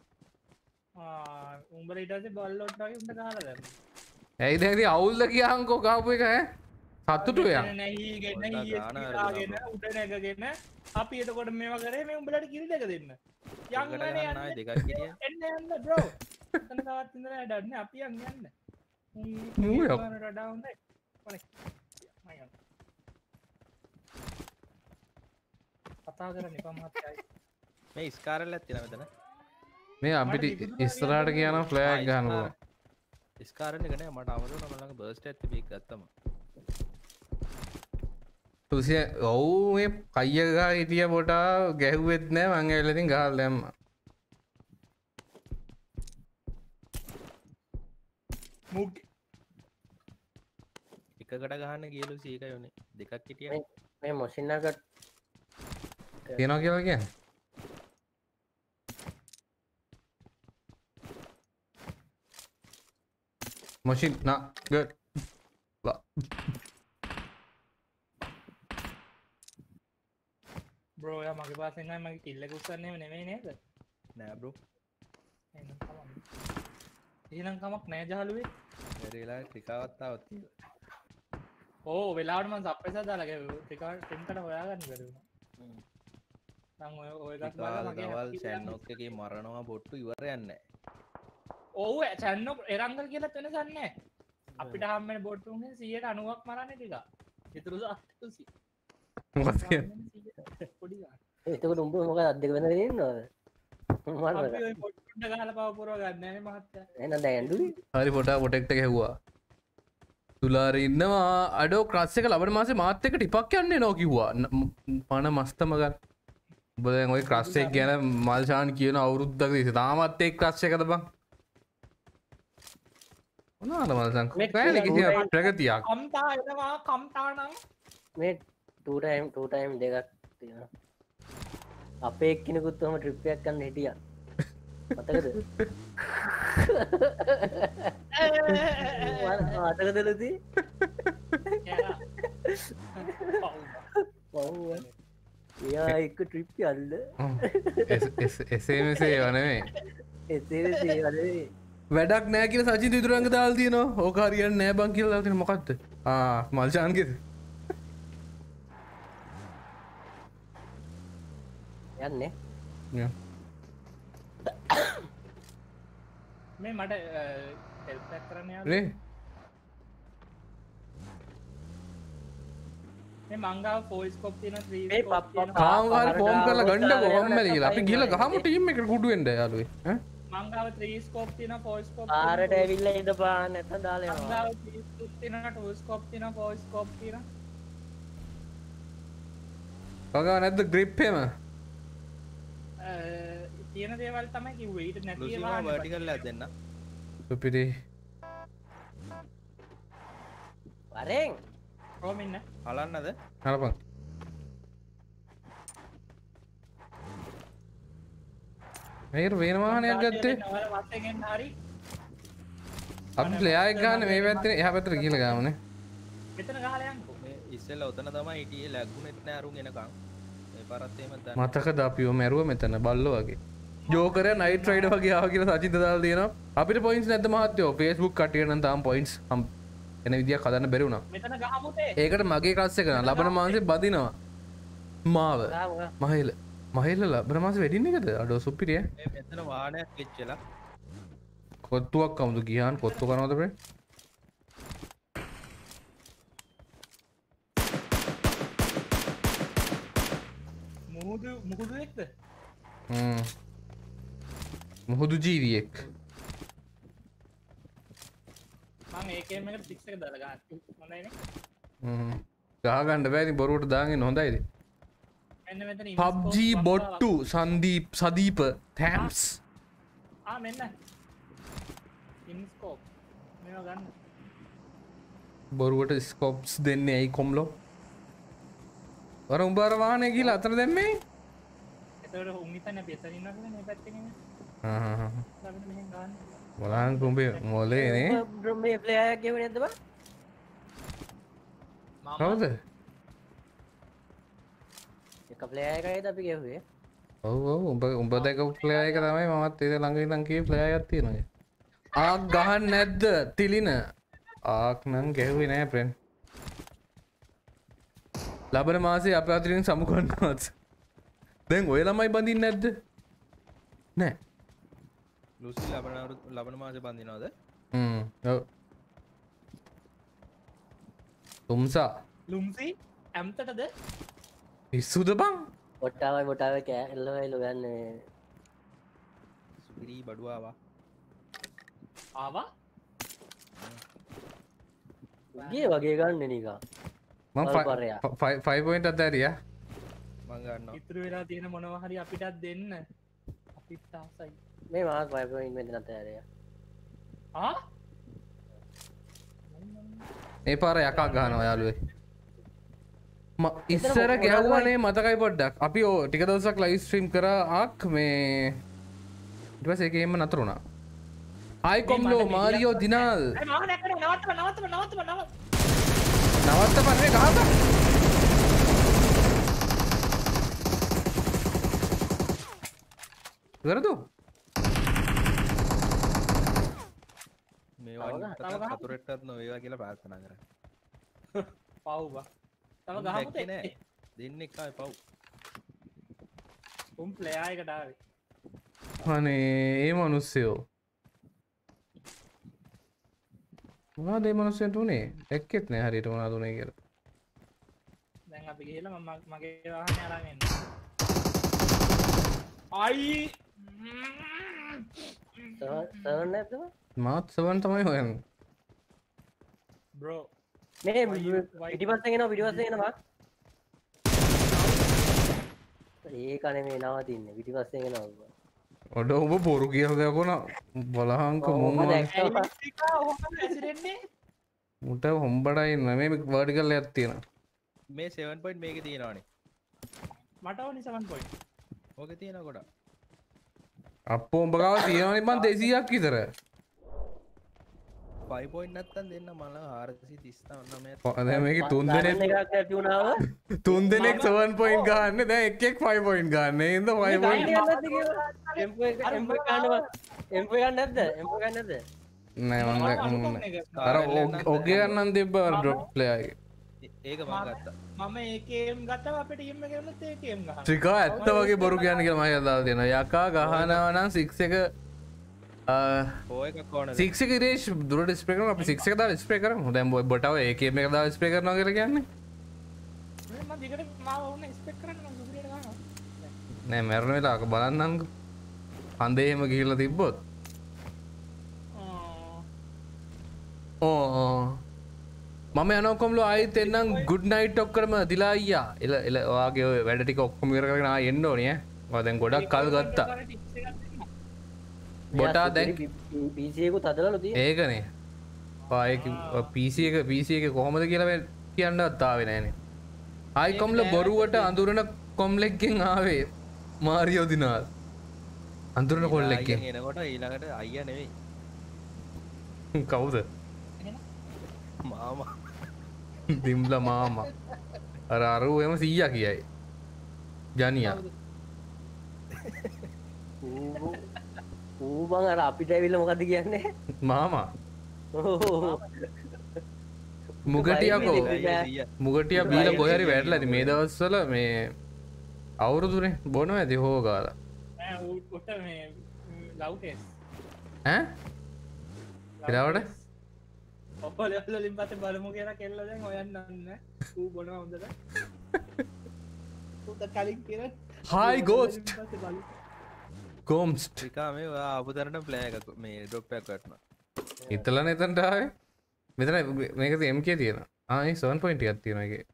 උඹට ඊට පස්සේ බල්ලොට් වගේ උන්ට ගහලා දැම්මා. ඇයි දැන් ඉතින් අවුල්ද කියහන්කෝ ගාපු එක ඈ සතුටු වෙනවා නැහිගෙන උඩ නැගගෙන අපි එතකොට මේවා කරේ මේ උඹලට කිරි දෙක දෙන්න. යන්න දෙකක් ගියා. එන්න බ්‍රෝ. එතන තවත් ඉඳලා වැඩක් අපි යන්න. කතා කරන්න එපා මහත්තයා. මේ ස්කාරල්ලක් තියෙනවා මෙතන. මේ අපිට ඉස්සරහට කියන ෆ්ලෑග් ගන්න පුළුවන්. ස්කාරල් එක නෑ මට අමතක වුණා මම ළඟ බර්ස්ට් එකක් තිබේ ගත්තම. තුසිය ඔව් මේ කයිය ගහ හිටිය පොටා ගැහුවෙත් නෑ මං ඇවිල්ලා ඉතින් ගහලා දැම්මා. එකකට ගහන්න කියලු සීකයනේ දෙකක් හිටිය මේ මොසින්නකට තියෙනවා කියලා කියන්නේ machine nah good බ්‍රෝ යා මගේ පාසෙන් ආයි මගේ කිල්ල එක උස්සන්නේම නෙමෙයි නේද නෑ බ්‍රෝ එහෙනම් කමක් නෑ ජහලුවේ වෙරේලා ටිකාවත්තාවත් ඕ වෙලාවට මම සප්පෙසා දාලා ටිකාවට ටින්කට හොයාගන්න බැරි වුණා නම් ඔය එකක් බලලා මගේ දවල් චැන්නොක් එකේ මරනවා බොට්ටු ඉවරයක් නෑ ඔව් චැන්නොක් එරංගල් කියලා වෙනසක් නෑ අපිට හම්බෙන බොට්ටුන්ගෙන් 90ක් මරන්නේ ටික ඉතුරු 80 මොකද පොඩි ගන්න එතකොට උඹ මොකද අද්දක වෙන ඉන්නවද අපි ඔය පොට්ටුන්ට ගහලා පව පුරව ගන්න නෑනේ මහත්තයා එහෙනම් දැන් ඇඬුවේ හරි පොටා පොටෙක්ට් එක හැව්වා තුලාරි ඉන්නවා අඩෝ ක්‍රස් එක ලබන මාසේ මාත් එක්ක ටිපක් යන්නේ නෝ කිව්වා පණ මස්තම ගන්න උඹ දැන් ওই ක්‍රස් එක ගැන මල්ෂාන් කියන අවුරුද්දක ඉතින් තාමත් ඒ ක්‍රස් එකද බං මොනවාද මල්ෂාන් කොහේද කිසි ප්‍රගතියක් කම්තා එනවා කම්තා නම් මේ 2 time දෙකක් තියෙනවා අපේ එක්කෙනෙකුත් ඔහම ට්‍රිප් එකක් ගන්න හිටියා මතකද මතකද ලුති එයා එක්ක ට්‍රිප් යන්න එසේ මෙසේ වනේ එසේ වනේ වැඩක් නෑ කියලා සචින් ඉදුරංග දාලා තියෙනවා ඕක හරියන්නේ නෑ බං කියලා දාලා තියෙන මොකද්ද මල්ෂාන්ගේද යන්නේ මේ මට හෙල්ප් එකක් කරන්න යාළුවා නේ මේ මංගාව ෆෝයිස්කෝප් තියෙන 3 මේ ස්කෝප් තියෙන කාමකාරි ෆෝන් කරලා ගන්නකො කොම්මැලි කියලා අපි ගිහලා ගහමු ටීම් එකට කුඩු වෙන්න යාළුවේ ඈ මංගාව 3 ස්කෝප් තියෙන 4 ස්කෝප් ආරට ඇවිල්ලා ඉඳපාන්න නැත්නම් දාලා යනවා මංගාව 3 ස්කෝප් තියෙන 2 ස්කෝප් තියෙන 4 ස්කෝප් තියෙන කගා නැද්ද ග්‍රිප් එහෙම තියෙන දේවල් තමයි කිව්වේ ඊට නැති ලුසිම ඒවා වර්ටිකල් එකක් දෙන්න සුපිරි වරෙන් කොහොම ඉන්න හලන්නද හරපන් මේක වෙන වාහනයක් ගත්තේ ඔයාලා වත්තෙන් එන්න හරි අපි ප්ලේයර් එක ගන්න මේ පැත්තේ එහා පැත්තට ගිහලා ගාමුනේ මෙතන ගහලා යන්නකෝ මේ ඉස්සෙල්ලා උතන තමයි හිටියේ ලැග්ුණෙත් නෑ අරුන් එනකන් මේ පාරත් එහෙම දැන් මතකද අපි ඔය මැරුව මෙතන බල්ලෝ වගේ ජෝකර් නයිට් රයිඩර් වගේ ආවා කියලා සචින්ද දාලා තියෙනවා අපිට පොයින්ට්ස් නැද්ද මහත්තයෝ Facebook කටියට නම් තාම පොයින්ට්ස් එන විදියක් හදන්න බැරි වුණා මෙතන ගහමුතේ ඒකට මගේ ක්ලාස් එක නා ලබන මාසේ බදිනවා මාව මහේල ලබන මාසේ වෙඩින් එකද අඩෝ සුපිරිය මේ මෙතන වාහනයක් වෙච්චලා කොත්තුවක් කමුදු ගියාන් කොත්තු කරනවද බ්‍රේ මුහුදු එක්ද මුහුදු ජීවියෙක් මම ඒකෙන් එක 6 එක දාලා ගන්න හොඳයිනේ ගහගන්න බෑනි බොරුවට දාගෙන හොඳයිද මෙන්න මෙතන PUBG බොට්ටු සදීප තෑම්ස් මෙන්න ඉන්ස්කෝප් මේවා ගන්න බොරුවට ස්කෝප්ස් දෙන්නේ ඇයි කොම්ලෝ වර උඹර වාහනය කියලා අතර දැම්මේ එතකොට උන් හිතන්නේ අපි එතන ඉන්නවා කියලා මේ පැත්තෙන් එන්නේ ළඟට මෙහෙන් ගන්න මොලන් කුඹේ මොලේ නේ මේ ප්ලේයර් එකක් ගෙවුනේ නැද්ද බං කවුද එක ප්ලේයර් එකයිද අපි ගෙවුවේ ඔව් උඹ දැක ප්ලේයර් එක තමයි මමත් ඒ ළඟ ඉඳන් කියේ ප්ලේයර් එකක් තියෙනවා ආක් ගහන්න නැද්ද තිලින ආක් නම් ගැහුවේ නෑ ප්‍රෙන් ලබන මාසේ අප අතරින් සමු කරනවත් දැන් ඔය ළමයි බඳින්නේ නැද්ද නෑ ලුසි ලබන මාසේ බඳිනවද ඔව් තුම්සා ලුම්සි ඇම්තටද පිස්සුද බං බොට්ටාවයි කෑල්ලවයිලු ගන්න සුපිරි බඩුවාවා ආවා ගිය වගේ ගන්න නිකා මම 5 point අත ඇරියා මං ගන්නවා ඉතුරු වෙලා තියෙන මොනවා හරි අපිටත් දෙන්න අපිත් ආසයි මේ මාත් 5 point මෙතන අතෑරියා ඒ පාර යකක් ගහනවා යාළුවේ. ඉස්සර ගැව්වනේ මතකයි පොඩ්ඩක්. අපි ඕ ටික දවසක් ලයිව් ස්ට්‍රීම් කරා ආක් මේ ඊට පස්සේ ඒකෙම නතර වුණා. ආයි කොම්ලෝ මාරියෝ දිනාල්. නවත්තපන් මේ ගහපන්. ඉවරද? මේවා සතුරෙට්ටත් නොවේවා කියලා ප්‍රාර්ථනා කරා. පව් බා. තව ගහමුද නෑ. දෙන්නෙක් ආවේ පව්. උන් ප්ලේයර් එකට ආවේ. අනේ ඒ මිනිස්සයෝ. මොනවද මේ මිනිස්සුන්ට උනේ? එක්කෙත් නෑ හරියට මොනවද උනේ කියලා. දැන් අපි ගිහලා මම මගේ වාහනේ අරන් එන්න. අයි සර්න් නැද්ද? මාත් 7 තමයි හොයන්නේ. බ්‍රෝ මේ පිටිපස්සෙන් එනවා. ඒක නෙමෙයි නවතින්නේ පිටිපස්සෙන් එනවා. ඔඩ ඔබ බොරු කියලා දෙයක්න බලහංක මුම්ම මුට හොම්බටයි නම වඩි කල්ල ඇත්තියෙන මේ 7 පොයින්ට් මේක තියෙනවානේ මට ඕනි 7 පොයින්ට් ඕක තියෙන කොට අප උඹකාව තියෙනනි බන් 200ක් විතර 5 පොයින්ට් නැත්තම් දෙන්න මල 439 මේක තුන් දෙනෙක් 7 පොයින්ට් ගන්න දැන් එකෙක් 5 පොයින්ට් ගන්න නේද 5 පොයින්ට් එම්පෝ ගන්න නැද්ද නෑ මම අර ඔගේ ගන්නන් දෙබ්බ ඩ්‍රොප් ප්ලේයර් එක ඒක මම ගත්තා මම ඒකේම් ගත්තම අපිට ටීම් එකේ වුණත් ඒකේම් ගහනවා ත්‍රිකා ඇත්ත වගේ බොරු කියන්නේ කියලා මම දාලා දෙනවා යකා ගහනවා නම් 6 එක සික් රේෂ් දුරට ස්පේ කරන අපි 6 එක දාලා ස්ප්‍රේ කරමු දැන් බොටව ඒකේම් එක දාලා ස්ප්‍රේ කරනවා කියලා කියන්නේ මම දිගට මාව වුණ ස්පෙක් කරන්න මම සුපිරියට ගන්නවා නෑ මරණ වෙලාවක බලන්නම්කෝ හන්දේ එහෙම ගිහිල්ලා තිබ්බොත් මම යනවා කොම්ලෝ ආයෙත් එන්නම් ගුඩ් නයිට් ඔක්කොම දිලා අයියා එල ඔයාගේ ඔය වැඩ ටික ඔක්කොම ඉවර කරගෙන ආයෙ එන්න ඕනේ ඈ ඔයා දැන් ගොඩක් කල් ගත්තා බොටා දැන් PC එකකුත් හදලාලු තියෙන්නේ ඒකනේ පායක PC එක කොහොමද කියලා කියන්නවත් ආවේ නෑනේ ආයි කොම්ලෝ බොරුවට අඳුරන කොම්ලෙක්ගෙන් ආවේ මාරියෝ දිනාල් අඳුරන කොල්ලෙක්ගෙන් එනකොට ඊළඟට අයියා නෙවෙයි කවුද මාමා දිම්ල මාමා අර අරුව එම 100 කියයි ජනියා ඌ බං අර අපිට ඇවිල්ලා මොකද්ද කියන්නේ මාමා මුගටියකෝ මුගටිය බීලා කොහේ හරි වැටලා ඉතින් මේ දවස්වල මේ අවුරුදුනේ බොනවා ඇති හොව ගාලා ඈ ඌට මේ ලව් ටෙස් ඈ ඉරවට ඔබ ලෙවල් වලින් පස්සේ බලමු කියලා කෙල්ල දැන් හොයන්න නැහැ ඌ බොනවා හොඳට ඌට කලින් කියලා හායි ගෝස්ට් ගෝම්ස්ට් ටිකා මේ ඔයා ආපු තැනට ප්ලේ එකක් මේ ඩ්‍රොප් එකක් වටනවා හිතලා නැතන්ට ආවේ මෙතන මේකද MK තියෙනවා ආ ඒ 7 පොයින්ට් එකක් තියෙනවා ඒකේ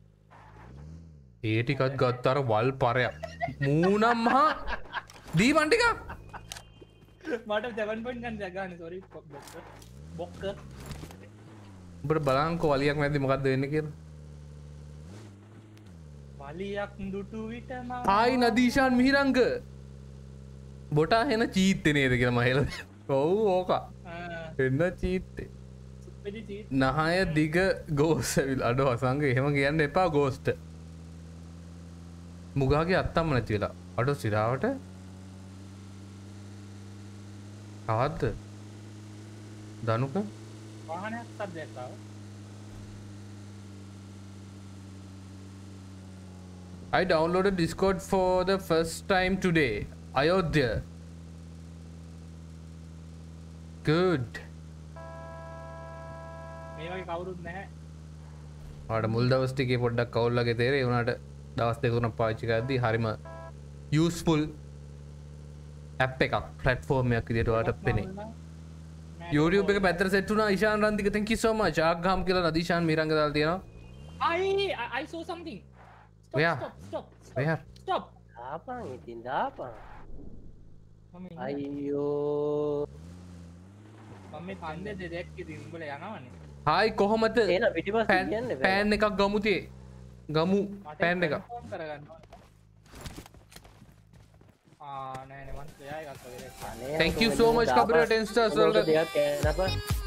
ඒ ටිකක් ගත්ත අර වල් පරයක් මූණම් මහා දීපන් ටික මට 7 පොයින්ට් ගන්න ගන්න සෝරි බොක්ක උඹට බලන්කෝ වලියක් මැද්දේ මොකද්ද වෙන්නේ කියලා වලියක් දුටු විට මම හායි නදීෂාන් මිහිරංග බොටා හෙන චීත්තේ නේද කියලා මම හෙලා ඔව් ඕක එන්න චීත්තේ නහය දිග ගෝස් ඇවිල් අඩෝ අසංග එහෙම කියන්න එපා ගෝස්ට මුගාගේ අත්තම්ම නැති වෙලා අඩෝ සිරාවට කවද්ද දනුක වාහනයක් සද්දයක් ආවා I downloaded Discord for the first time today. Ayodhya. Good. මේ වගේ කවුරුත් නැහැ. ආඩ මුල් දවස් ටිකේ පොඩ්ඩක් කවුල් වගේ තේරෙයි උනාට දවස් දෙක තුනක් පාවිච්චි කරද්දී හරිම useful app එකක් platform එකක් විදිහට ඔයාලට පෙනේ. YouTube එක පැත්තට සෙට් වුණා Ishan Randika thank you so much. ආග්ගාම් කියලා නදීෂාන් මිරංග දාලා තියෙනවා. I saw something. Where? Stop. Where? Stop. දාපන් ඉතින් දාපන් මම අයියෝ මේ කන්දේ දෙයක් ඉතින් උඹලා යනවනේ. හායි කොහොමද එන පිටිපස්ස කියන්නේ පෑන් එකක් ගමුතේ ගමු පෑන් එක ෆෝන් කරගන්න නෑනේ මං එයා එකක් වගේ thank you so much කබරට 10 stars වලට දෙයක් එනපා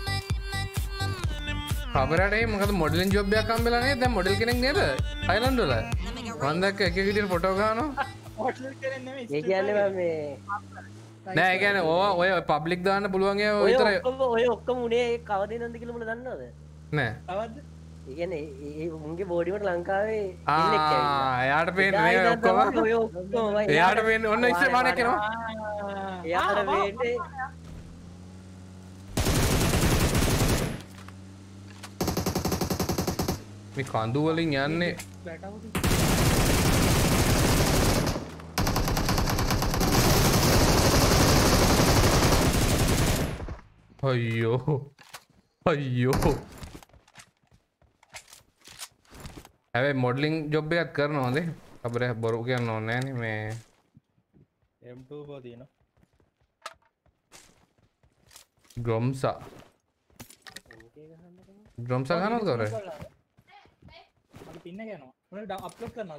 කබරට මොකද මොඩලින් ජොබ් එකක් හම්බෙලා නේද දැන් මොඩල් කෙනෙක් නේද අයිලන්ඩ් වල මම දැක්ක එක එක විදිහට ෆොටෝ ගන්නවා හොටල් කරන්නේ නෙමෙයි ඒ කියන්නේ මේ නෑ ඒ කියන්නේ ඔය පබ්ලික් දාන්න පුළුවන් ඒ ඔය විතරයි ඔක්කොම ඔය ඔක්කොම උනේ කවදිනන්ද කියලා උඹලා දන්නවද? නෑ තවද ඒ කියන්නේ ඒ උන්ගේ බෝඩි වලට ලංකාවේ ඉන්නෙක් ඇවිල්ලා. එයාට පේන්නේ නේ ඔක්කොම ඔය ඔක්කොම එයාට පේන්නේ ඔන්න ඉස්සර මානෙක් එනවා එයාට වෙන්නේ මේ කඳු වලින් යන්නේ අයියෝ අයියෝ හැබැයි මොඩලින් ජොබ් එකක් කරනවද අපේ බොරු කියන්න ඕනේ නෑනේ මේ M2 පො තියෙනවා ග්‍රොම්සා ග්‍රොම්සා ගන්නවද කරේ මගේ පින්න යනවා මොනවද අප්ලෝඩ් කරනවද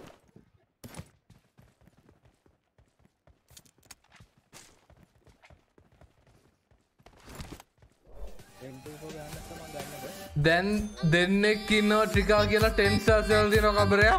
M2 පො ගන්න තමයි ගන්නද දැන් දෙන්නෙක් ඉන්නවා ට්‍රිකා කියලා 10 stars වල දිනවා කබරයා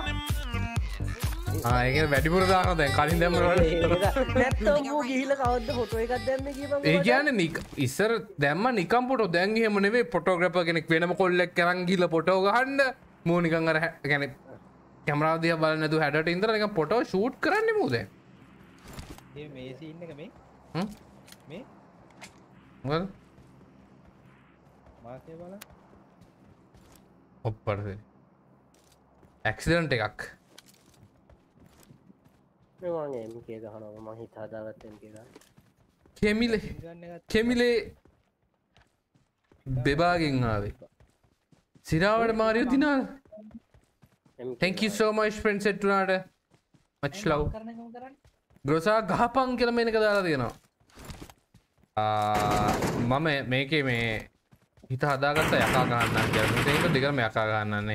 ඒක වැඩිපුර දානවා දැන් කලින් දැම්ම නැත්තම් ඌ ගිහිල්ලා කවද්ද ෆොටෝ එකක් දැම්මේ කියපන් ඒ කියන්නේ ඉස්සර දැම්ම නිකම් ෆොටෝ දැන් එහෙම නෙවෙයි ෆොටෝග්‍රැෆර් කෙනෙක් වෙනම කොල්ලෙක් කරන් ගිහිල්ලා ෆොටෝ ගහන්න මූ නිකන් අර يعني කැමරාව දිහා බලන්න නැතුව හැඩට ඉඳලා නිකන් ෆොටෝ ෂූට් කරන්නේ මූ දැන් මේ සීන් එක මේ මේ මොකද මාකේ බලන්න ඔප්පරද ඇක්සිඩන්ට් එකක් මම MK ගහනවා මම හිත හදාගත්ත MK ගන්න කෙමිලේ බෙබාගෙන් ආවේ සිරාවට මාරියෝ දිනාල් thank you so much friends set උනාට much love ග්‍රොසා ගහපන් කියලා මේක දාලා තියෙනවා මම මේකේ මේ හිත හදාගත්ත යකා ගහන්න කියලා මේක දෙකම යකා ගහන්නන්නේ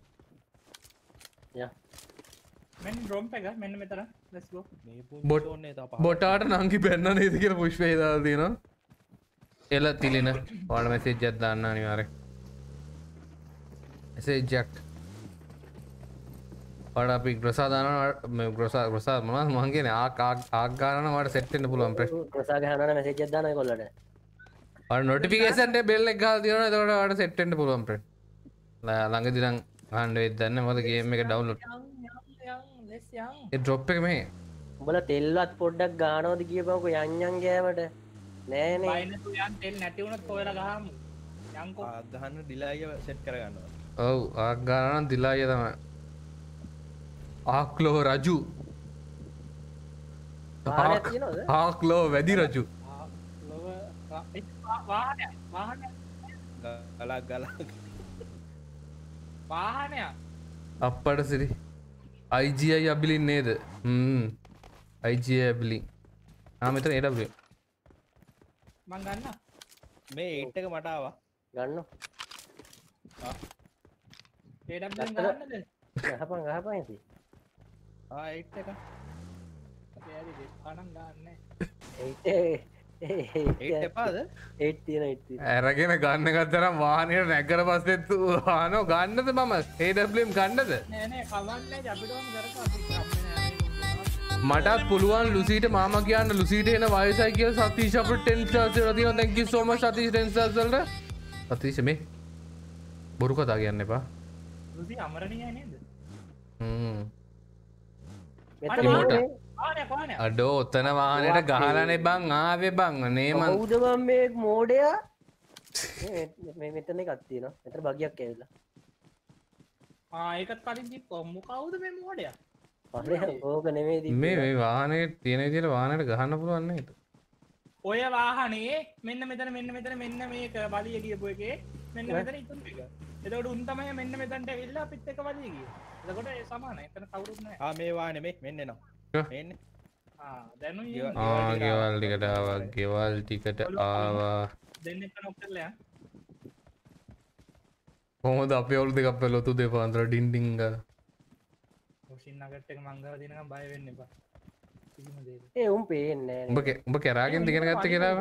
මෙන්න ඩ්‍රොම් එක මෙන්න මෙතන let's go බොටාට නංගි බැන්න නේද කියලා පුෂ්පේ දාලා තියෙනවා එල තිලින ඔයාලට මෙසේජ් එකක් දාන්න අනිවාර්යෙන් මෙසේජ් එකක් ඔයාලට අපි ග්‍රසා දානවා මේ ග්‍රසා මොනවද මං කියන්නේ ආක් ගන්න ඔයාලට සෙට් වෙන්න පුළුවන් ග්‍රසා ගහනවා මෙසේජ් එකක් දානවා ඒගොල්ලන්ට ඔයාලට නොටිෆිකේෂන් එක බෙල් එක ගහලා තියෙනවා එතකොට ඔයාලට සෙට් වෙන්න පුළුවන් friend ළඟදී නම් ගන්න වෙයිද දන්නේ මොකද ගේම් එක ඩවුන්ලෝඩ් ඒ ඩ්‍රොප් එක මේ උඹලා තෙල්වත් පොඩ්ඩක් ගානවද කියපන්කෝ යන්යන් ගෑවට නෑනේ බයින තු යන් තෙල් නැති වුණොත් කොහෙලා ගහමු යන්කෝ ගහන්න ඩිලයිය සෙට් කරගන්නවා ඔව් ආක් ගන්න නම් දිලාය තමයි ආක්ලෝ රජු වාහනයක් තියෙනවද ආක්ලෝ වැඩි රජු වාහනයක් වාහනයක් අප්පට සිරි IGI අබිලින් නේද IGI අබිලින් මෙතන AW මං ගන්න මේ 8 එක මට ආවා ගන්න AW ගන්නද ගහපන් ඉතින් 8 එක අපි ඇරි දෙකනම් ගන්නෑ 8 එපාද 8 තියෙන ඇරගෙන ගන්න ගත්තරම් වාහනයට නැගර පස්සෙත් ආනෝ ගන්නද මම AWM ගන්නද නෑ නෑ කවන්නේ අපිටම කරක අපි මටත් පුළුවන් ලුසිට මාම කියන්න ලුසිට එන වයසයි කියලා සතීෂ් අපිට 10 stars දෙනවා තියෙනවා thank you so much සතීෂ් 10 stars වලට සතීෂ් මේ බොරු කතා කියන්න එපා ලුසි අමරණීයයි නේද මෙතන අඩෝ ඔතන වාහනයට ගහලානේ බං ආවේ බං නේ මං කවුද බං මේ මෝඩයා මේ මෙතන එකක් තියෙනවා මෙතන බගියක් ඇවිල්ලා ඒකත් කලින් කිව්වා කවුද මේ මෝඩයා අනේ ඕක නෙමෙයි මේ වාහනේ තියෙන විදිහට වාහනයට ගහන්න පුළුවන් නේද ඔය වාහනේ මෙන්න මෙතන මෙන්න මේක බලිය ගියපු එකේ මෙන්න මෙතන ඉතුරු එක එතකොට උන් තමයි මෙන්න මෙතනට ඇවිල්ලා අපිත් එක්ක බලිය ගියේ එතකොට ඒ සමානයි එතන කවුරුත් නැහැ මේ වාහනේ මෙන්න එනවා මෙන්න දැනුයි ගෙවල් ටිකට ආවා ගෙවල් ටිකට ආවා දෙන්නෙක් නොක් කරලා කොහොමද අපේ ඔලු දෙකක් පෙළොතු දෙපාන්තර ඩින්ඩින් ගාලා. ඔෂින් නගට් එක මංගල දිනකම් බය වෙන්න එපා. කිසිම දෙයක. ඒ උන් පේන්නේ උඹ කැරාගෙන් දිගෙන ගත්ත කියලා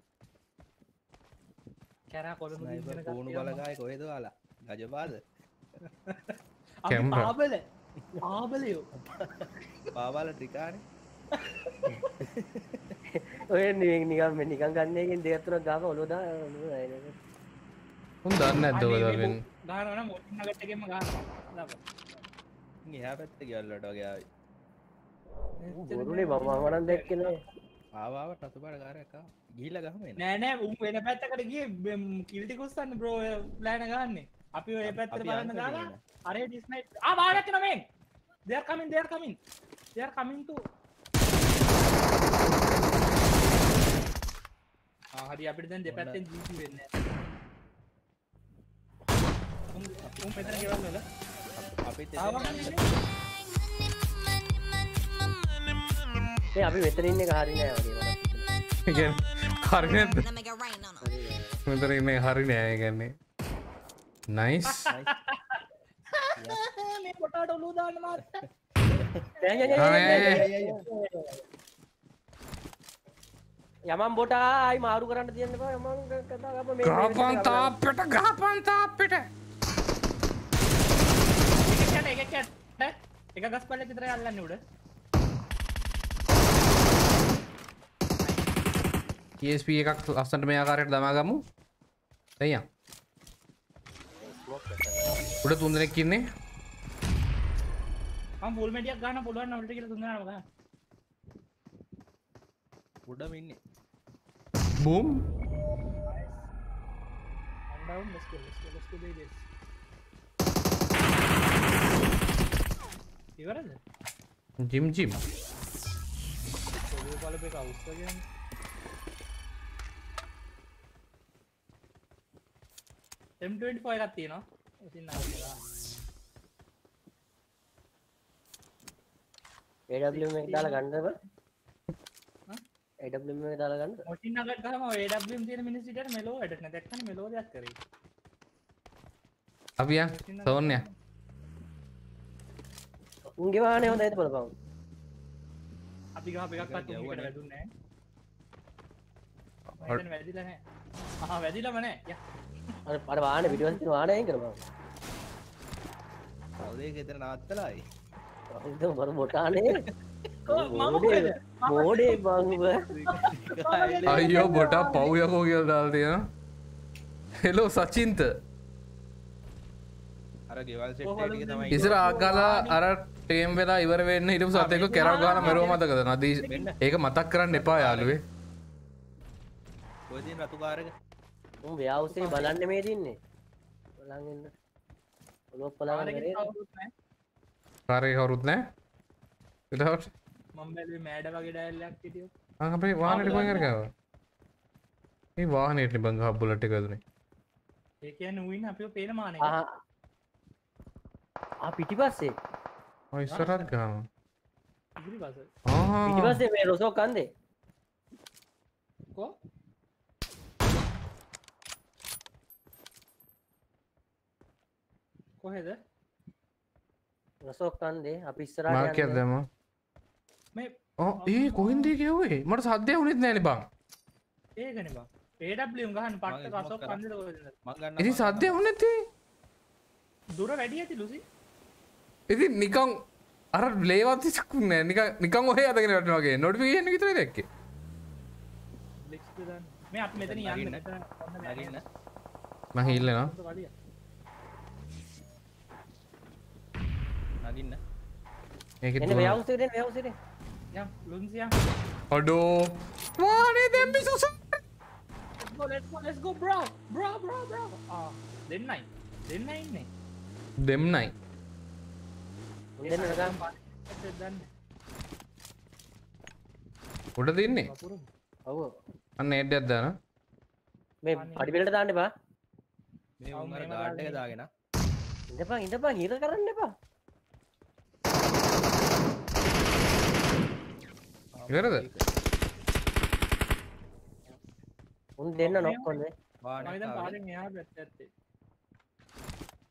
කැරා කොළඹ දින ස්නයිපර් කෝණු බලකාය කොහෙද ඔයාලා ගජපාද අපි කැම්බරා. ආබලයෝ පාවාල ටිකානේ ඔය නිකන් ගන්නේකින් දෙයක් තුනක් ගාව ඔලුව දා උන් දන්නේ නැද්ද ඔය වෙන්නේ. ගහනවනම් ඔෂින් නගට් එකෙන්ම ගහනවා. දාපන්. එහා පැත්තේ ගියල්ලට වගේ ආවි බොරුනේ මම නම් දැක්කේ නෑ ආවාව රතුපාට කාරයක් ආවා ගිහිල්ලා ගහම එන්න නෑ නෑ උන් වෙන පැත්තකට ගියේ කිල්ටි කුස්සන්න බ්‍රෝ ප්ලෑන ගහන්නේ. අපි ඔය පැත්තට අපි බලන්න අන්තේ ගාලා ගියේ අරේ ඩිස්නයිප් බාරක් එනවා මෙන්. they are coming to හරි අපිට දැන් දෙපැත්තෙන් GG වෙන්නේ නැහැ. උන් මෙතන ගෙවල් වල අපිත් මේ අපි මෙතන ඉන්න එක හරි නෑ වගේ මට. ඒ කියන්නේ හරි නැද්ද? මෙතන ඉන්නේ හරි නෑ ඒ කියන්නේ. නයිස්. මේ පොටාට ඔලුව දාන්න මාත්. යමන් බොටා ආයි මාරු කරන්න තියන්න බෑ යමන් කතා ගම මේ ගහපන් තාප්පෙට එක ගස් පල්ලේ විතරයි අල්ලන්නේ උඩ. ESP එකක් ලස්සනට මේ ආකාරයට දමා ගමු. දෙයියන්. උඩ තුන් දෙනෙක් ඉන්නේ. මම ෆුල් මෙඩියක් ගන්න පුළුවන් නම් උඩට කියලා තුන් දෙනාම ගන්න. උඩම ඉන්නේ boom. And down, let's go do this. ඉවරද? ජිම්. ඔලුව බලපු එක අවුස්සගෙන. M24 එකක් තියෙනවා. ඉතින් නාලා. AWM එක දාලා ගන්නද බා? AWM එක දාලා ගන්නද? මොටින් නගට ගහම AWM තියෙන මිනිස්සු ඉතින් මෙලෝ වැඩක් නෑ. දැක්කම මෙලෝ දෙයක් කරේ. අපි යන් සෝන්ය. උන්ගේ වාහනේ හොඳයිද බලපන්. අපි ගහ එකක්වත් උන්කට වැදුන්නේ නෑ. මම වැදිලා නෑ. වැදිලාම නෑ. යා. අර වාහනේ පිටිපස්සේ තියෙන වාහනේ අයින් කරපන්. කවුදේ ගෙදර නවත්තලායි ඉතින් බර බොටානේ. මම මොඩේ බංගුව. අයියෝ බොටා පව් යකෝ කියලා දාලා තියෙනවා. හෙලෝ සචින්ත. අර ගෙවල් සෙට් එකේ තමයි ඉස්සර ආගලා අර ටීම් වෙලා ඉවර වෙන්න හිටපු සතෙක්ව කැරව් ගහලා මරුව මතකද නදී ඒක මතක් කරන්න එපා යාළුවේ. කොහෙද රතු කාරක උන් ව්‍යවසේ බලන්න මේ දින්නේ. බලන් ඉන්න. ඔලොප් බලන් කරේ. කාරේ කවුරුත් නැහැ. ඊට මම බැලුවේ මෑඩ වගේ ඩයල් එකක් හිටියෝ. අපේ වාහනේට කොහෙන් හරි ගාවා. මේ වාහනේට බං ගහ බුලට් එක දුන්නේ. ඒ කියන්නේ ඌ ඉන්නේ අපිව පේන මානෙක. පිටිපස්සේ. ඔය ඉස්සරහට ගාවා. ඉතිරිපස. පිටිපස්සේ මේ රොසෝ කන්දේ. කො? කොහෙද? රොසෝ කන්දේ අපි ඉස්සරහට මාක් එකක් දැම්මා. මේ ඒ කොහෙන්ද කිව්වේ? මට සද්දයක් වුණෙත් නෑනේ බං. ඒකනේ බං. AWM ගහන්න පට්ට කසොක් කන්දේද කොහෙද? මං ගන්න ඉතින් සද්දයක් වුණෙත් දුර වැඩි ඇති ලුසි. ඉතින් නිකන් අර ලේවත් ඉස්කුත් නෑ නිකන් ඔහේ අදගෙන වැටෙනවා වගේ නොටිෆිකේෂන් එක විතරයි දැක්කේ. ලික්ස් දාන්න. මේ අපි මෙතන යන්න මෙතන නගින්න මං හිල්ලනවා. නගින්න ඒකේ එන්න ව්‍යවසේ දෙන්න ව්‍යවසේ දෙන්න. යම් ලුන්සියා. අඩෝ වානේ දෙම්බි සුසු. Let's go bro. දෙන්නයි ඉන්නේ. දෙම්නයි. දෙන්න නගම්. දැන් උඩ තින්නේ. ඔව්. අන්න එඩ්ඩක් දාන. මේ පඩි බෙලට දාන්න එපා. මේ උන් අර ගාඩ් එක දාගෙන ඉඳපන් හිර කරන්න එපා. ඉවරද? උන් දෙන්න නොක් කොන්නේ. මම දැන් පාරෙන් එහා පැත්ත ඇත්තේ.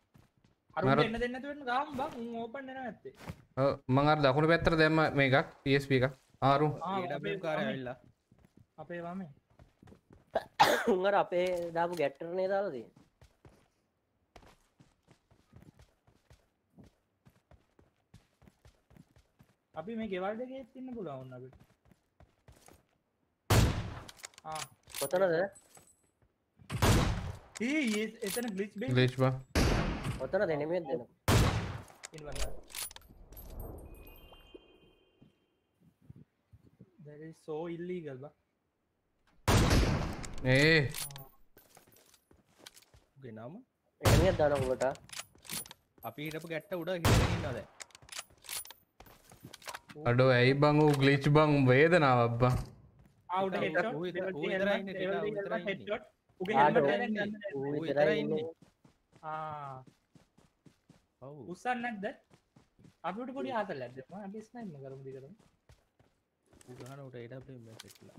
අර උඹ එන්න දෙන්න නැතුව ගාම් බං උන් ඕපන් වෙනවා ඇත්තේ. මං අර දකුණු පැත්තට දැම්ම මේකක් PSP එකක් ආරු AW කාරය ඇවිල්ලා අපේ වමේ. උන් අර අපේ දාපු ගැට්ටරනේ දාලා තියෙන්නේ. අපි මේ ගෙවල් දෙකේ ඉන්න පුළුවන් අපිට. කොතනද? එතන ග්ලිච් බේ. ග්ලිච් බා. කොතනද එනිමේත් දෙන්න. ඉන්වන්න. That is so illegal බා. උගේ නම එනිමේත් දාන උකට. අපි හිටපු ගැට්ට උඩ හිටගෙන ඉන්නවා දැන්. අඩෝ ඇයි බං ඌ ග්ලිච් බං වේදනාවක් බං. ආවුට හෙඩ්ෂොට්. ඌ විතරයි ඉන්නේ හෙඩ්ෂොට්. උගේ හෙල්මට් එකෙන් ගන්න. ඌ විතරයි ඉන්නේ. ඔව්. උස්සන්න නැද්ද? අපිට පොඩි ආතල්ලක් දෙන්න. අපි ස්නයිප් කරමු දිගටම. ඌ ගහන උට AW මැසේජ් ලා.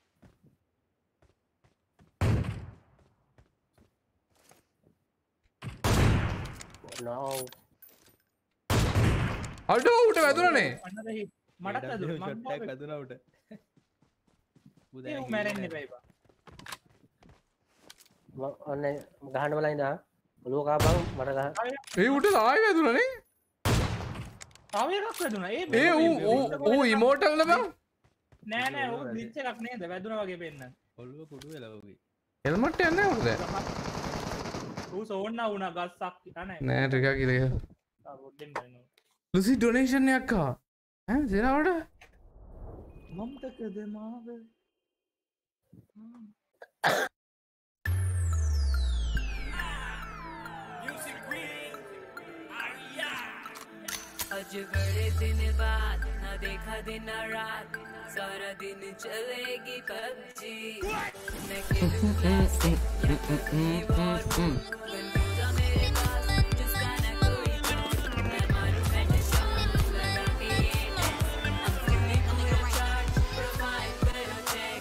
No. අඩෝ උට වැදුනනේ. මටත් වැදුනා. ෂොට් එකක් වැදුනා උට. ඌ මැරෙන්න එපා ඉබා. ඔන්න ගහන්න බලයින්ද ඔලුව කාපන් මට ගහන්න. ඒ උට ආයෙ වැදුනනේ. තව එකක් වැදුනා. ඌ ඉමෝටල් ද බං? නෑ නෑ ඌ ග්ලිච් එකක් නේද වැදුනා වගේ පෙන්නන. ඔළුව කුඩු වෙලා වගේ. හෙල්මට් එක නැහැ උට දැන්. ඌ සෝන්නා වුණා ගස්සක් නෑ. නෑ ටිකක් ඉලේ. පොඩ්ඩෙන් බලනවා. ලුසි ඩොනේෂන් එකක් ආවා. ඈ සේනාවට මම්තකද මාව. आज बड़े दिन बाद ना देखा दिन रात सारा दिन चलेगी पबजी मैं खेलूंगा से बनूंगा मेरे पास जिसका ना कोई मैं मारूं हेडशॉट लगा के ये test I'm feeling on your chart provide better check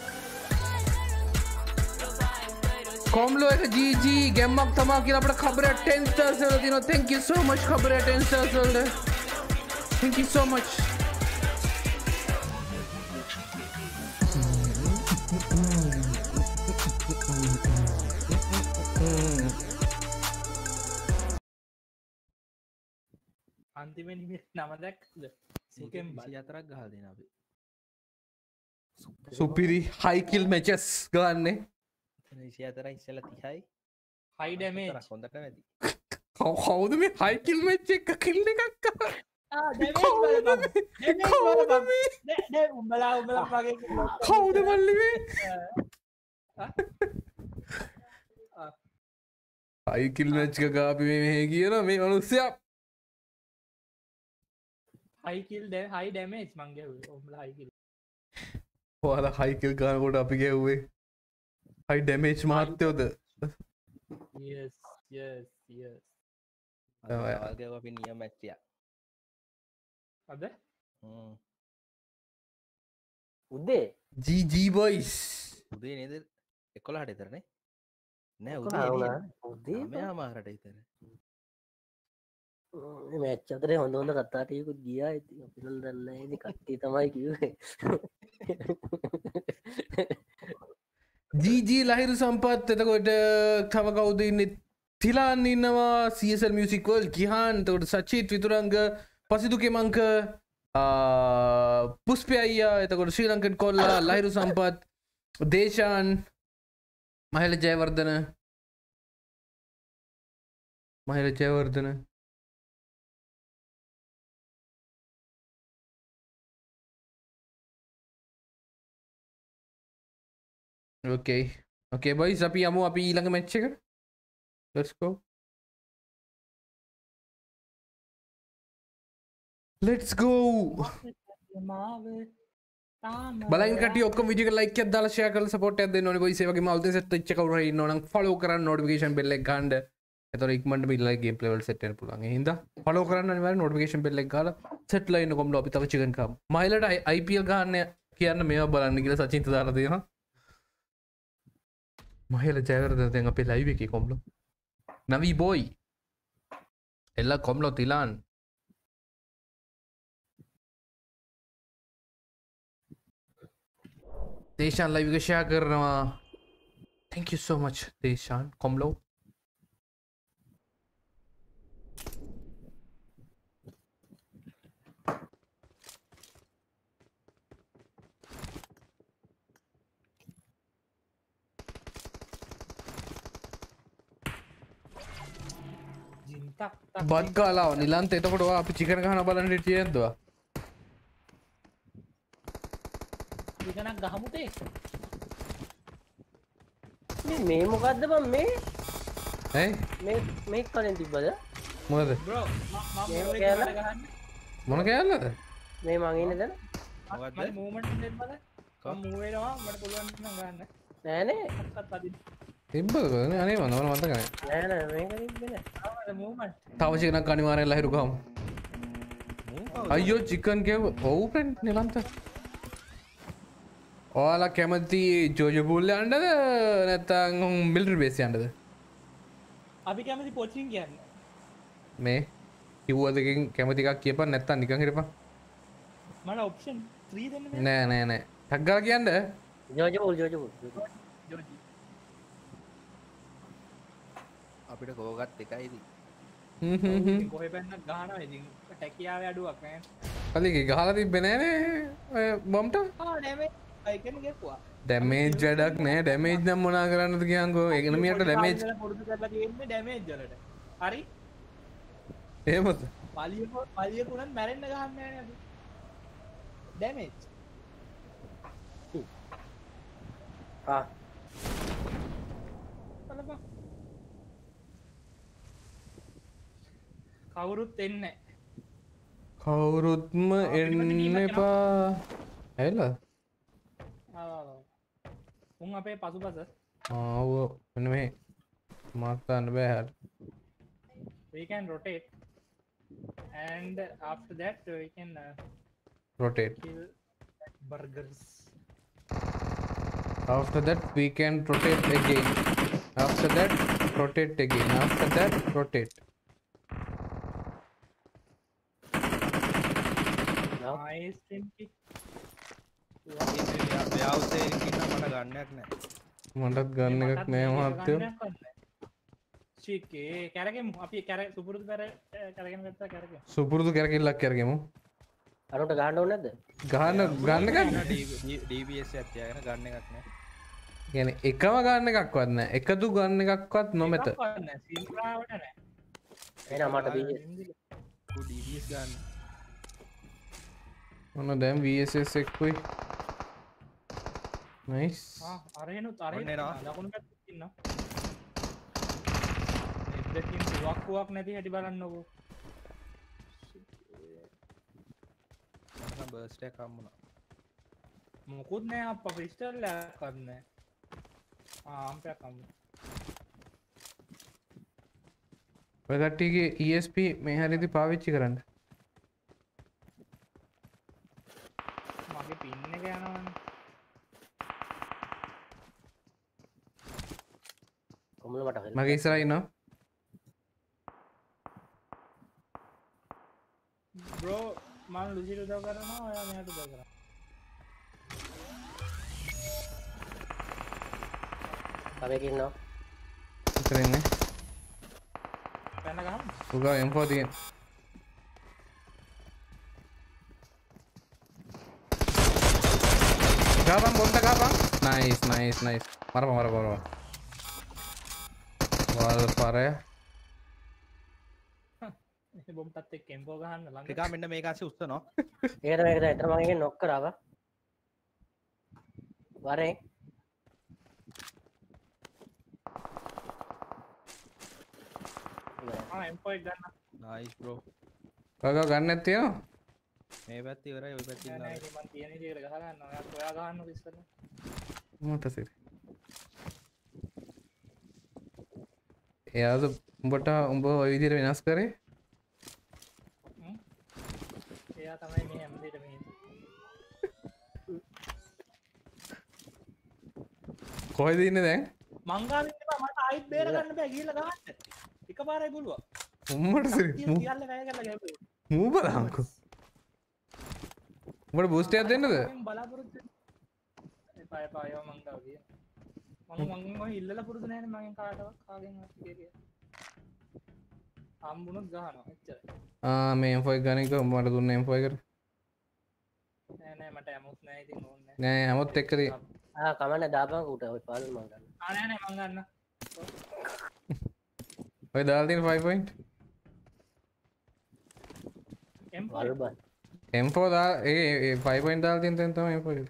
provide better check කොම්ලෝ එක GG ගැම්මක් තමා කියලා අපිට ખબર 10 stars වල දිනවා. thank you so much ખબર 10 stars වල. Thank you so much. අන්තිමේ නිමේ නම දැක්කද? සුකෙම් 24ක් ගහලා දෙන අපි. සුපිරි high kill matches ගන්නේ. 24යි ඉස්සෙල්ලා 30යි. high damage. හොඳට වැඩි. කවුද මේ high kill match එක kill එකක් කරන්නේ? උඹලා මගේ කවුද මල්ලි මේ? high kill match එක ගාපි මේ කියන මේ මිනිස්සයා high damage මං ගැහුවේ. උඹලා high kill. ඔයාලා high kill ගන්නකොට අපි ගැහුවේ high damage මාත්‍යෝද? yes. ආගේ අපි නියම මැච් එක. අද? උදේ GG boys. උදේ නේද 11ට විතරනේ. නෑ උදේ මෙයා මාරට විතර. මේ මැච් අතරේ හොඳ කතා ටිකකුත් ගියා. ඉතින් අපි නම් දන්නේ නැහැ. ඉතින් කට්ටිය තමයි කිව්වේ. GG ලහිරු සම්පත්. එතකොට තව කවුද ඉන්නේ? තිලාන් ඉන්නවා. CSL Music World කිහාන්. එතකොට සචිත් විතුරංග පසිදු කෙමංක පුස්පය අයියා. එතකොට ශ්‍රී ලංකන් කොල්ලා ලහිරු සම්පත් දේශාන් මහිල ජයවර්ධන okay boys අපි යමු අපි ඊළඟ මැච් එකට. let's go බලයින් කට්ටිය ඔක්කොම වීඩියෝ එක ලයික් එකක් දාලා ෂෙයා කරලා සපෝට් එකක් දෙන්න ඕනේ boys. ඒ වගේම අලුතෙන් සෙට් වෙච්ච කවුරු හරි ඉන්නවනම් ෆලෝ කරන්න notification bell එක ගන්න. එතකොට ඉක්මනට මිඩ්ලයින් ගේම් ප්ලේ වල සෙට් වෙන්න පුළුවන්. ඒ හින්දා ෆලෝ කරන්න අනිවාර්යෙන් notification bell එක ගාලා සෙට් ලා ඉන්න කොම්ලෝ අපි තව චිකන් කාමු. මයිලට IPL ගන්න කියන්න මේවා බලන්න කියලා සචින්ත දාලා තියෙනවා. මහිල ජයවර්ධන දැන් අපේ ලයිව් එකේ කොම්ලෝ. නවී බෝයි එල්ල කොම්ලෝ තිලාන් දේශාන් ලයිව් එක ෂෙයා කරනවා thank you so much Deshan කොම්ලෝ බත් කාලාව නිලන්ත එතකොට අපි චිකන ගහන බලන්න හිටියෙද්දවා ඉතනක් ගහමුතේ මේ මොකක්ද බං මේ ඇයි මේ කලින් තිබ්බද මොකද බ්‍රෝ ගහන්න මොන කෑල්ලද මේ මං ඉන්නේ දැන් මට මූවමන්ට් දෙන්න බල මම මූව් වෙනවා මට පුළුවන් නම් ගන්න නෑනේ අක්කත් අදින්න තිබ්බද අනේ මම මතක නැහැ නෑ නෑ මේක තිබ්බේ ආවද මූවමන්ට් තව චිකනක් අනිවාර්යෙන් ලහිරු ගහමු අයියෝ චිකන් කෙව ඔව් ෆ්‍රෙන්ඩ් නිලන්ත ඔයාලා කැමති ජෝජෝ පූල් යන්නද නැත්නම් මිලිටරි බේස් යන්නද අපි කැමති පොචින් කියන්න මේ කිව්වදකින් කැමති එකක් කියපන් නැත්නම් නිකන් හිටපන් මට ඔප්ෂන් 3 දෙන්න නෑ නෑ නෑ ටක් ගාලා කියන්න ජෝජෝ අපිට කෝගත් එකයිද කොහෙ පැන්නක් ගහනවා ඉතින් ටැකියාවේ අඩුවක් නෑ කලින් ගහලා තිබ්බේ නෑනේ ඔය බොම්ට ඩැමේජ් අයිකන් ගෙපුවා ඩැමේජ් වැඩක් නෑ ඩැමේජ් නම් මොනා කරන්නද කියන්කෝ එනමියට ඩැමේජ් පුරුදු කරලා තියෙන්නේ ඩැමේජ් වලට හරි එහෙමද පලියකුණත් මැරෙන්න ගහන්න නෑ නේද ඩැමේජ් බලපන් කවුරුත් එන්නේ කවුරුත්ම එන්න එපා ඇයිලා උන් අපේ පසුපස ආව මෙන්න මේ මාක් දාන්න බෑ හැට we can rotate and after that we can rotate kill burgers after that we can rotate again after that rotate again after that rotate nice Timki ව්‍යවසේ ඉන්න මට ගන්නයක් නෑ මටත් ගන්න එකක් නෑ මහත්තයෝ චිකේ කැරගෙමු අපි කැර සුපුරුදු කරගෙන ගත්තා කැරගෙමු සුපුරුදු කැරකිල්ලක් කරගෙමු අරට ගහන්න ඕනේ නැද්ද ගන්න ගන්න DBS එකක් තියාගෙන ගන්න එකක් නෑ කියන්නේ එකම ගන්න එකක්වත් නෑ එකදු ගන්න එකක්වත් නොමැත සිල්රාවට නෑ එහෙනම් මට DBS ගන්න ඔන්න දැන් VSS එක්කුයි නයිස් අරහෙනුත් ඔන්න එනවා. ලකුණු පැත්තේ ඉන්නවා දෙකින් වක්කුවක් නැති හැටි බලන්නකෝ මම බර්ස්ට් එකක් හම්බුණා මොකුත් නෑ අප්පා ක්‍රිස්ටල් එකක්වත් නෑ ආම්පයක් හම්බුණා ඔය කට්ටියගේ ESP මේ හැරෙදි පාවිච්චි කරන්න මගේ පින් එක යනවනේ කොමුල මට හරි මගේ ඉස්සරහා ඉන්නවා බ්‍රෝ මම ලුසිට උදව් කරනවා ඔයා මෙයාට උදව් කරන්න කවේක ඉන්නවා ඉතන ඉන්නේ පැන ගහමු උගා M4 තියෙන ගාපන් බොන්ට ගාපන් නයිස් නයිස් නයිස් මරපන් වල් පාරය බොම්ටත් එක්ක එම්බෝ ගහන්න ළඟ ටිකා මෙන්න මේක ASCII උස්සනවා ඒකට මේක දැන් එතන මම එකෙන් නොක් කරාවා වරේ M4 එක ගන්න නයිස් බ්‍රෝ ගගා ගන්නත් තියෙනවා මේ පැත්තේ ඉවරයි ওই පැත්තේ නෑ ඉන්නවා නෑ මම තියෙන විදිහට ගහ ගන්න ඔයා ගහන්නකො ඉස්සෙල්ලා මොකද සිරි එයාද උඹට උඹ ඔය විදිහට වෙනස් කරේ එයා තමයි මේ හැමදේටම ඉන්නේ කොහෙද ඉන්නේ දැන් මං ගාවින් ඉන්නවා මට ආයිත් බේර ගන්න බෑ ගිහලා ගහන්න එකපාරයි පුළුවන් උම්මට තියල්ල වැය කරලා ගැපුවේ. මූ බලංකෝ උඹට බූස්ට් එකක් දෙන්නද මම බලාපොරොත්තු එපා එපා ඒවා මං ගාව කියන. මම ඉල්ලලා පුරුදු නැහැ නේ මගෙන් කාටවත් කාගෙන් හරි කියලා. හම්බුනොත් ගහනවා එච්චරයි. මේ M4 එක ගන්න එක උඹට දුන්න M4 එකට නෑ නෑ මට ඇමොස් නෑ ඉතින් ඕනේ නෑ හැමොත් එක්ක තියෙන කමන්න දාපන් උට ඔය පාලු මං ගන්න. නෑ නෑ මං ගන්න. ඔය දාලා තියෙන 5 point M4 M4 දා ඒ 5 point දාලා තියෙන තැන තමයි M4 එක.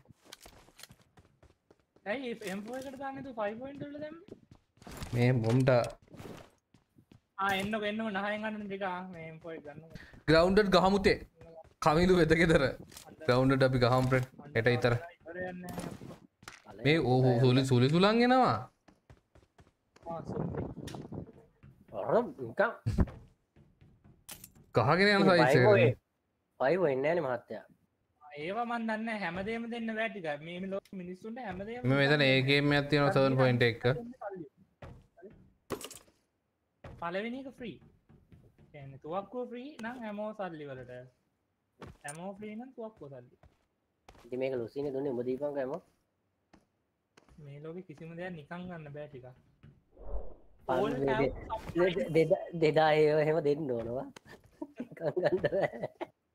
ඇයි M4 එකට දාන්නේ තු 5 point වල දැම්මේ? මේ බොම්ට එන්නක එන්නම නහයෙන් ගන්න ටික මේ M4 එක ගන්න. ග්‍රවුන්ඩඩ් ගහමුතේ කමිලු වෙත ගෙදර ග්‍රවුන්ඩඩ් අපි ගහමු ප්‍රෙඩ් එට ඉතර මේ ඕ සුලි සුලන් එනවා. ගහගෙන යන සයිස් එක. පයිව එන්නේ නැනේ මහත්තයා. ඒවා මන් දන්නේ හැමදේම දෙන්න බෑ ටික. මේ ලෝක මිනිස්සුන්ට හැමදේම මේ මෙතන ඒ ගේම් එකක් තියෙනවා 7.1 පළවෙනි එක ෆ්‍රී. කියන්නේ තුවක්කුව ෆ්‍රී නම් හැමෝ සල්ලි වලට. හැමෝ ෆ්‍රී නම් තුවක්කුව සල්ලි. ඉතින් මේක ලොසිනේ දුන්නේ උඹ දීපන් කෑම. මේ ලෝකෙ කිසිම දෙයක් නිකන් ගන්න බෑ ටික. දෙදා ඒව එහෙම දෙන්න ඕනවා. නිකන් ගන්න බෑ.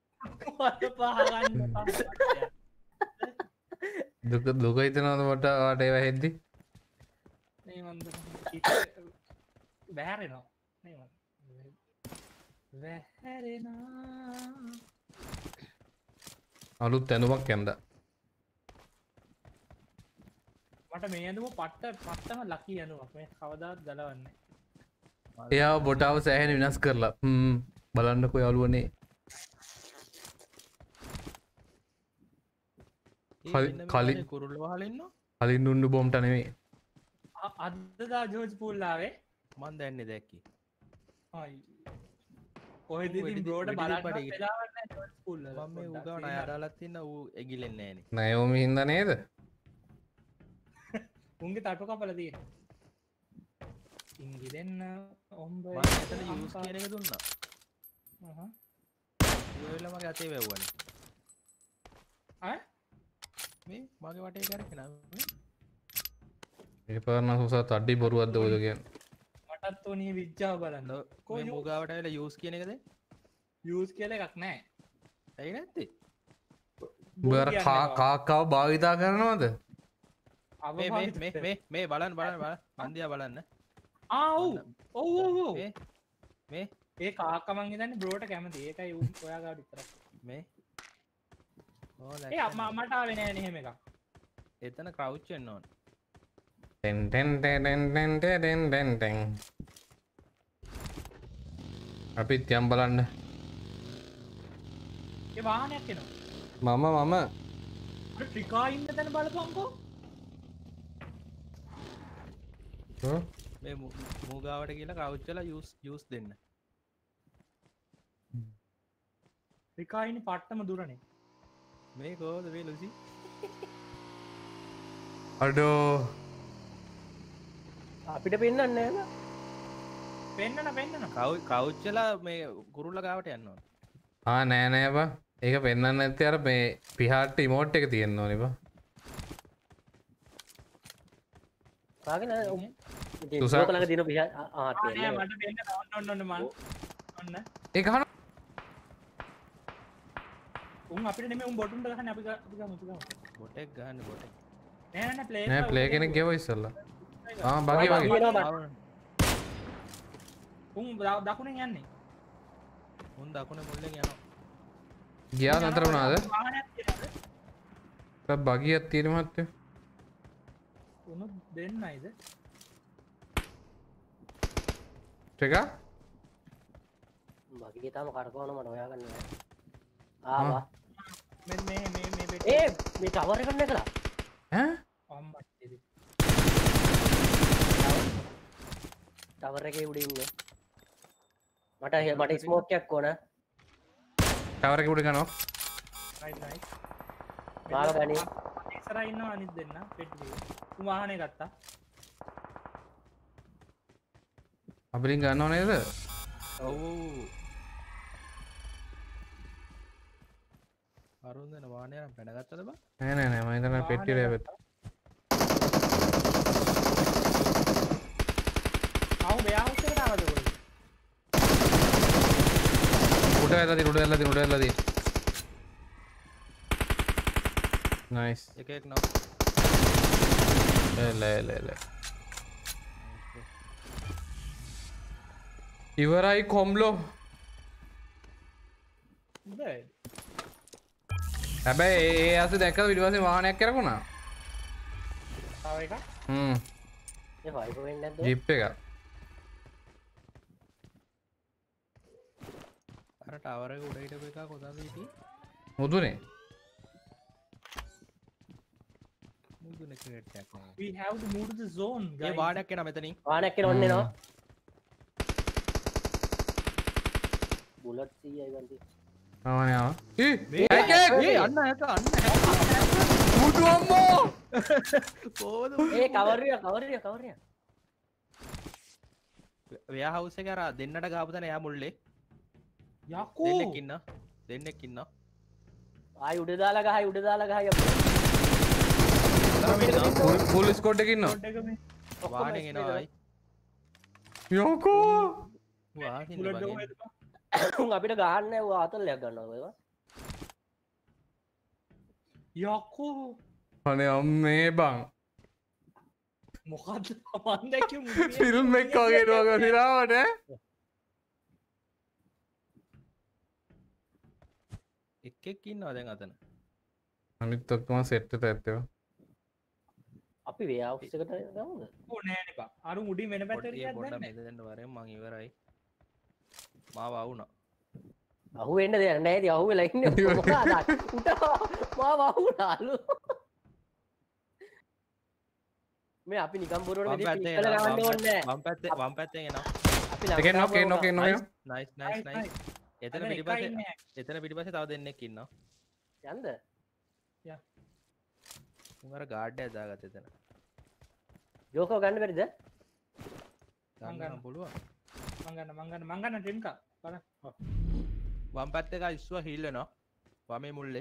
දුක හිතනවද මට වාට ඒවා හෙද්දි බැහැරෙනවා අලුත් ඇඳුමක් ඇඳ මට මේ ඇඳුම පට්ටම ලකි ඇඳුමක් මේ කවදාවත් ගලවන්නේ එයා බොටාව සෑහෙන විනාශ කරලා බලන්නකෝ යාළුවනේ කලින් කුරුල්ල වහලෙන්න කලින් උන්නු බොම්ට නෙවෙයි අදදා ජෝජ් පුල්ලාවේ මන් දැන්නේ දැක්කි කොහෙද බ්‍රෝඩ මම මේ උගා නය අඩාලත් තින්න ඌ එගිලෙන්නේ නෑනේ නයෝම හින්දා නේද උන්ගේ තටු කපලා තියෙන ඉංගි දෙන්න ඔම්බ එතන යූස් කියන එක දුන්නා ඉවරලා මගේ අතේ වැව්වනේ මේ මගේ වටේ කරගෙන ඒ පාරන සුසත් අඩි බොරුවක්ද ඔයද කියන්නේ මටත් උනේ විච්චාව බලන්න කොයි මුගාවට ඇවිල්ලා යූස් කියන එකද යූස් කියලා එකක් නැහැ ඇයි නැත්තේ උඹ කාකාව භාවිතා කරනවද මේ බලන්න මන්දියා බලන්න ඔව් මේ ඒ කාක්ක මං හිතන්නේ බ්‍රෝට කැමති ඒකයි ඔයා ගාවට විතරක් මේ ඒ මට ආවේ නෑ නේ එහෙම එකක් එතන ක්‍රවුච් වෙන්න ඕන ten ten ten ten ten ten ten අපිත් යම් බලන්න ඒ වාහනයක් එනවා මම ට්‍රිකා ඉන්න තැන බලපන්කෝ මේ මුගාවට කියලා ක්‍රවුච් වෙලා යූස් දෙන්න ට්‍රිකා ඉන්නේ පට්ටම දුරනේ මේ කෝද මේ ලුසි අඩෝ අපිට පෙන්වන්නේ නැහැ පෙන්නන කවුච්චලා මේ කුරුල්ල ගාවට යන්න ඕන නෑ බා ඒක පෙන්වන්න නැත්තේ අර මේ පිහාට්ට ඉමෝට් එක තියෙන්න ඕනේ බා කාගෙන ඉතින් සෝක ළඟ දින පිහා නෑ මට පෙන්න ඔන්න මන් ඔන්න ඒක අහන උන් අපිට නෙමෙයි උන් බොටුන්ට ගහන්නේ අපි ගමු බොටෙක් ගහන්න බොටෙක් නෑ ප්ලේ කෙනෙක් ගෙව ඉස්සල්ලා බගි උන් දකුණෙන් යන්නේ උන් දකුණේ මුල්ලෙන් යනවා ගියා නතර වුණාද බගියක් තියෙන මහත්තයෝ උන් දෙන්නයිද ටෙකා බගිය තාම කරකවන මට හොයාගන්න ආවා මේ මේ ටවර් එක නැකලා ටවර් එකේ උඩ ඉන්නේ මට ස්මෝක් එකක් ඕන ටවර් එකේ උඩ ගනවා මාව ගනි ඉස්සරහ ඉන්නවා අනිත් දෙන්න පෙට්ටියේ උන් වාහනේ ගත්තා අපිරින් ගන්නව නේද ඔව් අරුන්දන වාහනය නම් පැනගත්තද බං නෑ මම හිතන්නේ පෙට්ටිය ලැබෙත් ආව මෙයා හුස් එකට ආවද කොහෙද උඩ ඇල්ලදී නයිස් එකෙක් නම් එල ඉවරයි කොම්ලෝ බෑ හැබැයි ඒ අස දැක්ක ඊට පස්සේ වාහනයක් කරගුණා ආව එක ඒ වයිප් වෙන්නේ නැද්ද ජීප් එක අර ටවර් එක උඩ හිටපු එක කොතනද හිටියේ මුදුනේ මුදුනේ ක්‍රේට් එකක් නෑ we have to move to the zone A guys වාහනයක් එනවා මෙතනින් වාහනයක් එන ඔන්නේ නවා බුලට් 100යි ගන්ති ආවනේ ආවා අන්න එක මුටු අම්මෝ කොහොමද ඒ කවරිය වෙයා හවුස් එක අර දෙන්නට ගාපු තැන එයා මුල්ලේ යකෝ දෙන්නෙක් ඉන්න ආයි උඩ දාලා ගහයි ෆුල් ස්කෝඩ් එකකින් ඉන්නවා වාහනේ එනවා ආයි යකෝ වාහනේ බුලට් බලන්න. කොහෙද බං? උන් අපිට ගහන්න ඌ ආතල්ලයක් ගන්නවා ඒවා යකෝ අනේ අම්මේ බං මොකද්ද මන් දැක්කේ මුලින් ෆිල්ම් එක වගේ නෝක සිරාවට එකෙක් ඉන්නවා දැන් අතන අනිත් ඔක්කොම සෙට් එකට ඇත්තේවා අපි වේ හවුස් එකට ගමුද ඕ නෑනේ බං අරු මුඩින් වෙන පැත්තට පොඩ්ඩක් ගියත් පොඩ්ඩක් දැන් මෙතෙන්ට වරෙන් මං ඉවරයි මාව වුණා අහු වෙන්න දෙයක් නැහැ ඉතින් අහු වෙලා ඉන්නේ මොකද උට මාව අහුනාලු මේ අපි නිකම් බොරුවට වම් මෙතන පැත්තේ පිටකල ගන්න ඕනේ වම් පැත්තෙන් එනවා අපි එකෙන් knock nice Nice, nice nice. එතන අන්න එකයි පිටිපස්සේ ඉන්නේ. එතන පිටිපස්සේ තව දෙන්නෙක් ඉන්නවා යන්ද උන් අර ගාඩ් එක දාගත්ත එතන ජෝකෝ ගන්න බැරිද ගන්න පුළුවන් මං ගන්න ට්‍රිම් කා බලන්න වම් පැත්තේ ගා ඉස්සුව හීල් වෙනවා වමේ මුල්ලේ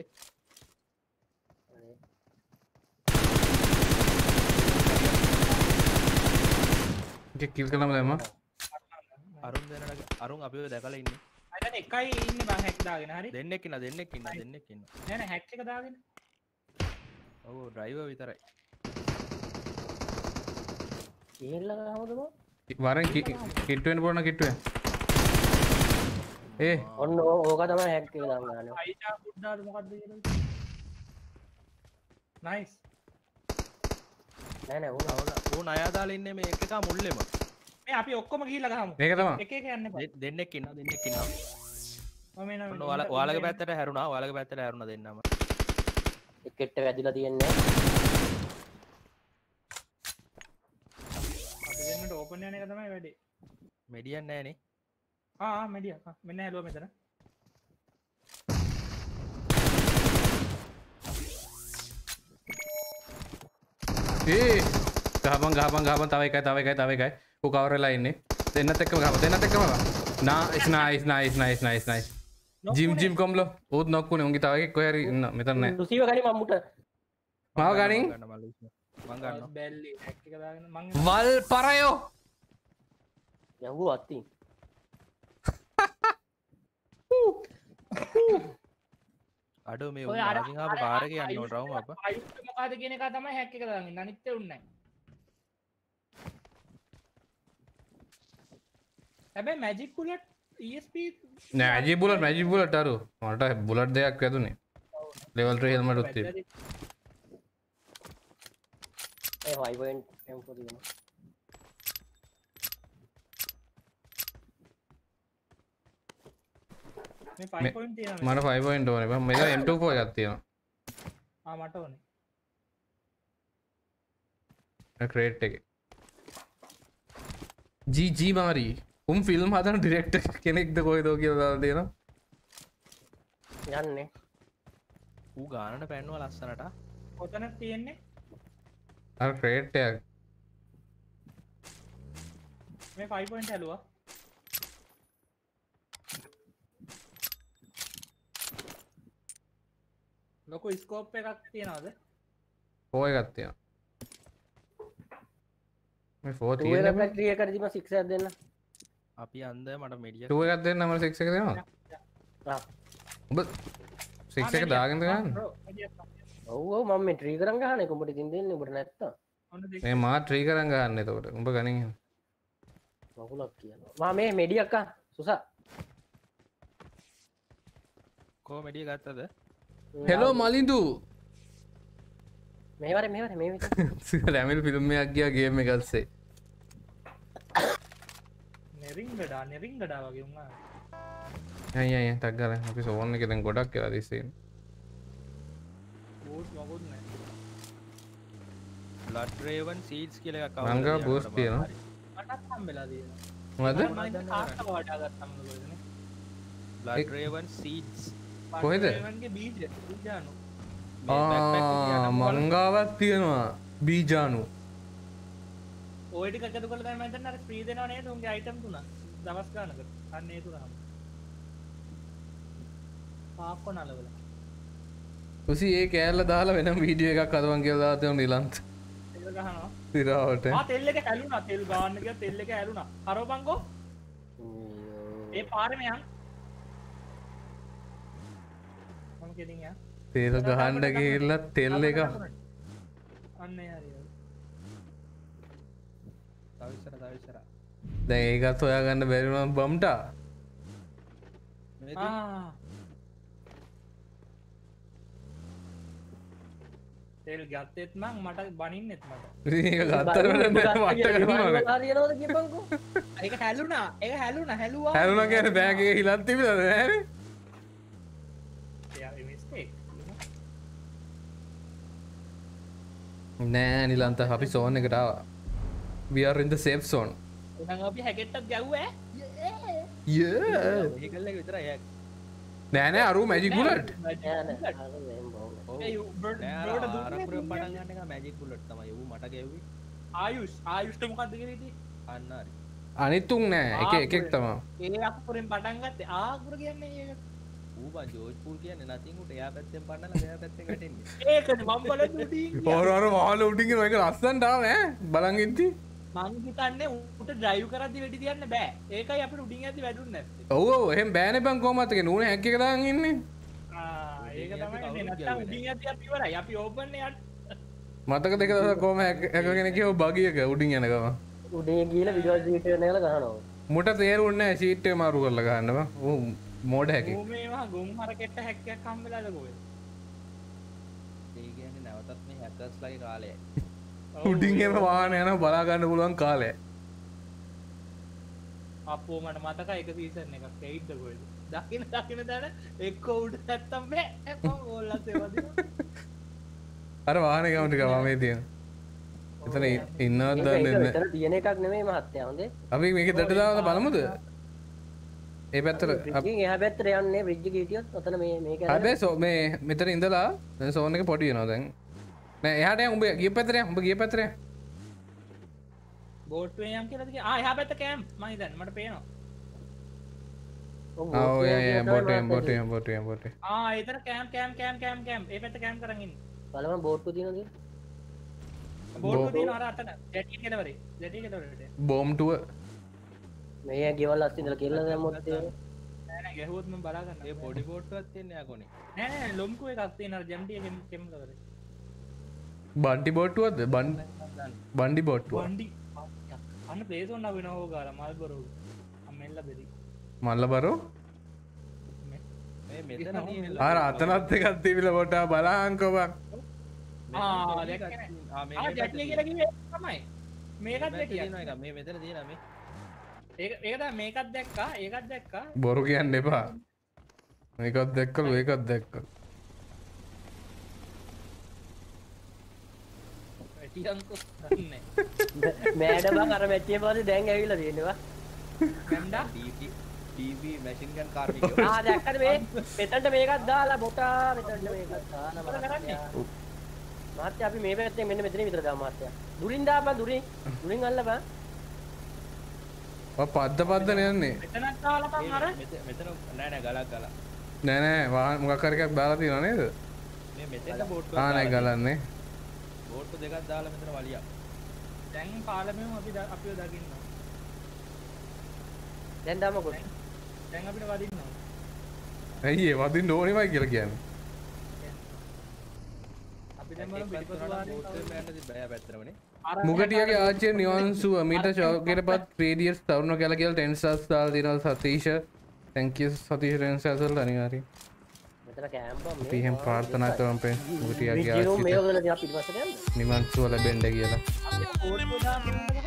එක කිල් කළාම දැම්මා අරුන් අපිව දැකලා ඉන්නේ අයිතන එකයි ඉන්නේ බං හැක් දාගෙන හරි දෙන්නෙක් ඉන්නවා නෑ නෑ හැක් එක දාගෙන ඔව් ඩ්‍රයිවර් විතරයි ඉහෙල්ලා ගහමද බං වරෙන් කිට් වෙන්න පොරන කිට් වෙන්න ඒ ඔන්න ඕක තමයි හැක් එක දාන්න ගන්න අයිතා පුඩ්ඩාද මොකද්ද කියලා නයිස් නෑ ඌ ණයා දාලා ඉන්නේ මේ එක මුල්ලෙම මේ අපි ඔක්කොම ගිහිල්ලා ගහමු මේක තමයි එක එක යන්න එපා දෙන්නෙක් ඉන්නවා මම එනවා ඔන්න ඔයාලගේ පැත්තට හැරුණා දෙන්නම එකෙට්ට වැදිලා තියන්නේ අපි දෙන්නට ඕපන් යන එක තමයි වැඩේ මෙඩියන් නෑනේ මෙඩියා මෙන්න හැලුවා මෙතන ඒ ගහපන් තව එකයි ඌ කවර් වෙලා ඉන්නේ දෙන්නත් එක්කම නයිස් ජිම් කොම්ලෝ ඌත් නොක්කුනේ උන්ගේ තව එකෙක් කොහේ හරි ඉන්න මෙතන නෑ රුසිව ගනි මම්මුට මාව ගනින් මං ගන්නවා බැල්ලි හැක් එක දාගෙන මං වල් පරයෝ යව්වෝ අත්තින් අඩෝ මේ උන් ආගින් ආපු කාර් එක යන්න ඕන රවුම අප්පා අයුක්ත මොකද කියන එක තමයි හැක් එක දාගෙන ඉන්නේ අනිත් ඒවා නැහැ හැබැයි මැජික් බුලට් ESP නෑ මැජික් බුලට් අරු මට බුලට් දෙකක් වැදුනේ ලෙවල් 3 හෙල්මට් උත් තිබ්බ ඒ 5.M4 දිනවා මේ 5 point තියෙනවා මට 5 point ඕනේ බං මෙතන M24 එකක් තියෙනවා මට ඕනේ ක්‍රේට් එකේ ජී මාරි උන් ෆිල්ම් හදන ඩිරෙක්ටර් කෙනෙක්ද කොයිද කියලා දාලා තියෙනවා යන්නේ ඌ ගානට පැන්නවා ලස්සනට කොතනද තියෙන්නේ අර ක්‍රේට් එක මේ 5 point හැලුවා ලොකු ස්කෝප් එකක් තියෙනවද? ෆෝ එකක් තියෙනවා. මේ ෆෝ ටූ තියෙන්නේ එක ෆැක්ටරි එකට දීම 6 එකක් දෙන්න. අපි අන්ද මට මෙඩිය 2 එකක් දෙන්න මම 6 එක දෙනවා. ආ. ඔබ 6 එක දාගෙනද ගන්න? ඔව් ඔව් මම මේ ට්‍රී කරන් ගහන්නේ උඹට ඉතින් දෙන්නේ උඹට නැත්තම්. මේ මා ට්‍රී කරන් ගන්න එතකොට. උඹ ගනින් එහෙම. මකුලක් කියනවා. මා මේ මෙඩියක් අක්කා සුසා. කෝ මෙඩිය ගත්තද? හෙලෝ මලින්දු. මෙහෙවර මේ විතර. රැමිල් ෆිල්ම් එකක් ගියා ගේම් එක ඇස්සේ. නෙරින්ගඩා වගේ උන්නා. අයිය ටක් ගාලා අපි සෝන් එකේ දැන් ගොඩක් කියලා දිස්සෙන්නේ. බෝස් වගොත් නැහැ. බ්ලඩ් රේවන් සීඩ්ස් කියලා එකක් මං ගාව බූස්ට් තියෙනවා. මටත් හම්බෙලා තියෙනවා. මොකද? මම කාස්ට වඩා ගත්තා මොකදනේ. බ්ලඩ් රේවන් සීඩ්ස් කොහෙද? ඒවන්ගේ බීජ බීජානු. මං ගාවත් තියෙනවා බීජානු. ඔය ටික එකතු කරලා දැන් මම හිතන්නේ අර ෆ්‍රී දෙනව නේද උන්ගේ අයිටම් තුන. දවස් ගානකට. අන්න ඒ තුනම. පාප්කො නලවල. උසි ඒ කෑල්ල දාලා වෙනම වීඩියෝ එකක් අදවන් කියලා දාලා තියෙනවා නිලන්ත. තෙල් ගහනවා. තිරාවට. තෙල් එක ඇලුනා. තෙල් ගාන්න ගියා තෙල් එක ඇලුනා. හරවපන්කෝ. ඒ පාරෙම යන්. මම කෙලින් යා. තෙල් ගහන්න ගිහිල්ලා තෙල් එක අන්න ඒ හරියට. තව ඉස්සර දැන් ඒකත් හොයාගන්න බැරි වුණා බම්ටා. තෙල් ගත්තෙත් නම් මට බනින්නෙත් මට. ඒක ගත්තට වැඩ නැහැ වට ගන්නවා. හරියනවද කියපන්කෝ. ඒක හැලුණා. ඒක හැලුවා. හැරුණා කියන්නේ බෑග් එකේ හිලක් තිබිලාද නෑනේ. ඒ මිස්ටේක්. නෑ නිලන්ත අපි සෝන් එකට ආවා. We are in the safe zone. එහෙනම් අපි හැකෙට්ටක් ගැව්වා. Yeah. වෙහිකල් එක විතරයි යක්. නෑ නෑ අරු මැජික් බුලට්. ආරපුරෙන් පටන් ගන්න එක මැජික් බුලට් තමයි. ඌ මට ගැව්වේ. ආයුෂ්ට මොකද්ද කියලා ඉතින්? අන්න හරි. අනිත් උන් නෑ එකෙක් තමයි. ඒ අකුරෙන් පටන් ගත්තේ ආකුර කියන්නේ ඒක. ඌ බං ජෝර්ජ් පූල් කියන්නේ නැතින් උට එයා පැත්තෙන් පන්නලා මෙයා පැත්තෙන් වැටෙන්නේ. ඒකනේ මම බලන්නේ උඩින්. ඔර වහල උඩින් කියන එක ලස්සනට ආව ඈ බලන් ඉද්දි. මං හිතන්නේ උට ඩ්‍රයිව් කරද්දි වෙඩි තියන්න බෑ. ඒකයි අපිට උඩින් යද්දි වැදුන්නේ නැත්තේ. ඔව් ඔව් එහෙම බෑනේ බං කොහමද ඒක නූනේ හැක් එක දාන් ඉන්නේ. ඒක තමයි නැත්තම් උඩින් යද්දි අපි ඉවරයි. අපි ඕපන් යන්න. මතක දෙක දවසක් කොහම හැකගෙන කියව බගියක උඩින් යන ගම. උඩින් ගිහලා විඩියෝ ඩිලීට් කරන එක ගහනවා. මුට තේරුන්නේ නැහැ ෂීට් එක මාරු කරලා ගන්න බං. ඌ මෝඩ හැකේ. ඌ මේවා ගොම් හරකෙට හැක්කයක් හම්බෙලාද කොහෙද? ඒ කියන්නේ නැවතත් මේ හැකර්ස්ලාගේ කාලයයි. උඩින් එම වාහන යනවා බලා ගන්න පුළුවන් කාලය. අපෝ මට මතකයි එක සීසන් එකක් එයිද්ද කොහෙද? දකින්න දැන එක්ක උඩ නැත්තම් බෑ. මම ඕල්ලස් ඒවා දිනවා. අර වාහනේ ගම ටික වමේ තියෙන. එතන ඉන්නවද දන්නේ නැහැ. එතන තියෙන එකක් නෙමෙයි මහත්තයා හොඳේ. අපි මේක දෙට දාලා බලමුද? ඒ පැත්තට බ්‍රිජ්ජින් එහා පැත්තට යන්නේ බ්‍රිජ් එකේ හිටියොත් ඔතන මේක හැබැයි මේ මෙතන ඉඳලා දැන් සෝන් එක පොඩි වෙනවා දැන්. නෑ එහාට යන් උඹ ගිය පැත්තට යන් උඹ ගිය පැත්තට යන්. බෝට්ටුවේ යම් කියලාද කිය. එහා පැත්ත කෑම් මම හිතන්නේ මට පේනවා. ඔව් යා බෝට්ටුවේ. එතන කෑම්. ඒ පැත්ත කෑම් කරන් ඉන්නේ. බලමු බෝට්ටුව තියෙනවද? බෝට්ටුව තියෙනවා අර අතන. ජැටි කෙලවරේ. බෝම් ටුව. මේ ගෙවල් අස්සේ ඉඳලා කෙල්ල දැම්මොත් නෑ ගැහුවොත් මම බලා ගන්න. ඒ පොඩි බෝට්ටුවක් තියෙන්නේ යකෝනේ. නෑ ලොම්කු එකක් තියෙනවා ජැම්ටි කෙම් කවරේ. බන්ටි බෝට්ටුවක්ද? බන්ඩි බෝට්ටුව. බන්ඩි. අන්න ප්ලේස් ඔන්න වෙනවා හොගාලා මල්බරෝ. අම්මෙල්ල බෙරි. මල්ලබරෝ? මේ මෙතන තියෙන අර අතනත් එකක් තිබිලා පොටා බලහන්කෝ බං. දැක්කේ නෑ. ජැටි කියලා කිව්වේ තමයි. මේකත් තියෙනවා එක මේ මෙතන තියෙනවා මේ. ඒක තමයි මේකත් දැක්කා ඒකත් දැක්කා. බොරු කියන්න එපා. මේකත් දැක්කලු ඒකත් දැක්කලු. ඇටියන්කෝ දන්නේ. මෑඩ බං අර මැච්චේ පස්සේ දැන් ඇවිල්ලා තියෙනවා. ගන්ඩා ටීවී මැෂින් ගන් කාර් එක. දැක්කද මේ මෙතනට මේකත් දාලා බොටා මෙතනට මේකත් දාලා මොකද කරන්නේ? මහත්තයා අපි මේ පැත්තෙන් මෙන්න මෙතන විතර දාමු මහත්තයා. දුරින් දාපන් දුරින් අල්ලපන්. පද්ද යන්නේ. මෙතනක් දාලා පන් අර මෙතන නෑ ගලක් ගලක්. නෑ මොකක් හරි එකක් දාලා තියෙනව නේද? මේ මෙතෙන්ට බෝට්ටු ආනයි ගලන්නේ බෝට්ටු දෙකක් දාලා මෙතන වලියක්. දැන් පාලමෙම අපිව දකින්න. දැන් දාමකො. දැන් අපිට වදින්න. ඇයි ඒ වදින්න ඕනෙමයි කියලා කියන්නේ අපි දැන් බලමු පිටිපස්ස වාරේ බෝට්ටු යන්න තිබ්බා එයා පැත්තරමනේ. මුගටියගේ ආච්චිය නිවන්සුව මීට ෂෝකයටපත් ප්‍රීඩියස් තරුණ කියලා කියලා 10 stars දාලා දිනවා සතීෂ thank you සතීෂ 10 stars වලට අනිවාර්යයෙන් මෙතන කැම්ප් එක අපි එහෙම ප්‍රාර්ථනා කරමු පේ මුගටියගේ ජීරෝ මේ ආච්චියට වල දිහා පිටිපස්සට යන්න. නිවන්සුව ලැබෙන්න කියලා ඕටෝ දාගෙන යන්න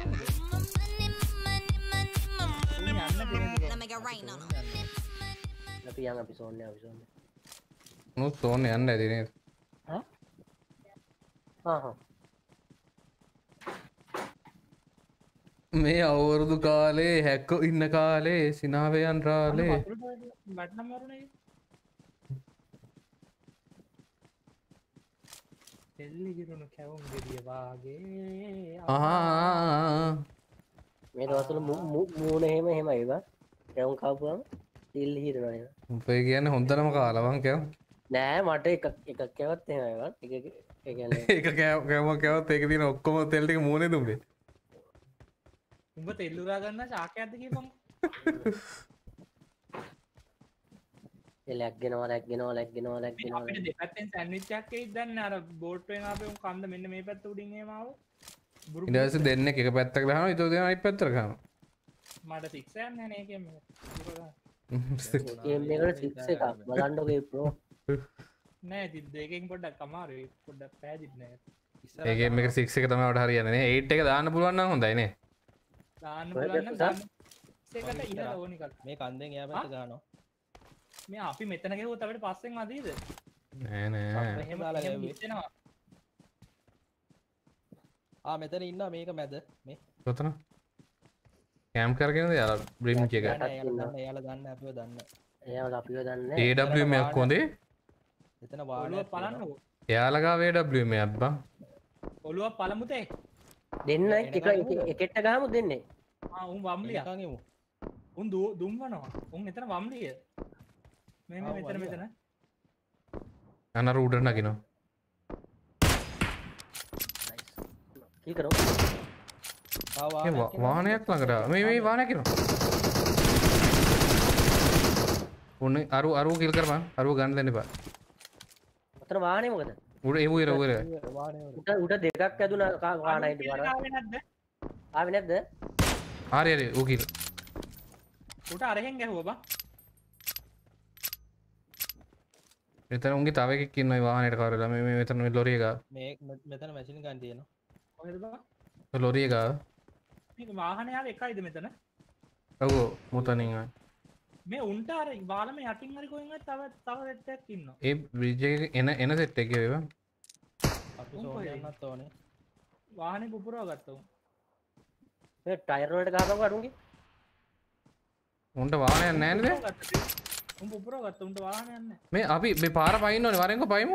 අපි යන් අපි සෝන්නේ අපි සෝන්නේ. මොනොත් තෝන්නේ යන්න ඇති නේද හා හා මේ අවුරුදු කාලේ හැක්කෝ ඉන්න කාලේ සිනාවයන් රාලේ වටනම් වරුනේ. එල්ලි ගිරුණු කැවුම් ගෙඩිය වාගේ. මේ දවස්වල මූණ එහෙම ඒවා කැවුම් කාපුවම තිල් හිරනවා නේද? උඹේ කියන්නේ හොඳටම කාලවන් කියව නෑ මට එකක් කැවත් එහෙම ඒවා එක ඒ කියන්නේ ඒක කැවුමක් ඒක තියෙන ඔක්කොම තෙල් ටික මූණේ දුඹේ උඹ තෙල්ලුරා ගන්න ශාකයක්ද කියපන්. ලැග්ගෙනවා අපිට දෙපැත්තෙන් සෑන්ඩ්විච් එකක් එයිද දන්නේ අර බෝට්ටුවෙන් ආපේ උන් කන්ද මෙන්න මේ පැත්ත උඩින් එහෙම ආවොත්. ඊට පස්සේ දෙන්නෙක් එක පැත්තකට දානවා ඊට දෙනා අනිත් පැත්තට ගන්නවා මට 6 යන්නේ නැහැ නේ ගේම් එක. ගේම් එකට 6 එකක් බලන්නකෝ ප්‍රෝ නෑ දෙකෙන් පොඩ්ඩක් අමාරුයි පොඩ්ඩක් පෑදිත් නෑ. ඒ ගේම් එක 6 එක තමයි උඩ හරියන්නේ නේ 8 එක දාන්න පුළුවන් නම් හොඳයි නේ දාන්න පුළුවන් නම් දාන්න. ඒකට ඉහළ ඕනි කල්. මේ කන්දෙන් එයා පැත්ත ගන්නවා. මේ අපි මෙතන ගෙවුවොත් අපිට පස්සෙන් වදීද? නෑ නෑ එහෙම එහෙම හිතෙනවා. මෙතන ඉන්නවා මේක මැද මේ කොතන කැම් කරගෙනද යාලා බ්‍රිම් එක එයාලා දන්න අපිව දන්න එයාලා අපිව දන්නේ AWM එකක් කොන්දේ එතන වාහනයක් බලන්නකෝ. එයාලා ගාව AWM එකක් බං ඔළුව පළමුතේ. දෙන්න එකට ගහමු දෙන්නේ. උන් වම්ලිය. නිකන් එමු. උන් දුම්වනවා. උන් එතන වම්ලිය. මේ මෙතන. අන්න රූඩර් නගිනවා කී කරෝ. වාහනයක් ළඟට මේ වාහනයක් එනවා උන්නේ අරු කිල් කරපන් අරු ගන්න දෙන්න එපා අතන වාහනේ මොකද? උඩ එවු ඉර උඩ දෙකක් ඇදුනා වාහනයිද බලන්න. ආවේ නැද්ද? හරි ඌ කිල් උට අරහෙන් ගැහුවා බා. මෙතන උන්ගේ තව එකෙක් ඉන්නවා වාහනේට කවරලා මේ මෙතන මේ ලොරිය ගාව මේ මෙතන මැෂින් ගන් තියෙනවා. කොහෙද බා? ලොරිය ගාව මේ වාහනේ ආවේ එකයිද මෙතන? ඔව් මුතනින් ආ මේ උන්ට අර බාලම යටින් හරි කොහෙන් හරි තව සෙට් එකක් ඉන්නවා. ඒ බ්‍රිජ් එකේ එන සෙට් එකේ වේවා අපි සෝන් යන්නත් ඕනේ. වාහනේ පුපුරව ගත්තා උන්. මේ ටයර් වලට ගහපන්කො අරුන්ගේ. උන්ට වාහනයක් නැහැ නේද? උන් පුපුරව ගත්තා උන්ට වාහනයක් නැහැ. මේ අපි මේ පාර පයින්න ඕනේ වරෙන්කො පයිමු.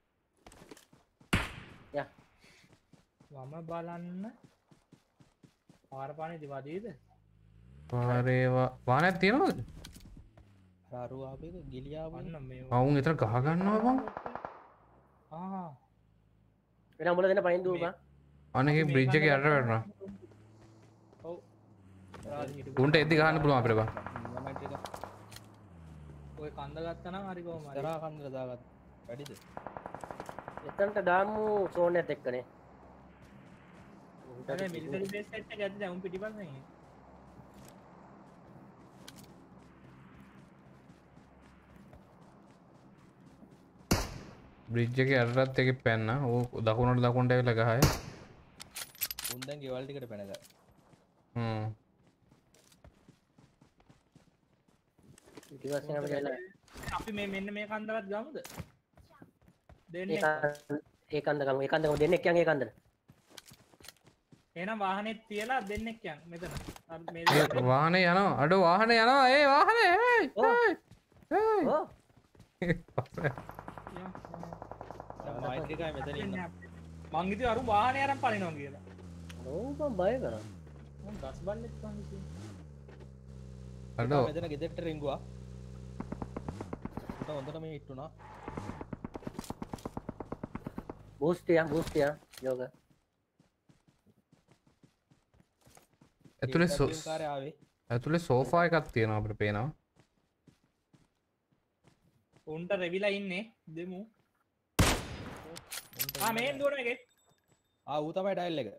යා. වම බලන්න. පාර පානේ දිවදීද? පාරේ වාහනයක් තියෙනවද? අරු ආපේක ගිලියාව වන්න මේ. වුන් එතන ගහ ගන්නවා බං. වෙන උඹලා දෙන්න පයින් දුව බං. අනේ බ්‍රිජ් එකේ යට වැටෙනවා. ඔව්. උන්ට එද්දි ගහන්න පුළුවන් අපිට බං. ඔය කන්ද ගත්තා නම් හරි කොහොම හරි. දරා කන්දර දාගත්ත. වැඩිද? එතනට දාමු සෝන් එකත් එක්කනේ. උන්ට මිලිටරි බේස් සෙට් එක ඇද්ද උන් පිටිපස්සෙන්. බ්‍රිජ් එකේ යටටත් එකේ පැන්න. ඌ දකුණට ඇවිල්ලා ගහය. උන් දැන් ගෙවල් ටිකට පැනගා. පිටිපස්සෙන් අපි මේ මෙන්න මේ කන්දවත් ගමුද? දෙන්නේ. ඒ කන්ද ගමු. ඒ කන්ද ගමු දෙන්නෙක් යන් ඒ කන්දට. එහෙනම් වාහනේ තියලා දෙන්නෙක් යන් මෙතන. මේ වාහනේ යනවා. අඩෝ වාහනේ යනවා. ඒ වාහනේ. හේ. ඕ. මයික් එකයි මෙතන ඉන්නවා. මං හිතුවේ අරු වාහනේ අරන් පනිනවා කියලා. ඕ මම බය කරා. මං ගස් බල්ලෙක් මං හිතුවේ. අඩෝ මෙතන ගෙදරට රිංගුවා. උට හොඳට මේ හිටුණා. බූස්ට් යෝග ඇතුලේ සෝෆා එකක් තියෙනවා අපිට පේනවා. උන්ට රෙවිලා ඉන්නේ දෙමු. මේන් දුවන එකේ. ඌ තමයි ඩයල් එක.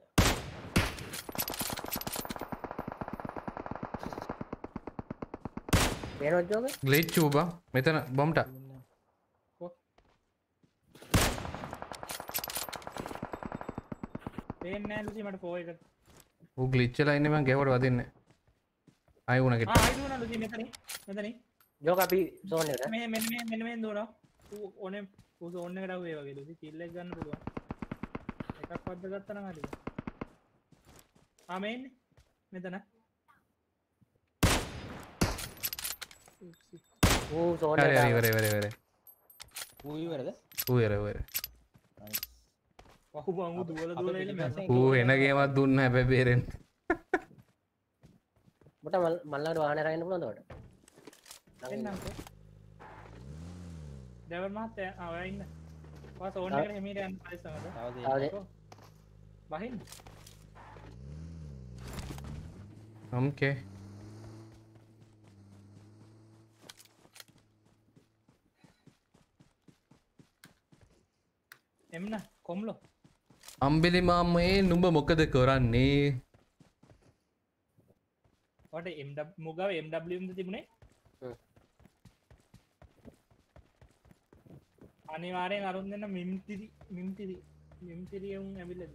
පේනවද යෝග? ග්ලිච් උබා මෙතන බොම්ට. පේන්නේ නැහැ ලුසි මට ෆෝ එක. ඌ ග්ලිච් වෙලා ඉන්නේ මං ගෙවට වදින්නේ. ආයි වුණා කෙට. ආයි දුවන ලුසි මෙතනින්. යෝග අපි zone එකට. මෙන්න දුවනවා. ඌ ඕනේ ඌ zone එකට ආවේ වගේ ලුසි කිල් එක ගන්න පුළුවන්. එකක් වද්ද ගත්තා නම් හරිද? මේන්නේ මෙතන. ඌ zone එකට. හරි ඉවර. ඌ ඉවරද? ඌ ඉවර. වහු බං දුවලා එන්නේ මැස්. ඌ එන ගේමක් දුන්න හැබැයි බේරෙන්න. මට මල්ලකට වාහනේ රයින්න පුළුවන්ද ඔයාලට? එන්නම්කෝ. ඩ්‍රයිවර් මහත්තයා ඔයා ඉන්න. වාස ඕන් එකට හිමීට යන්න පරිස්සමද? බහින්න. Okay. එම්න කොම්ලෝ. අම්බිලි මාමේ නුඹ මොකද කරන්නේ? වට මුගාව MWMද තිබුණේ? අනිවාර්යෙන් අරුන් දෙන්න මිම්තිරි උන් ඇවිල්ලාද?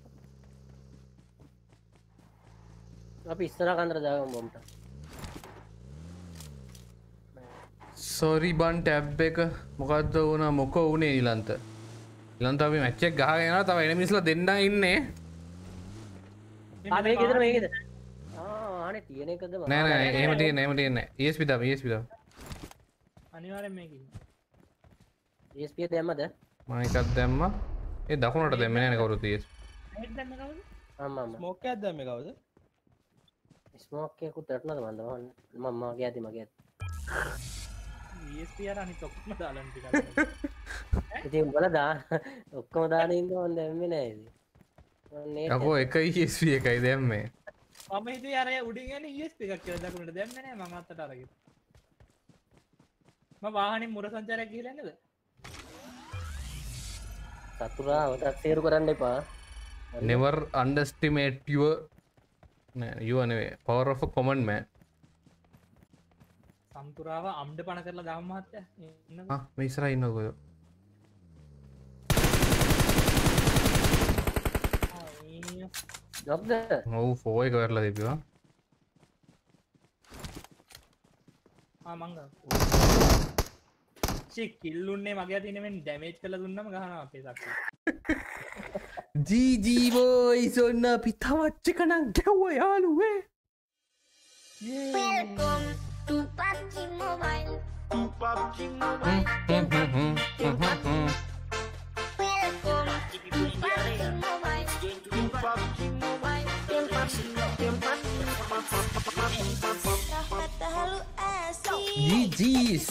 අපි ඉස්සරහ කන්දර දාගමු බොම්ට. සෝරි බන් ටැබ් එක මොකද්ද වුණා මොකෝ වුනේ ඊලන්ත. ඊලන්ත අපි මැච් එක ගහගෙන යනවා තව එනිමිස්ලා දෙන්න ඉන්නේ. මේකේද? අනේ තියෙන එකද නෑ එහෙම තියෙන්නේ ESP දාම අනිවාර්යෙන් මේක ඉන්න. ESP දැම්මද? මම එකක් දැම්මා. ඒ දකුණට දැම්මේ නෑනේ කවුරුත් ESP. හෙඩ් දැම්ම කවුද? මම ස්මෝක් එකක් දැම්මේ කවුද? ස්මෝක් එකකුත් වැටුණාද මම ගියාදී ESP අර අනිත් ඔක්කොම දාලා ටිකක්. ඉතින් උඹලා දාන ඔක්කොම දාන ඉන්න මම දැම්මේ නෑ ඉතින්. යකෝ එක ESP එකයි දැම්මේ. මම හිතුවේ අර උඩින් යන ESP එකක් කියලා දකුණට දැම්මේ නෑ මම අත්තට අරගෙන. මම වාහනේ මුර සංචාරයක් ගිහලා යන්නද? සතුරා වටක් සේරු කරන්න එපා. Never underestimate your power of a common man. සම්තුරාව අම්ඩ පණ කරලා දාමු මහත්තයා. ඉන්නකෝ. මේ ඉස්සරහා ඉන්නකෝ. ජොබ්ද? ඔව් ෆෝ එක කරලා තිබ්බා. මංග. කිල්ලුන්නේ මගේ අතින් මෙන් ඩැමේජ් කරලා දුන්නම ගහනවා අපේ සක්කේ. GG boys ඔන්න අපි තවත් එක නම් ගැව්වා යාළුවේ. Welcome to PUBG Mobile. PUBG Mobile. Welcome to PUBG Mobile. PUBG Mobile. GG's.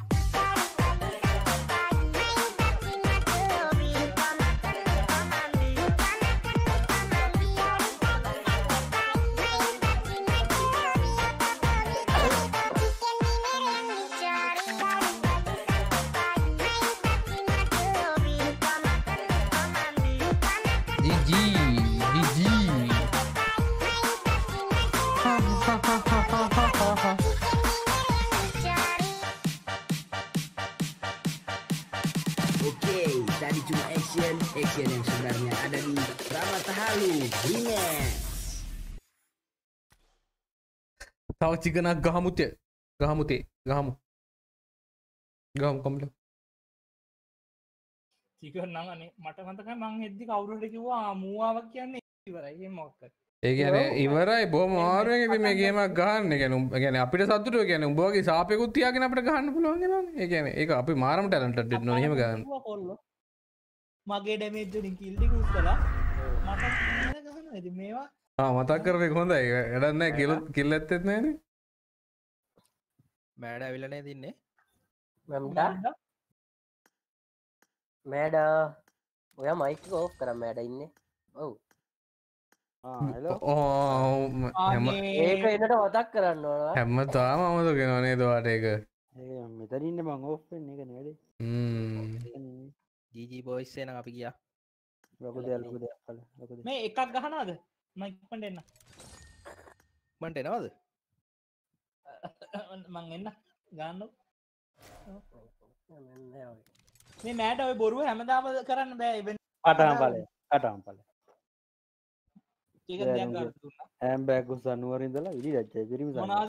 Action yang sebenarnya ada di Ramata Halu Remix. තව චිකනක් ගහමුතේ ගහමු කොම්ල චිකන් නම් අනේ මට මතකයි මං හෙද්දි කවුරු හරි කිව්වා මූවාවක් කියන්නේ ඉවරයි එහෙම මොකක්ද ඒ කියන්නේ ඉවරයි බොහොම අමාරුවෙන් ඉතින් මේ ගේමක් ගහන්න. ඒ කියන්නේ අපිට සතුටු ඒ කියන්නේ උඹ වගේ සාපේකුත් තියාගෙන අපිට ගහන්න පුළුවන් වෙනවනේ. ඒ කියන්නේ ඒක අපි මාරම ටැලන්ටඩ් වෙන්න ඕනේ එහෙම ගහන්න. මගේ ඩැමේජ් වලින් කිල් ටික උස්සලා මට ගහනවා ඉතින් මේවා මතක් කරපේ හොඳයි. වැඩක් නැහැ කිල් ඇත්තෙත් නැහැනේ. මෑඩ ඇවිල්ලා නේද ඉන්නේ? මෑඩා ඔයා මයික් ඕෆ් කරන්න වැඩ ඉන්නේ. ඔව්. හෙලෝ හැම ඒක එනට වතක් කරන්න ඕන. හැම තාම අමතගෙන නේද ඔයාට ඒක මෙතන ඉන්න මං ඕෆ් වෙන්නේ ඒක නේ ජීජී බොයිස් එන අපි ගියා. ලොකු දෙයක් ලොකු දෙයක් ලොකු දෙයක් මේ එකක් ගහනවාද මයික් පන්ට එන්න මන්ට එනවද? මං එන්න ගන්න මේ මෑට ඔය බොරුව හැමදාම කරන්න බෑ ඉබෙන් කටහම් ඵලය ඒක දෙයක් ගන්න දුන්නා හැම් බෑග් උස්සන් නුවර ඉඳලා ඉලි දැච්චයි පිරිමි මොනවාද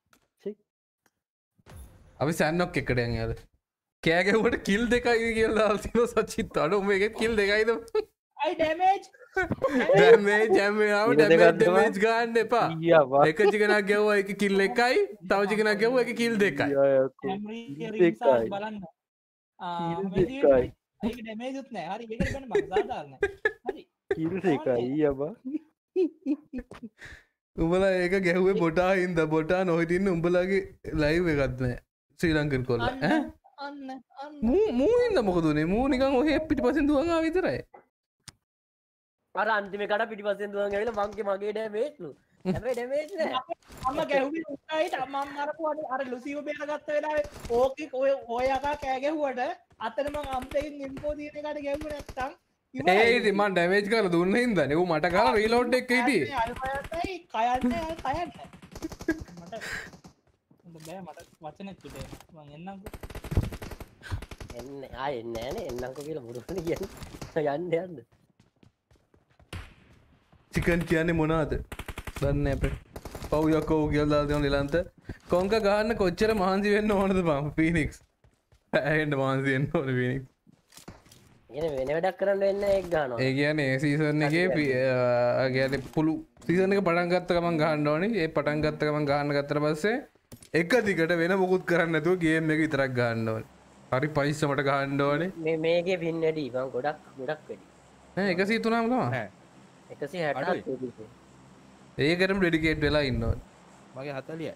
අපි සැන්නොක් එකට යද කෑගැවට කිල් දෙකයි කියලා තින සචිත් අඩු මේක කිල් දෙකයිද අයි ඩැමේජ් දැමේ ජැමයාව ඩැමේජ් ගන්න එපා එක චිකනක් ගැව්ව එක කිල් එකයි තව චිකනක් ගැව්ව එක කිල් දෙකයි බලන්න ඩැමේජුත් නෑ හරි එක ගන්න බක්දාදාරන්න හරි කිල් එකයි යබා උඹලා ඒක ගැහුවේ බොටා හින්ද බොටා නොහිටින්න උඹලගේ ලයිව් එකත්නෑ ශ්‍රී ලංකන් කොල්ල මූඉන්න මොකදුනේ මූ නිකන් ඔහ පිටි පසින් දුවවා විතරයි අර අන්තිම කට පිටිපස්සෙන් දුවන් ඇවිල්ලා මංගේ මගේ ඩැමේජ්ලු හැබැයි ඩැමේජ් නෑ අම්ම ගැහුවේ උස්සයිට මම අරපුවාට අර ලුසිව බේරගත්ත වෙලාවේ ඕකේ ඔය යකා කෑ ගැහුවට අතන මම අම්පෙකින් ඉන්ෆෝ දින එකට ගැහුවේ නැත්තම් ඒ ඉතින් මං ඩැමේජ් කරලා දුන්න හින්දානේ ඌ මට ගාලා රීලෝඩ් එක හිටියේ කයන්නේ මට බෑ මට වචනෙත් පිටේ මං එන්නම්කෝ එන්න ආ එන්නේ නෑනේ එන්නම්කෝ කියලා බුරුනේ කියන්නේ යන්න යන්න චිකන් කියන්නේ මොනාද දන්න අප පව්යකෝ කියල්ලා දෙන නිලන්ත කොංක ගන්න කොච්චර මහන්සි වෙන්න ඕනද බම් ෆිනික්ස් ඇහෙන්ට මහන්සියෙන් ඕන පිනික් වෙන වැඩක් කරන්න වෙන්න එක් ගන්න ඒ කියන්නේ ඒ සීසන් එකේ ගැන පුළු සීසන එක පටන්ගත්ත ගමන් ගන්න ඕනි ඒ පටන්ගත්ත ගමන් ගන්න ගත්තර පස්සේ එක දිකට වෙන මුකුත් කරන්න ඇතුව ගේම් එක විතරක් ගන්න ඕන හරි පයිස්සමට ගන්න ඕනේ මේකේ පින් වැඩි බං ගොඩක් වැඩි එක සීතුනාම තම 160 ඒකටම ඩෙඩිකේට් වෙලා ඉන්නවා මගේ 40යි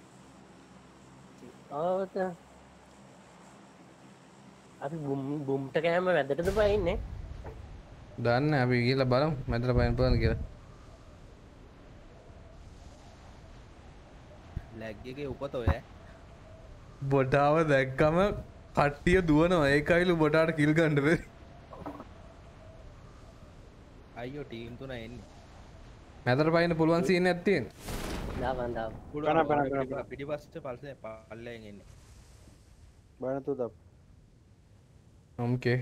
ආවත අපි බුම්ට කෑම වැදටද පයින්නේ දන්න අපි ගිහලා බලමු මැදට පයින් පුළුවන් කියලා ලැග් එකේ උපත ඔය බොටාව දැක්කම කට්ටිය දුවනවා ඒකයිලු බොටාට කිල් ගන්න බැරි අයියෝ ටීම් තුන එන්නේ මැදට පයින්න පුළුවන් සීන් එකක් තියෙන දාපන් පිටිපස්සට පල්සේ පල්ලෙන් එන්නේ බලන්න තු දප් ඕකේ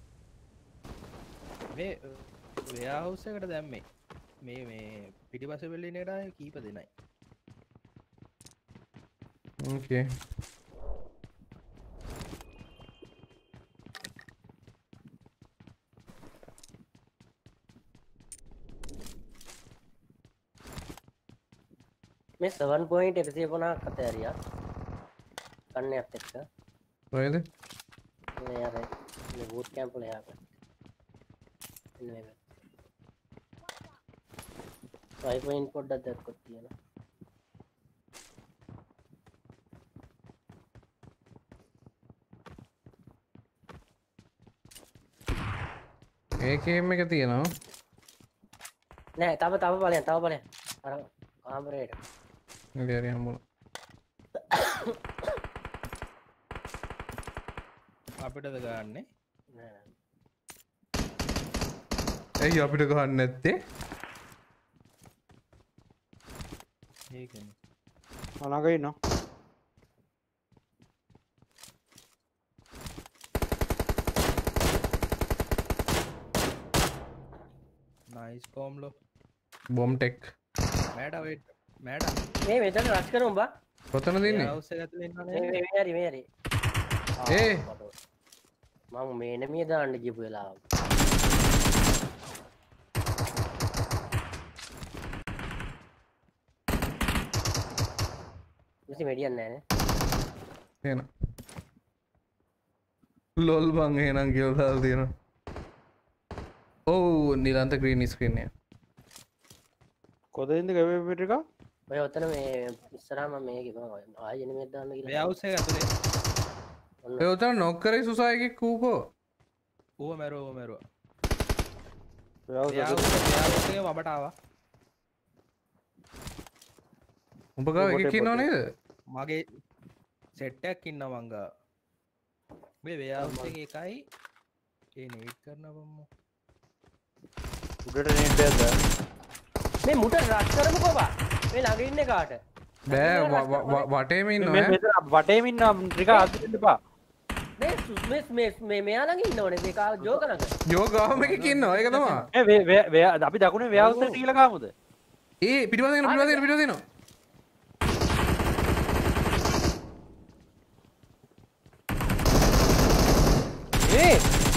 මේ වෙයාහවුස් එකට දැම්මේ මේ පිටිපස්සේ වෙල්ලේ නේද කීප දෙනයි ඕකේ මේ 7.150 කතරියා කන්නයක් එක්ක කොහෙද මේ අර මේ බූට් කැම්ප් වල යාක එන්නේ මේක 5 පොඩ්ඩක් දැක්කොත් තියෙනවා ඒකේම එක තියෙනවා නෑ තව බලයන් අර කාමරේට හරි හම්බුණා අපිටද ගන්නේ ඇයි අපිට ගහන්න නැත්තේ ඒකනේ අනග ඉන්නවා නයිස් කොම්ලෝ බොම් ටෙක් මෑඩා වෙයිට් මෑඩා මේ මෙතන රෂ් කරමු බා කොතනද ඉන්නේ හවුස් එක ඇතුලේ ඉන්නවනේ මේ හරි ඒ මම මේ නෙමෙයි දාන්න ගියපු වෙලාව ඉතින් මෙඩියන් නෑනේ එන ලොල් බං එහෙනම් කියලා දාලා තියෙනවා ඔව් නිලන්ත ග්‍රීන් ස්ක්‍රීන් එක කොතනින්ද ගෙවේ පිට එක ඔය ඔතන මේ ඉස්සරහම මේකේ මම ආයෙ නෙමෙයි දාන්න කියලා වෙයාහවුස් එක ඇතුලේ ඒ උතන නොක් කරේ සුසායකෙක් කූකෝ ඌව මැරුවා එයාගේ වබට ආවා උඹ ගාව එකක් ඉන්නව නේද මගේ සෙට්ටයක් ඉන්න මංගා මේ වේයාවුස් එකේ එකයි ඒ නේට් කරනවම්මෝ උඩට නේට් බෑද මේ මුට රෂ් කරමුකෝ බා මේ ළඟ ඉන්නේ කාට බෑ වටේම ඉන්නවා මේ මෙතන වටේම ඉන්නවා ටික අදින්න එපා මේ මෙයා ළඟ ඉන්නවනේ මේ කා ජෝක ළඟ යෝගාවම එකක ඉන්නවා ඒක තමයි ඒ අපි දකුණේ වේයාවුස් එකට කියලා ගාමුද ඒ පිටිපස්සෙන් එනවා ඒ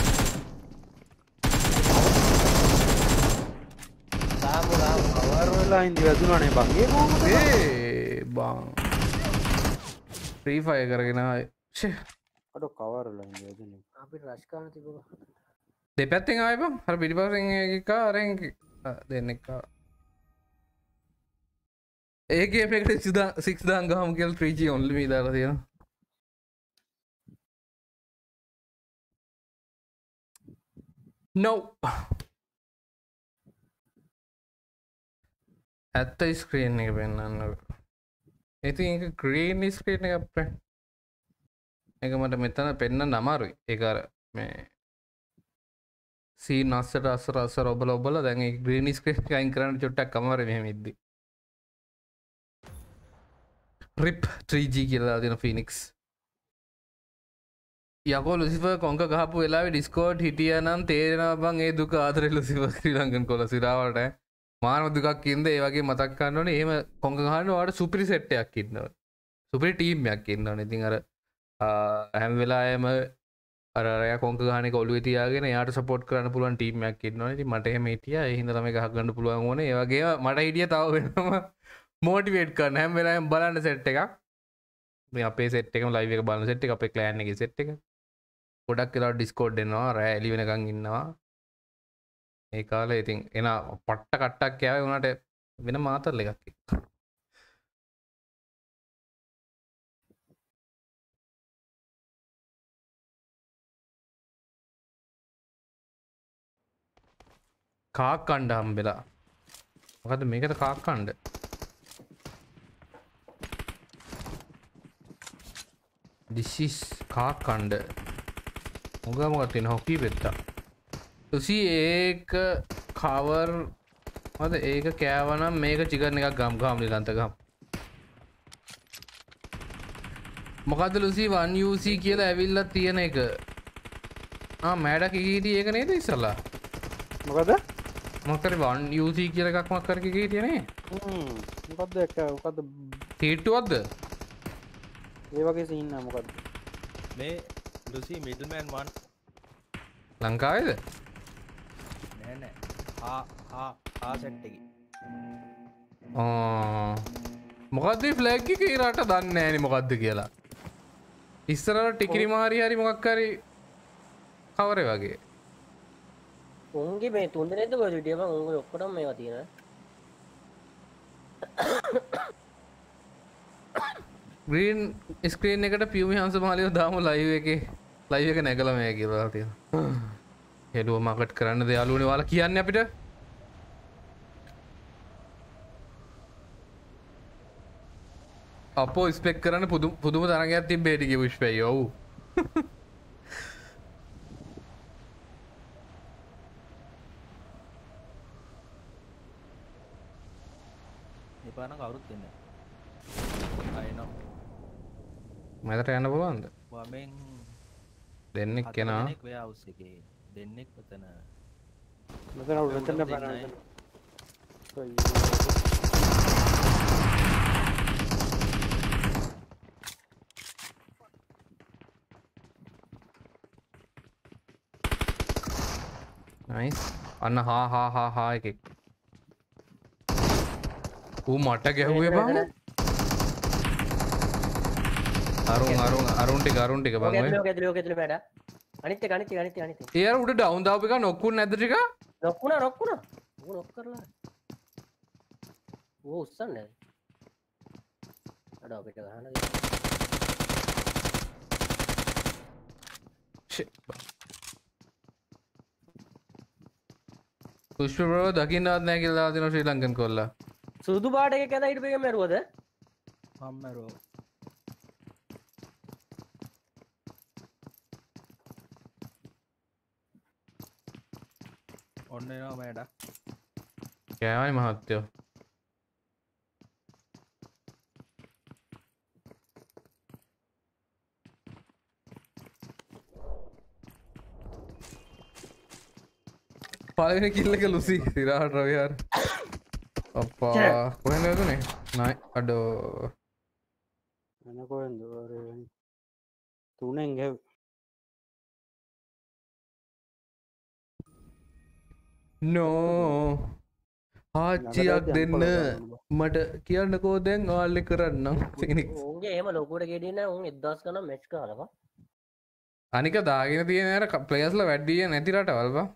කවර් වෙලා ඉඳි වැදුනානේ බං ඒ කොහොමද බං ෆ්‍රී ෆයර් කරගෙන ආයේ ෂේ අඩ කවර් වෙලා ඉඳි වැදුනේ අපි රෂ් කරන තිබුණා දෙපැත්තෙන් ආවේ බං අර පිටිපස්සෙන් එකක අරෙන් දෙන්නෙක් ඒකේ එෆෙක්ට් 6000 ගහමු කියලා 3G only මේ දාලා තියෙනවා no ඇත්ත ස්ක්‍රීන් එක පෙන්වන්න ඉතින් ඒක ග්‍රීන් ස්ක්‍රීන් එක අපේ ඒක මට මෙතන පෙන්වන්න අමාරුයි ඒක අර මේ සීන් අස්සර ඔබලා දැන් ඒ ග්‍රීන් ස්ක්‍රීන් එක අයින් කරන්න චුට්ටක් අමාරුයි මෙහෙම ඉද්දි RIP 3G කියලා දෙන ෆීනික්ස් යකෝ ලුසිෆර් කොංක ගහපු වෙලාවේ ඩිස්කෝඩ් හිටියා නම් තේරෙනවා බං ඒ දුක ආදරේ ලුසිෆර් ශ්‍රී ලංකන් කොළ සිරාවට මානව දුකක් ඉඳ ඒ වගේ මතක් කරන්න ඕනේ එහෙම කොංක ගහන්න ඔයාලට සුපිරි සෙට් එකක් ඉන්න ඕනේ සුපිරි ටීම් එකක් ඉන්න ඕනේ ඉතින් අර හැම වෙලාවෙම අර අරයා කොංක ගහන එක ඔළුවේ තියාගෙන එයාට සපෝට් කරන්න පුළුවන් ටීම් එකක් ඉන්න ඕනේ ඉතින් මට එහෙම හිටියා ඒ හින්දා තමයි ගහ ගන්න පුළුවන් ඕනේ ඒ වගේම මට හිටියා තව වෙනම මොටිවේට් කරන්න හැම වෙලාවෙම බලන්න සෙට් එකක් මේ අපේ සෙට් එකම ලයිව් එක බලන සෙට් එක අපේ ක්ලෑන් එකේ සෙට් එක ගොඩක් වෙලාවට ඩිස්කෝඩ් එනවා රෑ එළි වෙනකන් ඉන්නවා ඒ කාලේ ඉතින් එන පට්ට කට්ටක් කෑවේ උනාට වෙන මාතල් එකක් කාක් කණ්ඩ හම්බෙලා මොකද මේකට කාක් කණ්ඩ this is කාක් කණ්ඩ මොකද තියෙන හොකි පෙත්තා තුසි ඒක කවර් මද ඒක කෑවනම් මේක චිකන් එකක් ගම් නිකන්ත ගම් මොකද ලුසි 1UC කියලා ඇවිල්ලා තියෙන එක මෑඩක් හිටියේ ඒක නේද ඉස්සලා මොකද මොකද 1UC කියලා එකක් මොකක් කරක හිටියේ නේ මොකද්ද ඒක මොකද්ද තීට්ටුවක්ද ඒ වගේ සීන් නෑ මොකද්ද මේ ලුසි මිඩල්මෑන් 1 ලංකාවේද නෑ සෙට් එකේ මොකද්ද ෆ්ලැග් එක ඉරාට දන්නේ නෑනේ මොකද්ද කියලා ඉස්සරහට ටිකිරි මාරි හරි මොකක් හරි කවරේ වගේ උන්ගේ මේ තුන් දෙනෙක්ද කොහෙද විදිය බං උන්ගේ ඔක්කොටම මේවා තියෙනවා ග්‍රීන් ස්ක්‍රීන් එකට පියුමි හංස මහලියෝ දාමු ලයිව් එක නැගලා මේ කියලා තියෙනවා හෙළුව මාකට් කරන්න දයාලුවනේ ඔයාලා කියන්නේ අපිට අපෝ ස්පෙක් කරන්න පුදුම තරගයක් තිබ්බේ ටිකේ පුෂ්පයි ඔව් එපාන කවුරුත් දෙන්නේ අයනවා මැදට යන්න පුළුවන්ද වමෙන් දෙන්නෙක් කෙනා දෙන්නෙක් වෙයාවුස් එකේ දෙන්නෙක් මෙතන මෙතන බලන්න නයිස් අන්න හා එකෙක් ඌ මට ගැහුවේ බං අරුන් ටික බං ඔය ඔකෙදලු බෑඩ අනිත් එක ඒ අර උඩ ඩවුන් දාපු එක නොක්කුන් නැද්ද ටික නොක්කුණා ඌ නොක් කරලා ඌ උස්සන්නේ අඩ අපිට ගහන්න shit පුෂ්ප බ්‍රෝ දකින්නවත් නැහැ කියලා දාලා දෙනවා ශ්‍රී ලංකන් කොල්ලා. සුදු පාට එක කැද හිටපු එක මැරුවද? අම්මරෝ ඔන්න එනවා මෑඩා. කෑවයි මහත්තයෝ. පළවෙනි කිල්ල එක ලුසි සිරාට රවිහාර. අප්පා කොහෙන්ද වැදුනේ? නයි අඩෝ. වෙන කොහෙන්ද තුනෙන් ගැව්. නෝ ආච්චියක් දෙන්න මට කියන්නකෝ දැන් ආල්ලෙ කරන්නම් ෆිනික්ස්. උන්ගේ එහෙම ලොකුවට ගෙඩිය නැහැ. උන් 1000 ගණන් මැච් කරලා. අනික දාගෙන තියෙන අර ප්ලේයර්ස්ලා වැඩි නැති රටවල් බා.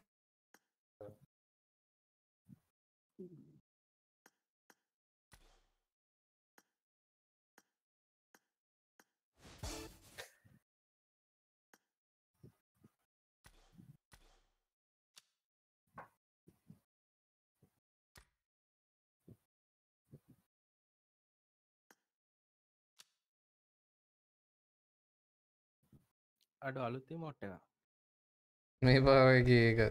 අඩ අලුත්තේ මොට් එක. මේ පාර එක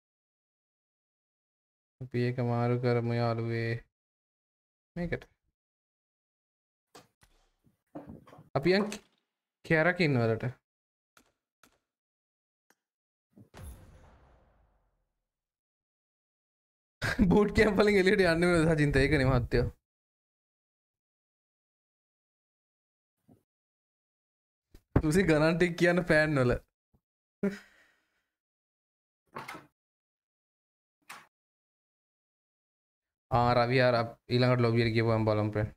අපි ඒක මාරු කරමු යාළුවේ මේකට. අපි යන් කැරකින් වලට බූට් කැම්ප් වලින් එළියට යන්න වෙනද සචින්ත? ඒකනේ මහත්තයෝ. තුසි ගණන් ටික කියන්න ෆෑන් වල. රවි අර ඊළඟට ලොබියට ගියපුවම බලමු ප්‍රෙන්.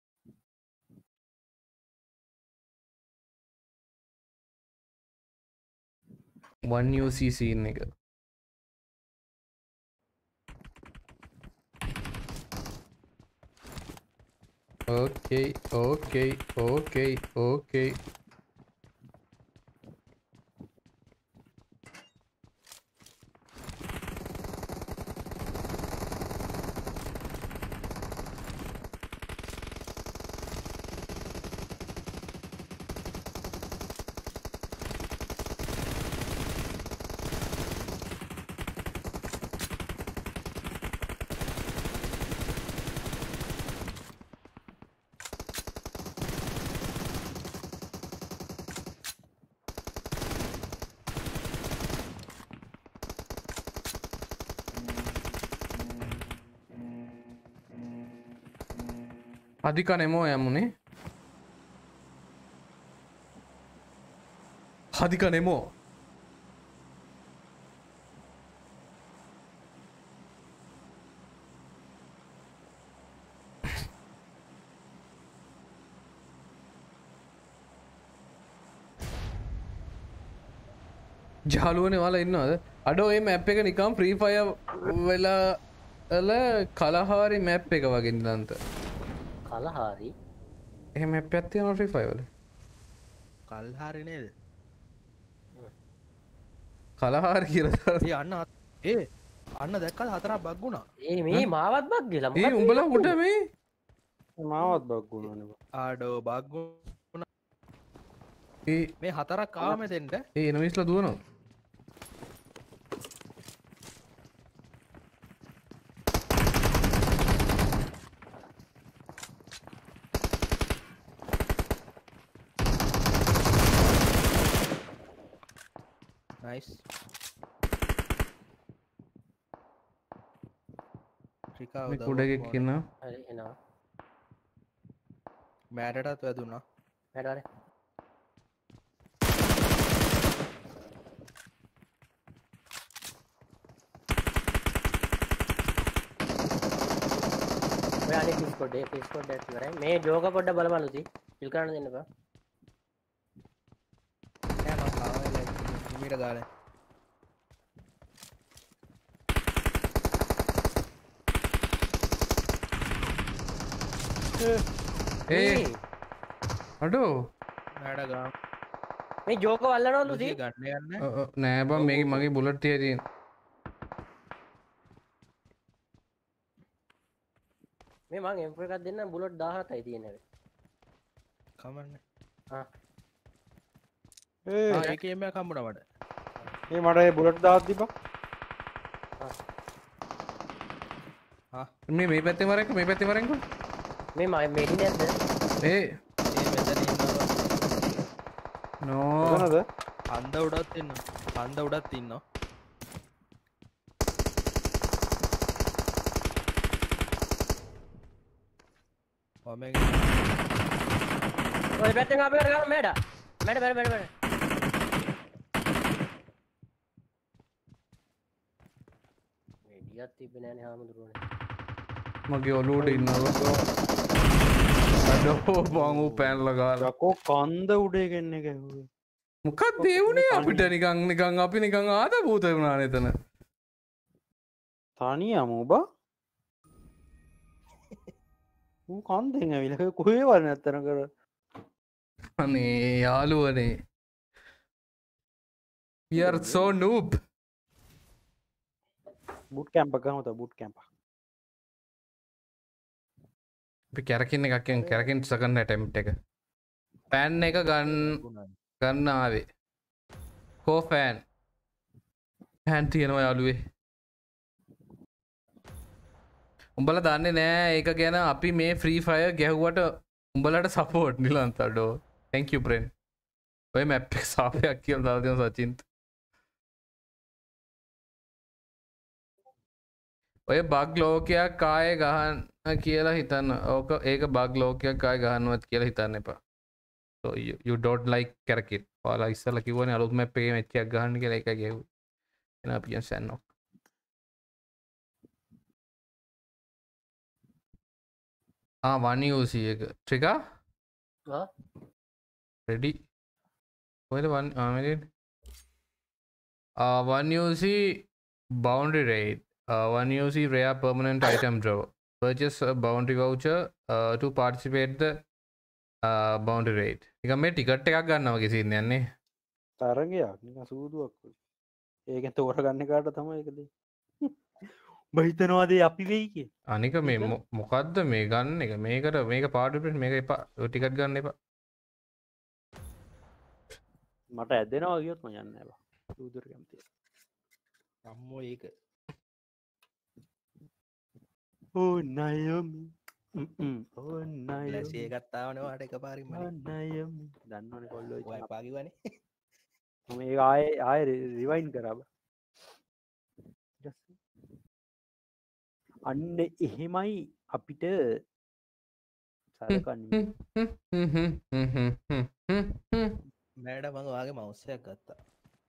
one UC scene එක. Okay. අධික නෙමෝ යමුනේ. අධික නෙමෝ. ජාලුවනේ ඔයාලා ඉන්නවද? අඩෝ මේ මැප් එක නිකන් ෆ්‍රී ෆයර් වෙලා කලහාරි මැප් එක වගේ නිලන්ත. කලහාරි එහෙම මැප් එකක් තියෙනවා ෆ්‍රී ෆයර් වල. කල්හාරි නේද? කලහාරි කියලා. අන්න දැක්කද හතරක් බග් වුණා. මේ මාවත් බග් ගිහලා මොකද? උඹලා උඩ මේ මාවත් බග් වුණානේ. ආඩෝ බග් වුණා. මේ හතරක් ආව මෙතෙන්ට. එනමිස්ලා දුවනවා. nice. මේ කුඩගෙක් ඉන්නවා. හරි එනවා. මෑඩටත් වැදුනා. මෑඩ ඔය අනේ පිස්කොඩ් එක ඉවරයි. මේ ජෝක පොඩ්ඩ බලපන්ලුති. කිල් කරන්න දෙන්න බා. නෑ මම ආවලා මීට ගාලා. අඩෝ මෑඩ ගා. මේ ජෝක වල්ලනවලුති. ගන්න යන්න. නෑ බං මේක මගේ බුලට් එකේ තියෙන. මේ මං M4 එකක් දෙන්න බුලට් 17යි තියෙන්නේ. කමන්නේ. ඒකේ මේක හම්බුණා මට. ඒ මට ඒ බුලට් 10ක් දීපන්. මේ පැත්තේ මරෙන්කෝ මේ පැත්තේ මරෙන්කෝ. මේ මෙඩි නැද්ද? ඒ මෙතන ඉන්නවා. නෝ. කොහොමද? හන්ද උඩත් ඉන්නවා. හන්ද උඩත් ඉන්නවා. ඔය පැත්තෙන් අපේ කරා මැඩ. මැඩ. මෙඩියක් තිබ්බේ නෑනේ හාමුදුරුවනේ. මගේ ඔලුවට ඉන්නවා. අඩෝ බං ඌ පැනලා ගාලා. යකෝ කන්ද උඩේ ගෙන්නේ ගැහුවේ. මොකක්ද ඒ වුනේ අපිට නිකන් අපි නිකන් ආද භූත වුණානේ එතන. තනියම ඔබ? ඌ කන්දෙන් ඇවිල්ලා කොහේ වල නැත්තන කර. අනේ යාළුවනේ. We are so noob. Boot camp එක ගමු බුට් කැම්ප්. අපි කැරකින් එකක් කියන කැරකින් සෙකන්ඩ් ඇටෙම්ප්ට් එක. පෑන් එක ගන්න ආවේ. කෝ ෆෑන්. ෆෑන් තියනවා යාළුවේ. උඹලා දන්නේ නෑ ඒක ගැන අපි මේ ෆ්‍රී ෆයර් ගැහුවට උඹලට සපෝට් නිලන්ත අඩෝ. thank you friend. ඔය මැප් එක සාපයක් කියලා දාලා දෙනවා සචින්ත්. ඔය බග් ලෝකයක් ආයේ ගහන්න කියලා හිතන්න. ඕක ඒක බග් ලෝකයක් ආයේ ගහන්නවත් කියලා හිතන්න එපා. so you don't like කැරකින්. ඔයාලා ඉස්සලා කිව්වනේ අලුත් මැප් එකේ මැච් එකක් ගහන්න කියලා ඒකයි ගැහුවේ. එන අපි යන් සැන්නෝ. one UC එක. trigger? ready? කොහෙද one minute? one UC boundary raid. One UC rare permanent item draw. Purchase a boundary voucher to participate the boundary raid. නිකන් මේ ටිකට් එකක් ගන්නවා වගේ සීන් එකක් නේ. තරගයක් නිකන් සූදුවක් වගේ. ඒකෙන් තෝරගන්න කාට තමයි ඒක දෙන්නේ. උඹ හිතනවාද අපි වෙයි කිය? අනික මේ මොකද්ද මේ ගන්න එක? මේක පාඩුවෙට මේක එපා. ඔය ටිකට් ගන්න එපා. මට ඇදෙනවා කියොත් මම යන්නේ නැහැ බා. සූදුර කැමතියි. අම්මෝ ඒක Oh Naomi. Oh Naomi. ලැසි එකක් තාවනේ වාට එකපාරින්ම. Oh Naomi. දන්නවනේ කොල්ලෝ ඔය එපා කිව්වනේ. මම ඒක ආයේ රිවයින් කරා බා. අන්න එහෙමයි අපිට සලකන්නේ. මෑඩ මම ඔයාගේ මවුස් එකක් ගත්තා.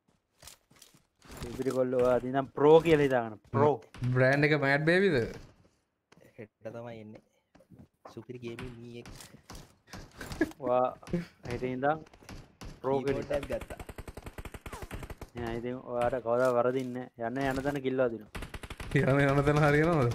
ඉතිරි කොල්ලෝ ඔයා දිනම් ප්‍රෝ කියලා හිතාගන්න. ප්‍රෝ. බ්‍රෑන්ඩ් එක මෑඩ් බේබිද? හෙට තමයි එන්නේ. සුපිරි ගේමින් මී එක. ඔයා හෙට ඉඳන් ප්‍රෝ කීබෝඩ් එකක් ගත්තා. නෑ ඉතින් ඔයාට කවදා වරදින්නේ නැහැ. යන තැන කිල්ලවා දිනවා. යන තැන හරියනවද?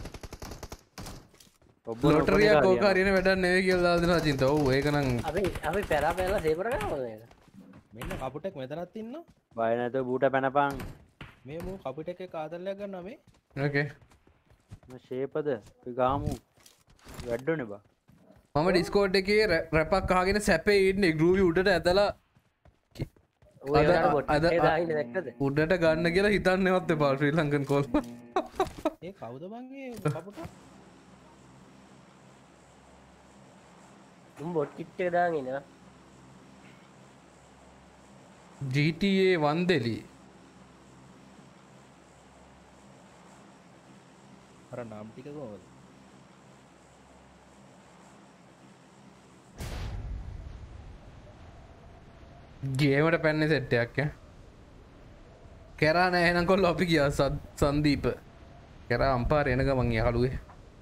ලොටරියක් කෝක හරියන වැඩක් නෙවෙයි කියලා දාලා දෙනවා අචින්ත. ඔව් ඒක නම් අපි පෙරා පෙරලා සේවර කරනවද මේක? මෙන්න කපුටෙක් මෙතනත් ඉන්නවා. බය නැතුව බූට පැනපන්. මේ මූ කපුටෙක් එක්ක ආදල්ලයක් ගන්නවා මේ. ඕකේ. ෂේපද අපි ගාමු වැඩ්ඩෝනේ බා. මම ඩිස්කෝඩ් එකේ රැපක් අහගෙන සැපේ ඉන්නේ ගෲවි උඩට ඇදලා උඩට ගන්න කියලා හිතන්නේවත් එපා ශ්‍රී ලංකන් කෝල්. ඒ කවුද බං ඒ කපුට? උඹ බොට් කිට් එක දාගෙන ඉනවා. GTA 1 දෙලි. අර නම් ටික කොහොමද? ගේමට පැන්නේ සෙට් එකක් ඈ. කරා නෑ එහෙනම් කොල්ල අපි ගියා සංදීප. කරා අම්පාර එන ගමන් යහළුවේ.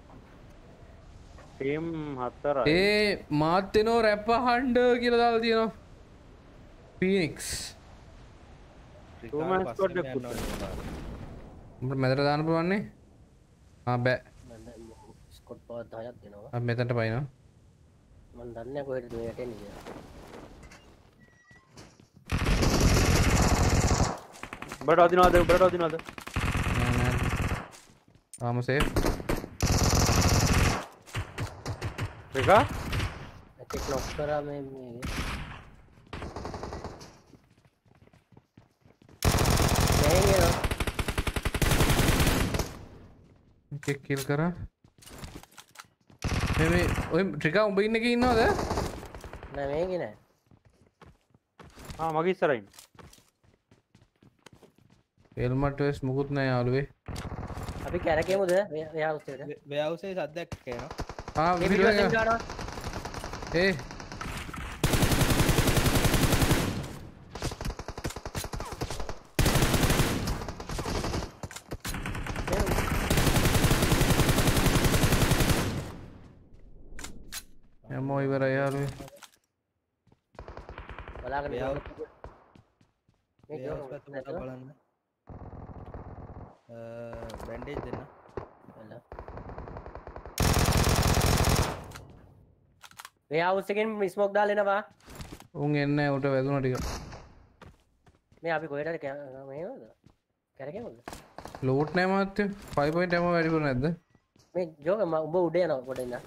ටීම් 4යි. ඒ මාත් එනෝ රැප් අහන්න කියලා දාලා තියෙනවා. ෆීනික්ස්. ටූමන් ස්කොඩ් එක පුතා. උඹ මෙතන දාන්න පුළුවන්නේ? බෑ. ස්කොට් පවර් 10ක් දෙනවා. අපි මෙතනට පයින්නවා. මම දන්නේ කොහෙද මේ යටෙන්නේ කියලා. උඹට අදිනවද? උඹට අදිනවද? නෑ. ආම සේෆ්. එකා ඇතෙක් නොක් කරා මේ එකෙක් කිල් කරා මේ ඔය ට්‍රිකා උඹ ඉන්න එකේ ඉන්නවද නෑ මේකේ නෑ මගේ ඉස්සරහින් එල්මට් වෙස් මුකුත් නෑ යාළුවේ අපි කැරකෙමුද වෙහවුස් එකට වෙහවුස් එකේ සද්දයක් එනවා මේ වීඩියෝ එකෙන් ගන්නවා ඒ එමෝ ඉවරයි යාළුවේ බලාගෙන වෙහවුස් පැත්ත බලන්න බැන්ඩේජ් දෙන්න වෙහවුස් එකෙන් ස්මෝක් දාලා එනවා උන් එන්නේ උට වැදුනා ටික මේ අපි කොහෙටද මේවද කැරකෙමුද ලෝට් නෑ මාත්‍ය 5 point එම වැඩිපුර නැද්ද මේ ජෝක උඹ උඩ යනවා පොඩ ඉන්න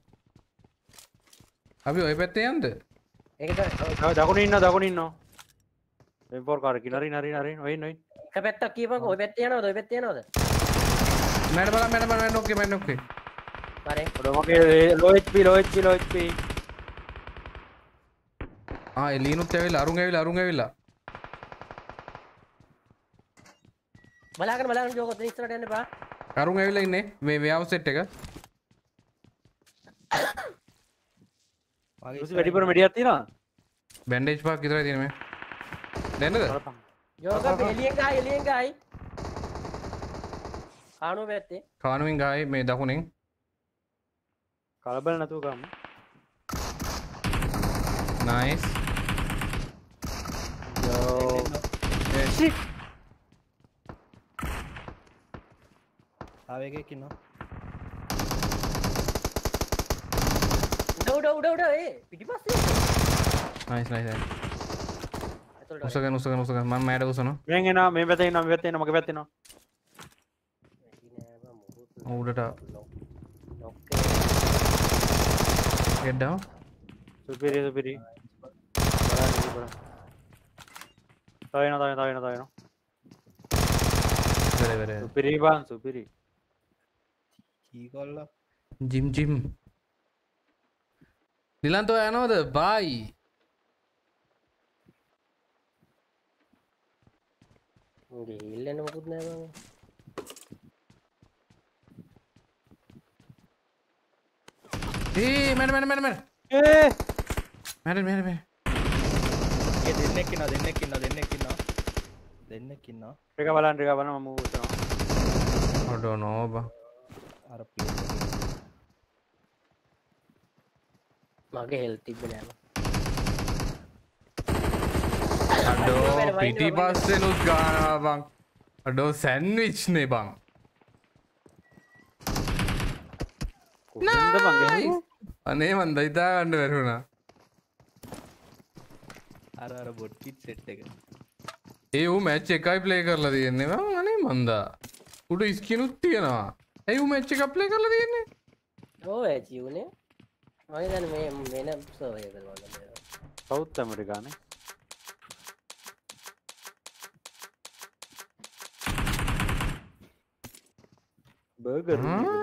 අපි ඔය පැත්තේ යන්නද ඒක දකුණේ ඉන්නවා M4 කාර් කිනරින් ඔය ඉන්න එක පැත්තක් කියපන්කෝ ඔය පැත්තේ යනවද මැඩ ඕකේ හරි ඔඩ මගේ low HP එලීනුත් ඇවිල්ලා අරුන් ඇවිල්ලා බලාගෙන ජෝක ඔතන ඉස්සරහට යන්න බා අරුන් ඇවිල්ලා ඉන්නේ මේ වෙයාවුස් සෙට් එක වැඩිපුර මෙඩියක් තියෙනවා බැන්ඩේජ් පාක් විතරයි තියෙන්නේ මේ දැන්නද ජෝක එලියෙන් ගහයි කාණුව පැත්තේ කානුවෙන් ගායි මේ දකුණෙන් කලබල නැතුව ගමු නයිස් ආවේකෙක් ඉන්නවා උඩ ඒ පිටිපස්සේ නයිස් උසගන මම මෑඩ උසනවා මෙන් එනවා මේ පැත්තේ ඉන්නවා මගේ පැත්තේ ඉන්නවා උඩට get down සුපිරි තව සුපිරි කීකොල්ල ජිම් නිලන්තෝ යනවද බයි ඉල්ලන්න මොකුත් නෑ බං ඒ මැඩ දෙන්නෙක් ඉන්නවා ටික බලන්න මම උතනවා අඩෝ නෝ බා අර මගේ හෙල්ත් තිබ්බේ නෑ අඩෝ පිටිපස්සෙනුත් ගානවා බං අඩෝ සැන්විච් නේ බං අනේ මන් දයිතා ගන්න වැරුණා අර බොට් කිට් සෙට් එක ඒ ඌ මැච් එකයි ප්ලේ කරලා තියෙන්නේ බං අනේ මන්දා උඩ ස්කිනුත් තියෙනවා ඒ ඌ මැච් එකක් ප්ලේ කරලා තියෙන්නේ ඔව් ඇච් යුනේ මම දැන් මේ වෙන සර්වර් එක කරනවා සවුත් ඇමරිකානේ බර්ගර්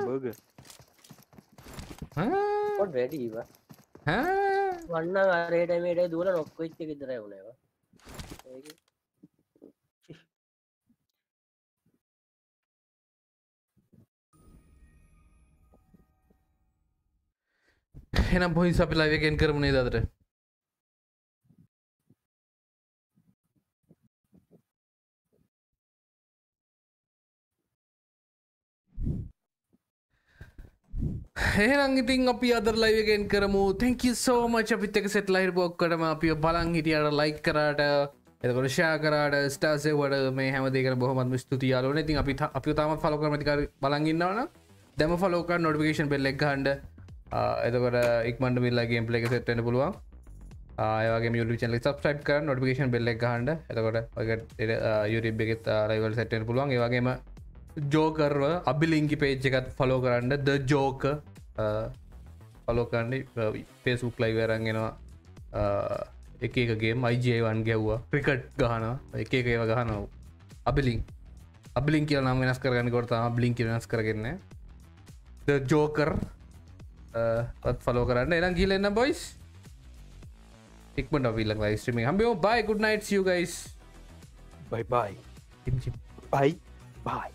පොඩ් වැඩි ඉවා වන්න අරේට මේට දුවල නොක්ක වෙච්ච එක විතරයි වුණේ ඒවා එහෙනම් බොයිස් අපි ලයිව් එකෙන් කරමු නේද අදට එහෙනම් ඉතින් අපි අද ලයිව් එකෙන් කරමු thank you so much අපිත් එක්ක සෙට්ලා හිටපු ඔක්කොටම අපිව බලන් හිටියට ලයික් කරාට එතකොට ෂෙයා කරාට ස්ටාර්ස් එව්වට මේ හැම දෙයකටම බොහොමත්ම ස්තුතියි යාළුවනේ ඉතින් අපිව තාමත් ෆලෝ කරමු ඉතින් බලන් ඉන්නවනම් දැන්ම ෆලෝ කරලා නොටිෆිකේෂන් බෙල් එක ගහන්න එතකොට ඉක්මනට මිල්ලා ගේම් ප්ලේ එක සෙට් වෙන්න පුළුවන් ඒ වගේම YouTube channel එක subscribe කරන්න notification bell එක ගහන්න එතකොට ඔයකට YouTube එකෙත් live වල set වෙන්න පුළුවන් ඒ වගේම Joker අබිලින්ගි page එකත් follow කරන්න the Joker පලෝකන්නේ ෆේස්බුක් ලයිව අරන්ගෙනවා එකගේ මයිජවන් ගැව්වා ක්‍රිකට් ගහන එක ඒව ගහනව අබිලින් කියල නම් වෙනස් කරගන්න කොට බ්ලිින්ක වෙනස් කරගන්න ජෝකර් පත් ෆලෝ කරන්න එනම් කියලන්න බොයිස් ඉක්මට විල්ල ස්ට්‍රීම හම්බෝ bye good night you guys bye bye bye bye